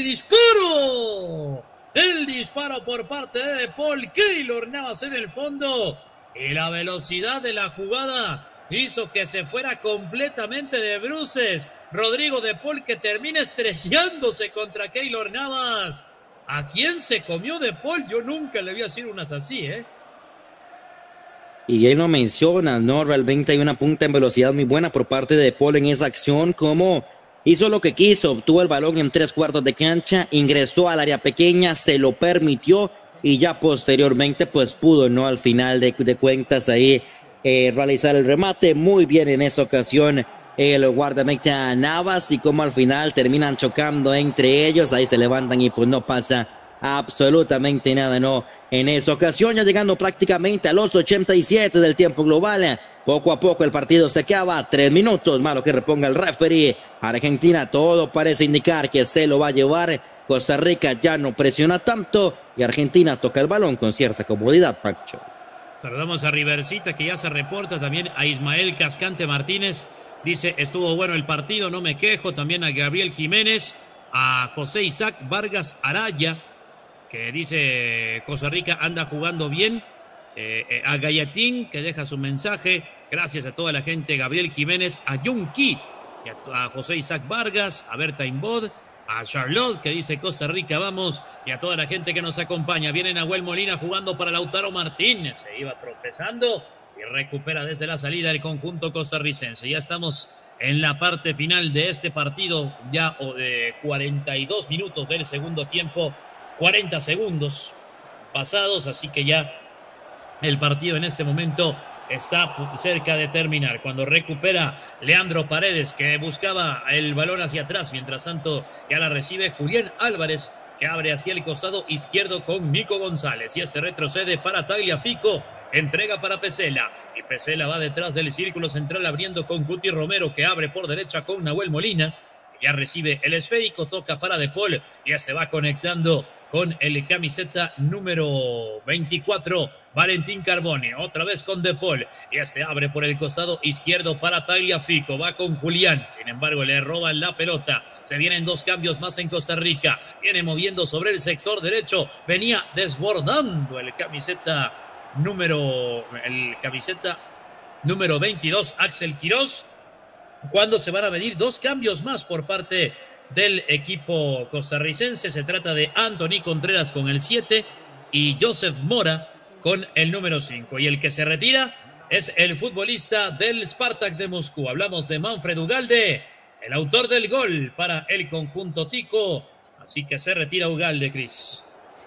Speaker 1: disparo, el disparo por parte de De Paul, Keylor Navas en el fondo, y la velocidad de la jugada hizo que se fuera completamente de bruces Rodrigo De Paul, que termina estrellándose contra Keylor Navas. ¿A quién se comió De Paul? Yo nunca le había sido unas así, ¿eh?
Speaker 2: Y bien lo mencionas, ¿no? Realmente hay una punta en velocidad muy buena por parte de De Paul en esa acción, como hizo lo que quiso, obtuvo el balón en tres cuartos de cancha, ingresó al área pequeña, se lo permitió, y ya posteriormente pues pudo, ¿no? Al final de, de cuentas ahí eh, realizar el remate. Muy bien en esa ocasión el guardameta Navas, y como al final terminan chocando entre ellos, ahí se levantan y pues no pasa absolutamente nada, ¿no? En esa ocasión, ya llegando prácticamente a los ochenta y siete del tiempo global, poco a poco el partido se acaba, tres minutos, malo que reponga el referee. Argentina, todo parece indicar que se lo va a llevar. Costa Rica ya no presiona tanto, y Argentina toca el balón con cierta comodidad, Pacho.
Speaker 1: Saludamos a Riversita, que ya se reporta, también a Ismael Cascante Martínez. Dice, estuvo bueno el partido, no me quejo. También a Gabriel Jiménez, a José Isaac Vargas Araya, que dice, Costa Rica anda jugando bien. eh, eh, a Gallatín, que deja su mensaje. Gracias a toda la gente, Gabriel Jiménez, a Yunki, a, a José Isaac Vargas, a Berta Imbod, a Charlotte, que dice Costa Rica, vamos, y a toda la gente que nos acompaña. Viene Nahuel Molina jugando para Lautaro Martínez, se iba tropezando y recupera desde la salida el conjunto costarricense. Ya estamos en la parte final de este partido, ya de cuarenta y dos minutos del segundo tiempo, cuarenta segundos pasados, así que ya el partido en este momento está cerca de terminar. Cuando recupera Leandro Paredes, que buscaba el balón hacia atrás, mientras tanto ya la recibe Julián Álvarez, que abre hacia el costado izquierdo con Nico González, y este retrocede para Tagliafico, entrega para Pesela, y Pesela va detrás del círculo central abriendo con Guti Romero, que abre por derecha con Nahuel Molina, ya recibe el esférico, toca para De Paul, ya se va conectando con el camiseta número veinticuatro, Valentín Carbone, otra vez con De Paul, y este abre por el costado izquierdo para Tagliafico, va con Julián, sin embargo le roban la pelota, se vienen dos cambios más en Costa Rica, viene moviendo sobre el sector derecho, venía desbordando el camiseta número, el camiseta número veintidós, Axel Quirós, cuando se van a venir dos cambios más por parte del equipo costarricense. Se trata de Anthony Contreras con el siete y Joseph Mora con el número cinco. Y el que se retira es el futbolista del Spartak de Moscú. Hablamos de Manfred Ugalde, el autor del gol para el conjunto tico. Así que se retira Ugalde, Cris.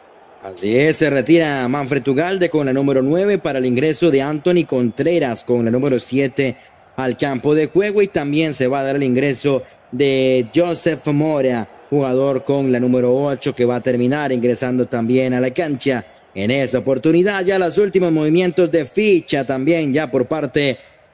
Speaker 2: Así es, se retira Manfred Ugalde con la número nueve para el ingreso de Anthony Contreras con la número siete al campo de juego, y también se va a dar el ingreso de Joseph Mora, jugador con la número ocho, que va a terminar ingresando también a la cancha en esa oportunidad. Ya los últimos movimientos de ficha también ya por parte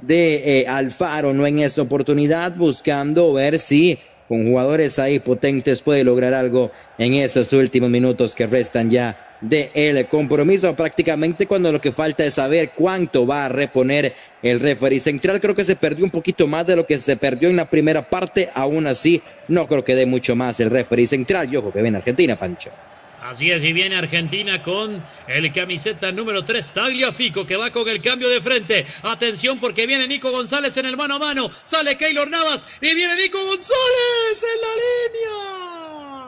Speaker 2: de eh, Alfaro, no en esta oportunidad, buscando ver si con jugadores ahí potentes puede lograr algo en estos últimos minutos que restan ya de el compromiso, prácticamente cuando lo que falta es saber cuánto va a reponer el referee central. Creo que se perdió un poquito más de lo que se perdió en la primera parte, aún así no creo que dé mucho más el referee central. Yo creo que viene Argentina, Pancho.
Speaker 1: Así es, y viene Argentina con el camiseta número tres, Tagliafico, que va con el cambio de frente. Atención porque viene Nico González en el mano a mano, sale Keylor Navas y viene Nico González en la línea.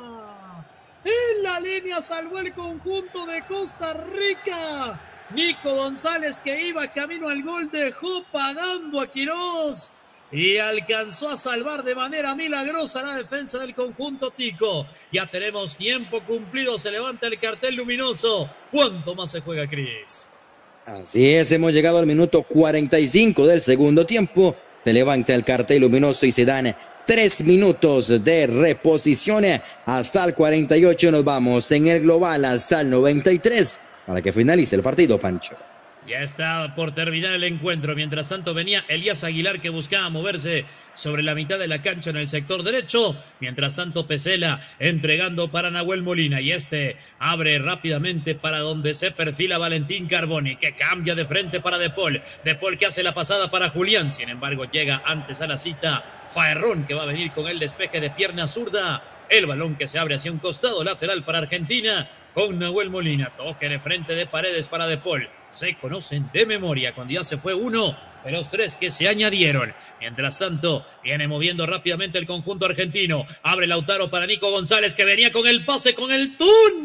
Speaker 1: En la línea salvó el conjunto de Costa Rica. Nico González, que iba camino al gol, dejó pagando a Quirós y alcanzó a salvar de manera milagrosa la defensa del conjunto tico. Ya tenemos tiempo cumplido, se levanta el cartel luminoso. ¿Cuánto más se juega, Cris?
Speaker 2: Así es, hemos llegado al minuto cuarenta y cinco del segundo tiempo. Se levanta el cartel luminoso y se dan tres minutos de reposición. Hasta el cuarenta y ocho nos vamos en el global hasta el noventa y tres para que finalice el partido, Pancho.
Speaker 1: Ya está por terminar el encuentro. Mientras tanto venía Elías Aguilar, que buscaba moverse sobre la mitad de la cancha en el sector derecho. Mientras tanto Pesela entregando para Nahuel Molina, y este abre rápidamente para donde se perfila Valentín Carboni, que cambia de frente para De Paul. De Paul que hace la pasada para Julián. Sin embargo llega antes a la cita Faerrón, que va a venir con el despeje de pierna zurda. El balón que se abre hacia un costado lateral para Argentina con Nahuel Molina. Toque de frente de Paredes para De Paul. Se conocen de memoria cuando ya se fue uno de los tres que se añadieron. Mientras tanto, viene moviendo rápidamente el conjunto argentino. Abre Lautaro para Nico González, que venía con el pase, con el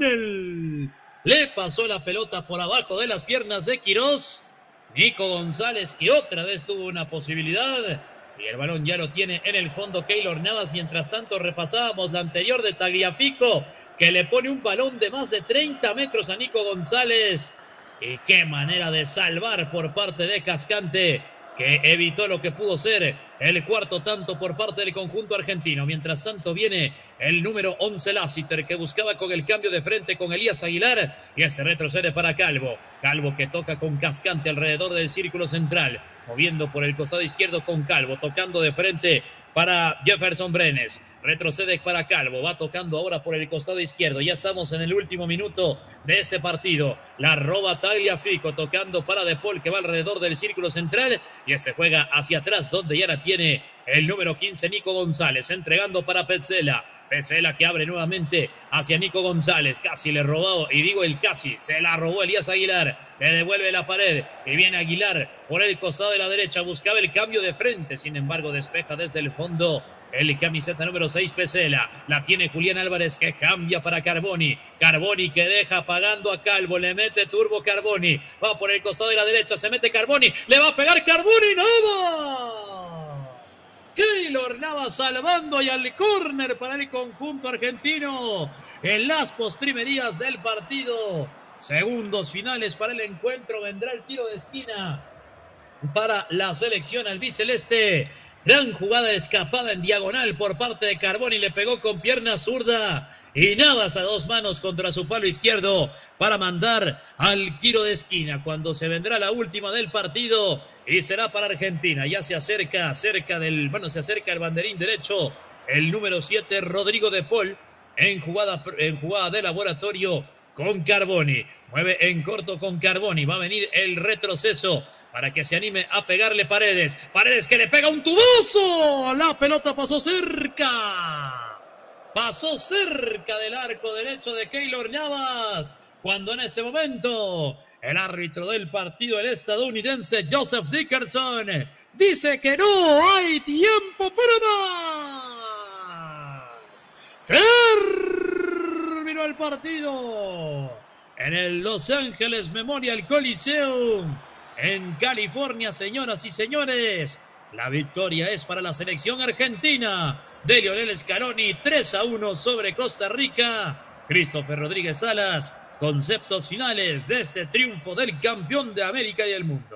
Speaker 1: túnel. Le pasó la pelota por abajo de las piernas de Quirós. Nico González, que otra vez tuvo una posibilidad. Y el balón ya lo tiene en el fondo Keylor Navas. Mientras tanto repasábamos la anterior de Tagliafico, que le pone un balón de más de treinta metros a Nico González. Y qué manera de salvar por parte de Cascante, que evitó lo que pudo ser el cuarto tanto por parte del conjunto argentino. Mientras tanto viene el número once, Lassiter, que buscaba con el cambio de frente con Elías Aguilar, y este retrocede para Calvo. Calvo que toca con Cascante alrededor del círculo central, moviendo por el costado izquierdo con Calvo, tocando de frente para Jefferson Brenes, retrocede para Calvo, va tocando ahora por el costado izquierdo. Ya estamos en el último minuto de este partido. La roba Tagliafico, tocando para De Paul, que va alrededor del círculo central, y este juega hacia atrás donde ya la tiene el número quince, Nico González, entregando para Petzela. Petzela que abre nuevamente hacia Nico González. Casi le robó, y digo el casi, se la robó Elías Aguilar. Le devuelve la pared y viene Aguilar por el costado de la derecha. Buscaba el cambio de frente, sin embargo despeja desde el fondo el camiseta número seis, Petzela. La tiene Julián Álvarez, que cambia para Carboni. Carboni que deja pagando a Calvo. Le mete turbo Carboni. Va por el costado de la derecha. Se mete Carboni. Le va a pegar Carboni. ¡Navas! Keylor Navas salvando y al córner para el conjunto argentino. En las postrimerías del partido. Segundos finales para el encuentro. Vendrá el tiro de esquina para la selección albiceleste. Gran jugada escapada en diagonal por parte de Carboni. Le pegó con pierna zurda. Y Navas a dos manos contra su palo izquierdo para mandar al tiro de esquina. Cuando se vendrá la última del partido. Y será para Argentina. Ya se acerca, cerca del, bueno, se acerca el banderín derecho. El número siete, Rodrigo de Paul. En jugada, en jugada de laboratorio con Carboni. Mueve en corto con Carboni. Va a venir el retroceso para que se anime a pegarle Paredes. Paredes que le pega un tubazo. La pelota pasó cerca. Pasó cerca del arco derecho de Keylor Navas. Cuando en ese momento el árbitro del partido, el estadounidense Joseph Dickerson, dice que no hay tiempo para más. Terminó el partido en el Los Angeles Memorial Coliseum en California, señoras y señores. La victoria es para la selección argentina de Lionel Scaloni, tres a uno sobre Costa Rica. Christopher Rodríguez Salas, conceptos finales de este triunfo del campeón de América y el mundo.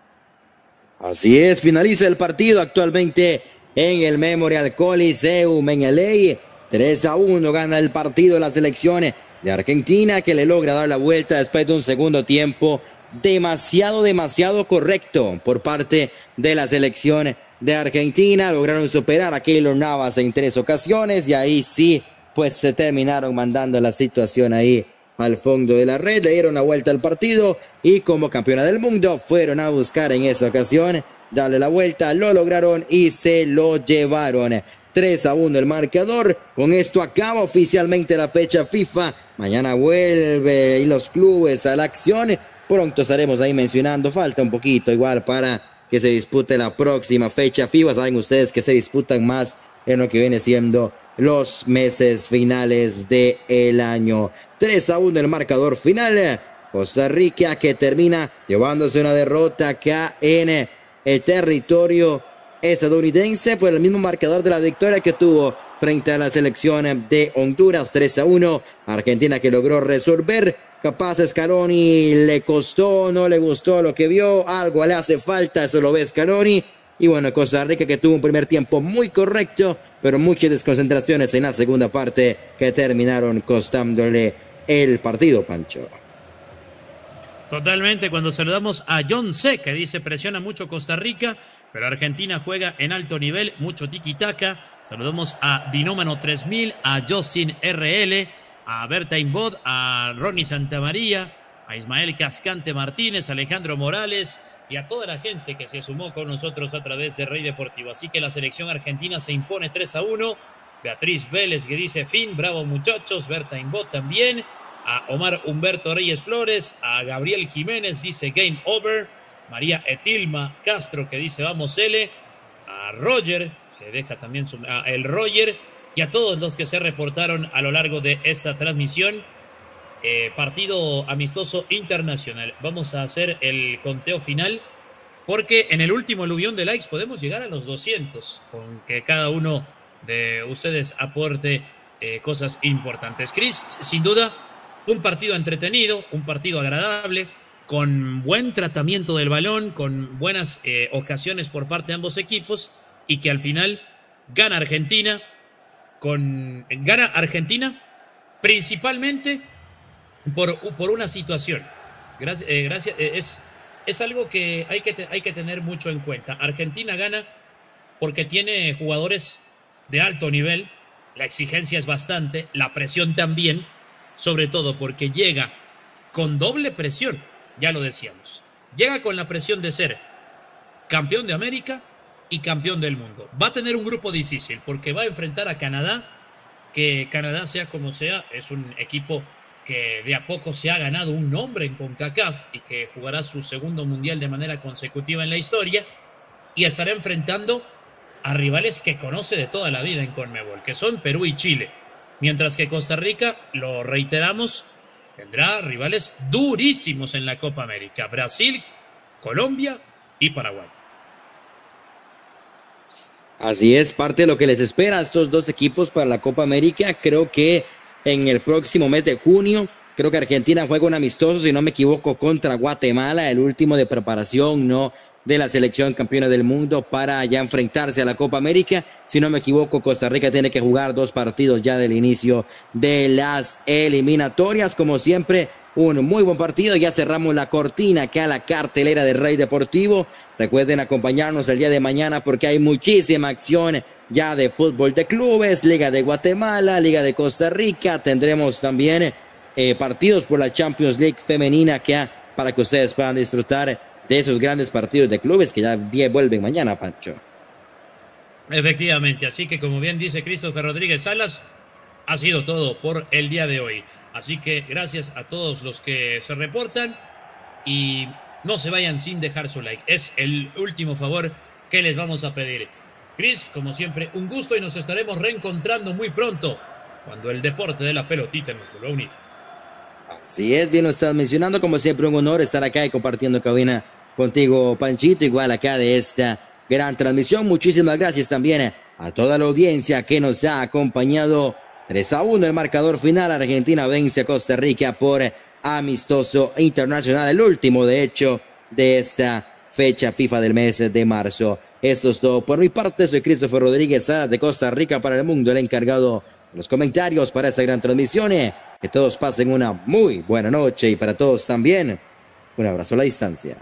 Speaker 2: Así es, finaliza el partido actualmente en el Memorial Coliseum en L A. tres a uno gana el partido la selección de Argentina, que le logra dar la vuelta después de un segundo tiempo demasiado, demasiado correcto por parte de la selección de Argentina. Lograron superar a Keylor Navas en tres ocasiones y ahí sí, pues se terminaron mandando la situación ahí al fondo de la red. Le dieron la vuelta al partido y como campeona del mundo fueron a buscar en esa ocasión darle la vuelta. Lo lograron y se lo llevaron. tres a uno el marcador. Con esto acaba oficialmente la fecha FIFA. Mañana vuelve y los clubes a la acción. Pronto estaremos ahí mencionando. Falta un poquito igual para que se dispute la próxima fecha FIFA. Saben ustedes que se disputan más en lo que viene siendo los meses finales del año. tres a uno el marcador final. Costa Rica que termina llevándose una derrota acá en el territorio estadounidense por el mismo marcador de la victoria que tuvo frente a la selección de Honduras. tres a uno. Argentina que logró resolver. Capaz Scaloni le costó, no le gustó lo que vio, algo le hace falta, eso lo ve Scaloni. Y bueno, Costa Rica que tuvo un primer tiempo muy correcto, pero muchas desconcentraciones en la segunda parte que terminaron costándole el partido, Pancho.
Speaker 1: Totalmente, cuando saludamos a John C, que dice presiona mucho Costa Rica, pero Argentina juega en alto nivel, mucho tiki-taka. Saludamos a Dinómano tres mil, a Justin R L, a Berta Inbod, a Ronnie Santamaría, a Ismael Cascante Martínez, a Alejandro Morales y a toda la gente que se sumó con nosotros a través de Rey Deportivo. Así que la selección argentina se impone tres a uno. Beatriz Vélez que dice fin, bravo muchachos. Berta Inbot también. A Omar Humberto Reyes Flores, a Gabriel Jiménez dice game over. María Etilma Castro que dice vamos L. A Roger que deja también su, a el Roger y a todos los que se reportaron a lo largo de esta transmisión. Eh, partido amistoso internacional. Vamos a hacer el conteo final porque en el último aluvión de likes podemos llegar a los doscientos con que cada uno de ustedes aporte eh, cosas importantes. Chris, sin duda, un partido entretenido, un partido agradable, con buen tratamiento del balón, con buenas eh, ocasiones por parte de ambos equipos y que al final gana Argentina, con, gana Argentina principalmente Por, por una situación. Gracias, eh, gracias eh, es, es algo que hay, que te, hay que tener mucho en cuenta. Argentina gana porque tiene jugadores de alto nivel, la exigencia es bastante, la presión también, sobre todo porque llega con doble presión, ya lo decíamos. Llega con la presión de ser campeón de América y campeón del mundo. Va a tener un grupo difícil porque va a enfrentar a Canadá, que Canadá, sea como sea, es un equipo que de a poco se ha ganado un nombre en CONCACAF y que jugará su segundo mundial de manera consecutiva en la historia, y estará enfrentando a rivales que conoce de toda la vida en CONMEBOL, que son Perú y Chile. Mientras que Costa Rica, lo reiteramos, tendrá rivales durísimos en la Copa América: Brasil, Colombia y Paraguay.
Speaker 2: Así es, parte de lo que les espera a estos dos equipos para la Copa América. Creo que en el próximo mes de junio, creo que Argentina juega un amistoso, si no me equivoco, contra Guatemala, el último de preparación, ¿no?, de la selección campeona del mundo para ya enfrentarse a la Copa América. Si no me equivoco, Costa Rica tiene que jugar dos partidos ya del inicio de las eliminatorias. Como siempre, un muy buen partido. Ya cerramos la cortina acá, la cartelera de Rey Deportivo. Recuerden acompañarnos el día de mañana porque hay muchísima acción ya de fútbol de clubes, Liga de Guatemala, Liga de Costa Rica. Tendremos también eh, partidos por la Champions League femenina acá para que ustedes puedan disfrutar de esos grandes partidos de clubes que ya bien vuelven mañana, Pancho.
Speaker 1: Efectivamente, así que como bien dice Christopher Rodríguez Salas, ha sido todo por el día de hoy. Así que gracias a todos los que se reportan y no se vayan sin dejar su like. Es el último favor que les vamos a pedir. Chris, como siempre, un gusto y nos estaremos reencontrando muy pronto cuando el deporte de la pelotita nos vuelva a unir.
Speaker 2: Así es, bien lo estás mencionando. Como siempre, un honor estar acá y compartiendo cabina contigo, Panchito, igual acá de esta gran transmisión. Muchísimas gracias también a toda la audiencia que nos ha acompañado. Tres a uno el marcador final. Argentina vence a Costa Rica por amistoso internacional, el último de hecho de esta fecha FIFA del mes de marzo. Esto es todo por mi parte. Soy Christopher Rodríguez Salas de Costa Rica para el mundo, el encargado de los comentarios para esta gran transmisión. Que todos pasen una muy buena noche y para todos también un abrazo a la distancia.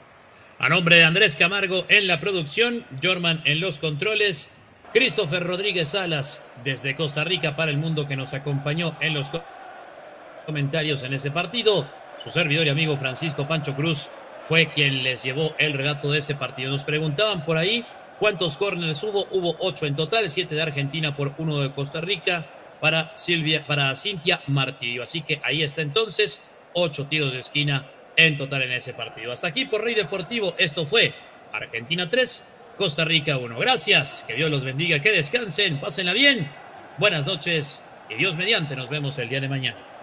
Speaker 1: A nombre de Andrés Camargo en la producción, Jorman en los controles, Christopher Rodríguez Salas desde Costa Rica para el mundo, que nos acompañó en los comentarios en ese partido. Su servidor y amigo Francisco Pancho Cruz fue quien les llevó el relato de ese partido. Nos preguntaban por ahí cuántos córneres hubo. Hubo ocho en total, siete de Argentina por uno de Costa Rica para Silvia, para Cintia Martillo. Así que ahí está entonces, ocho tiros de esquina en total en ese partido. Hasta aquí por Rey Deportivo. Esto fue Argentina tres, Costa Rica uno. Gracias, que Dios los bendiga, que descansen, pásenla bien. Buenas noches y Dios mediante nos vemos el día de mañana.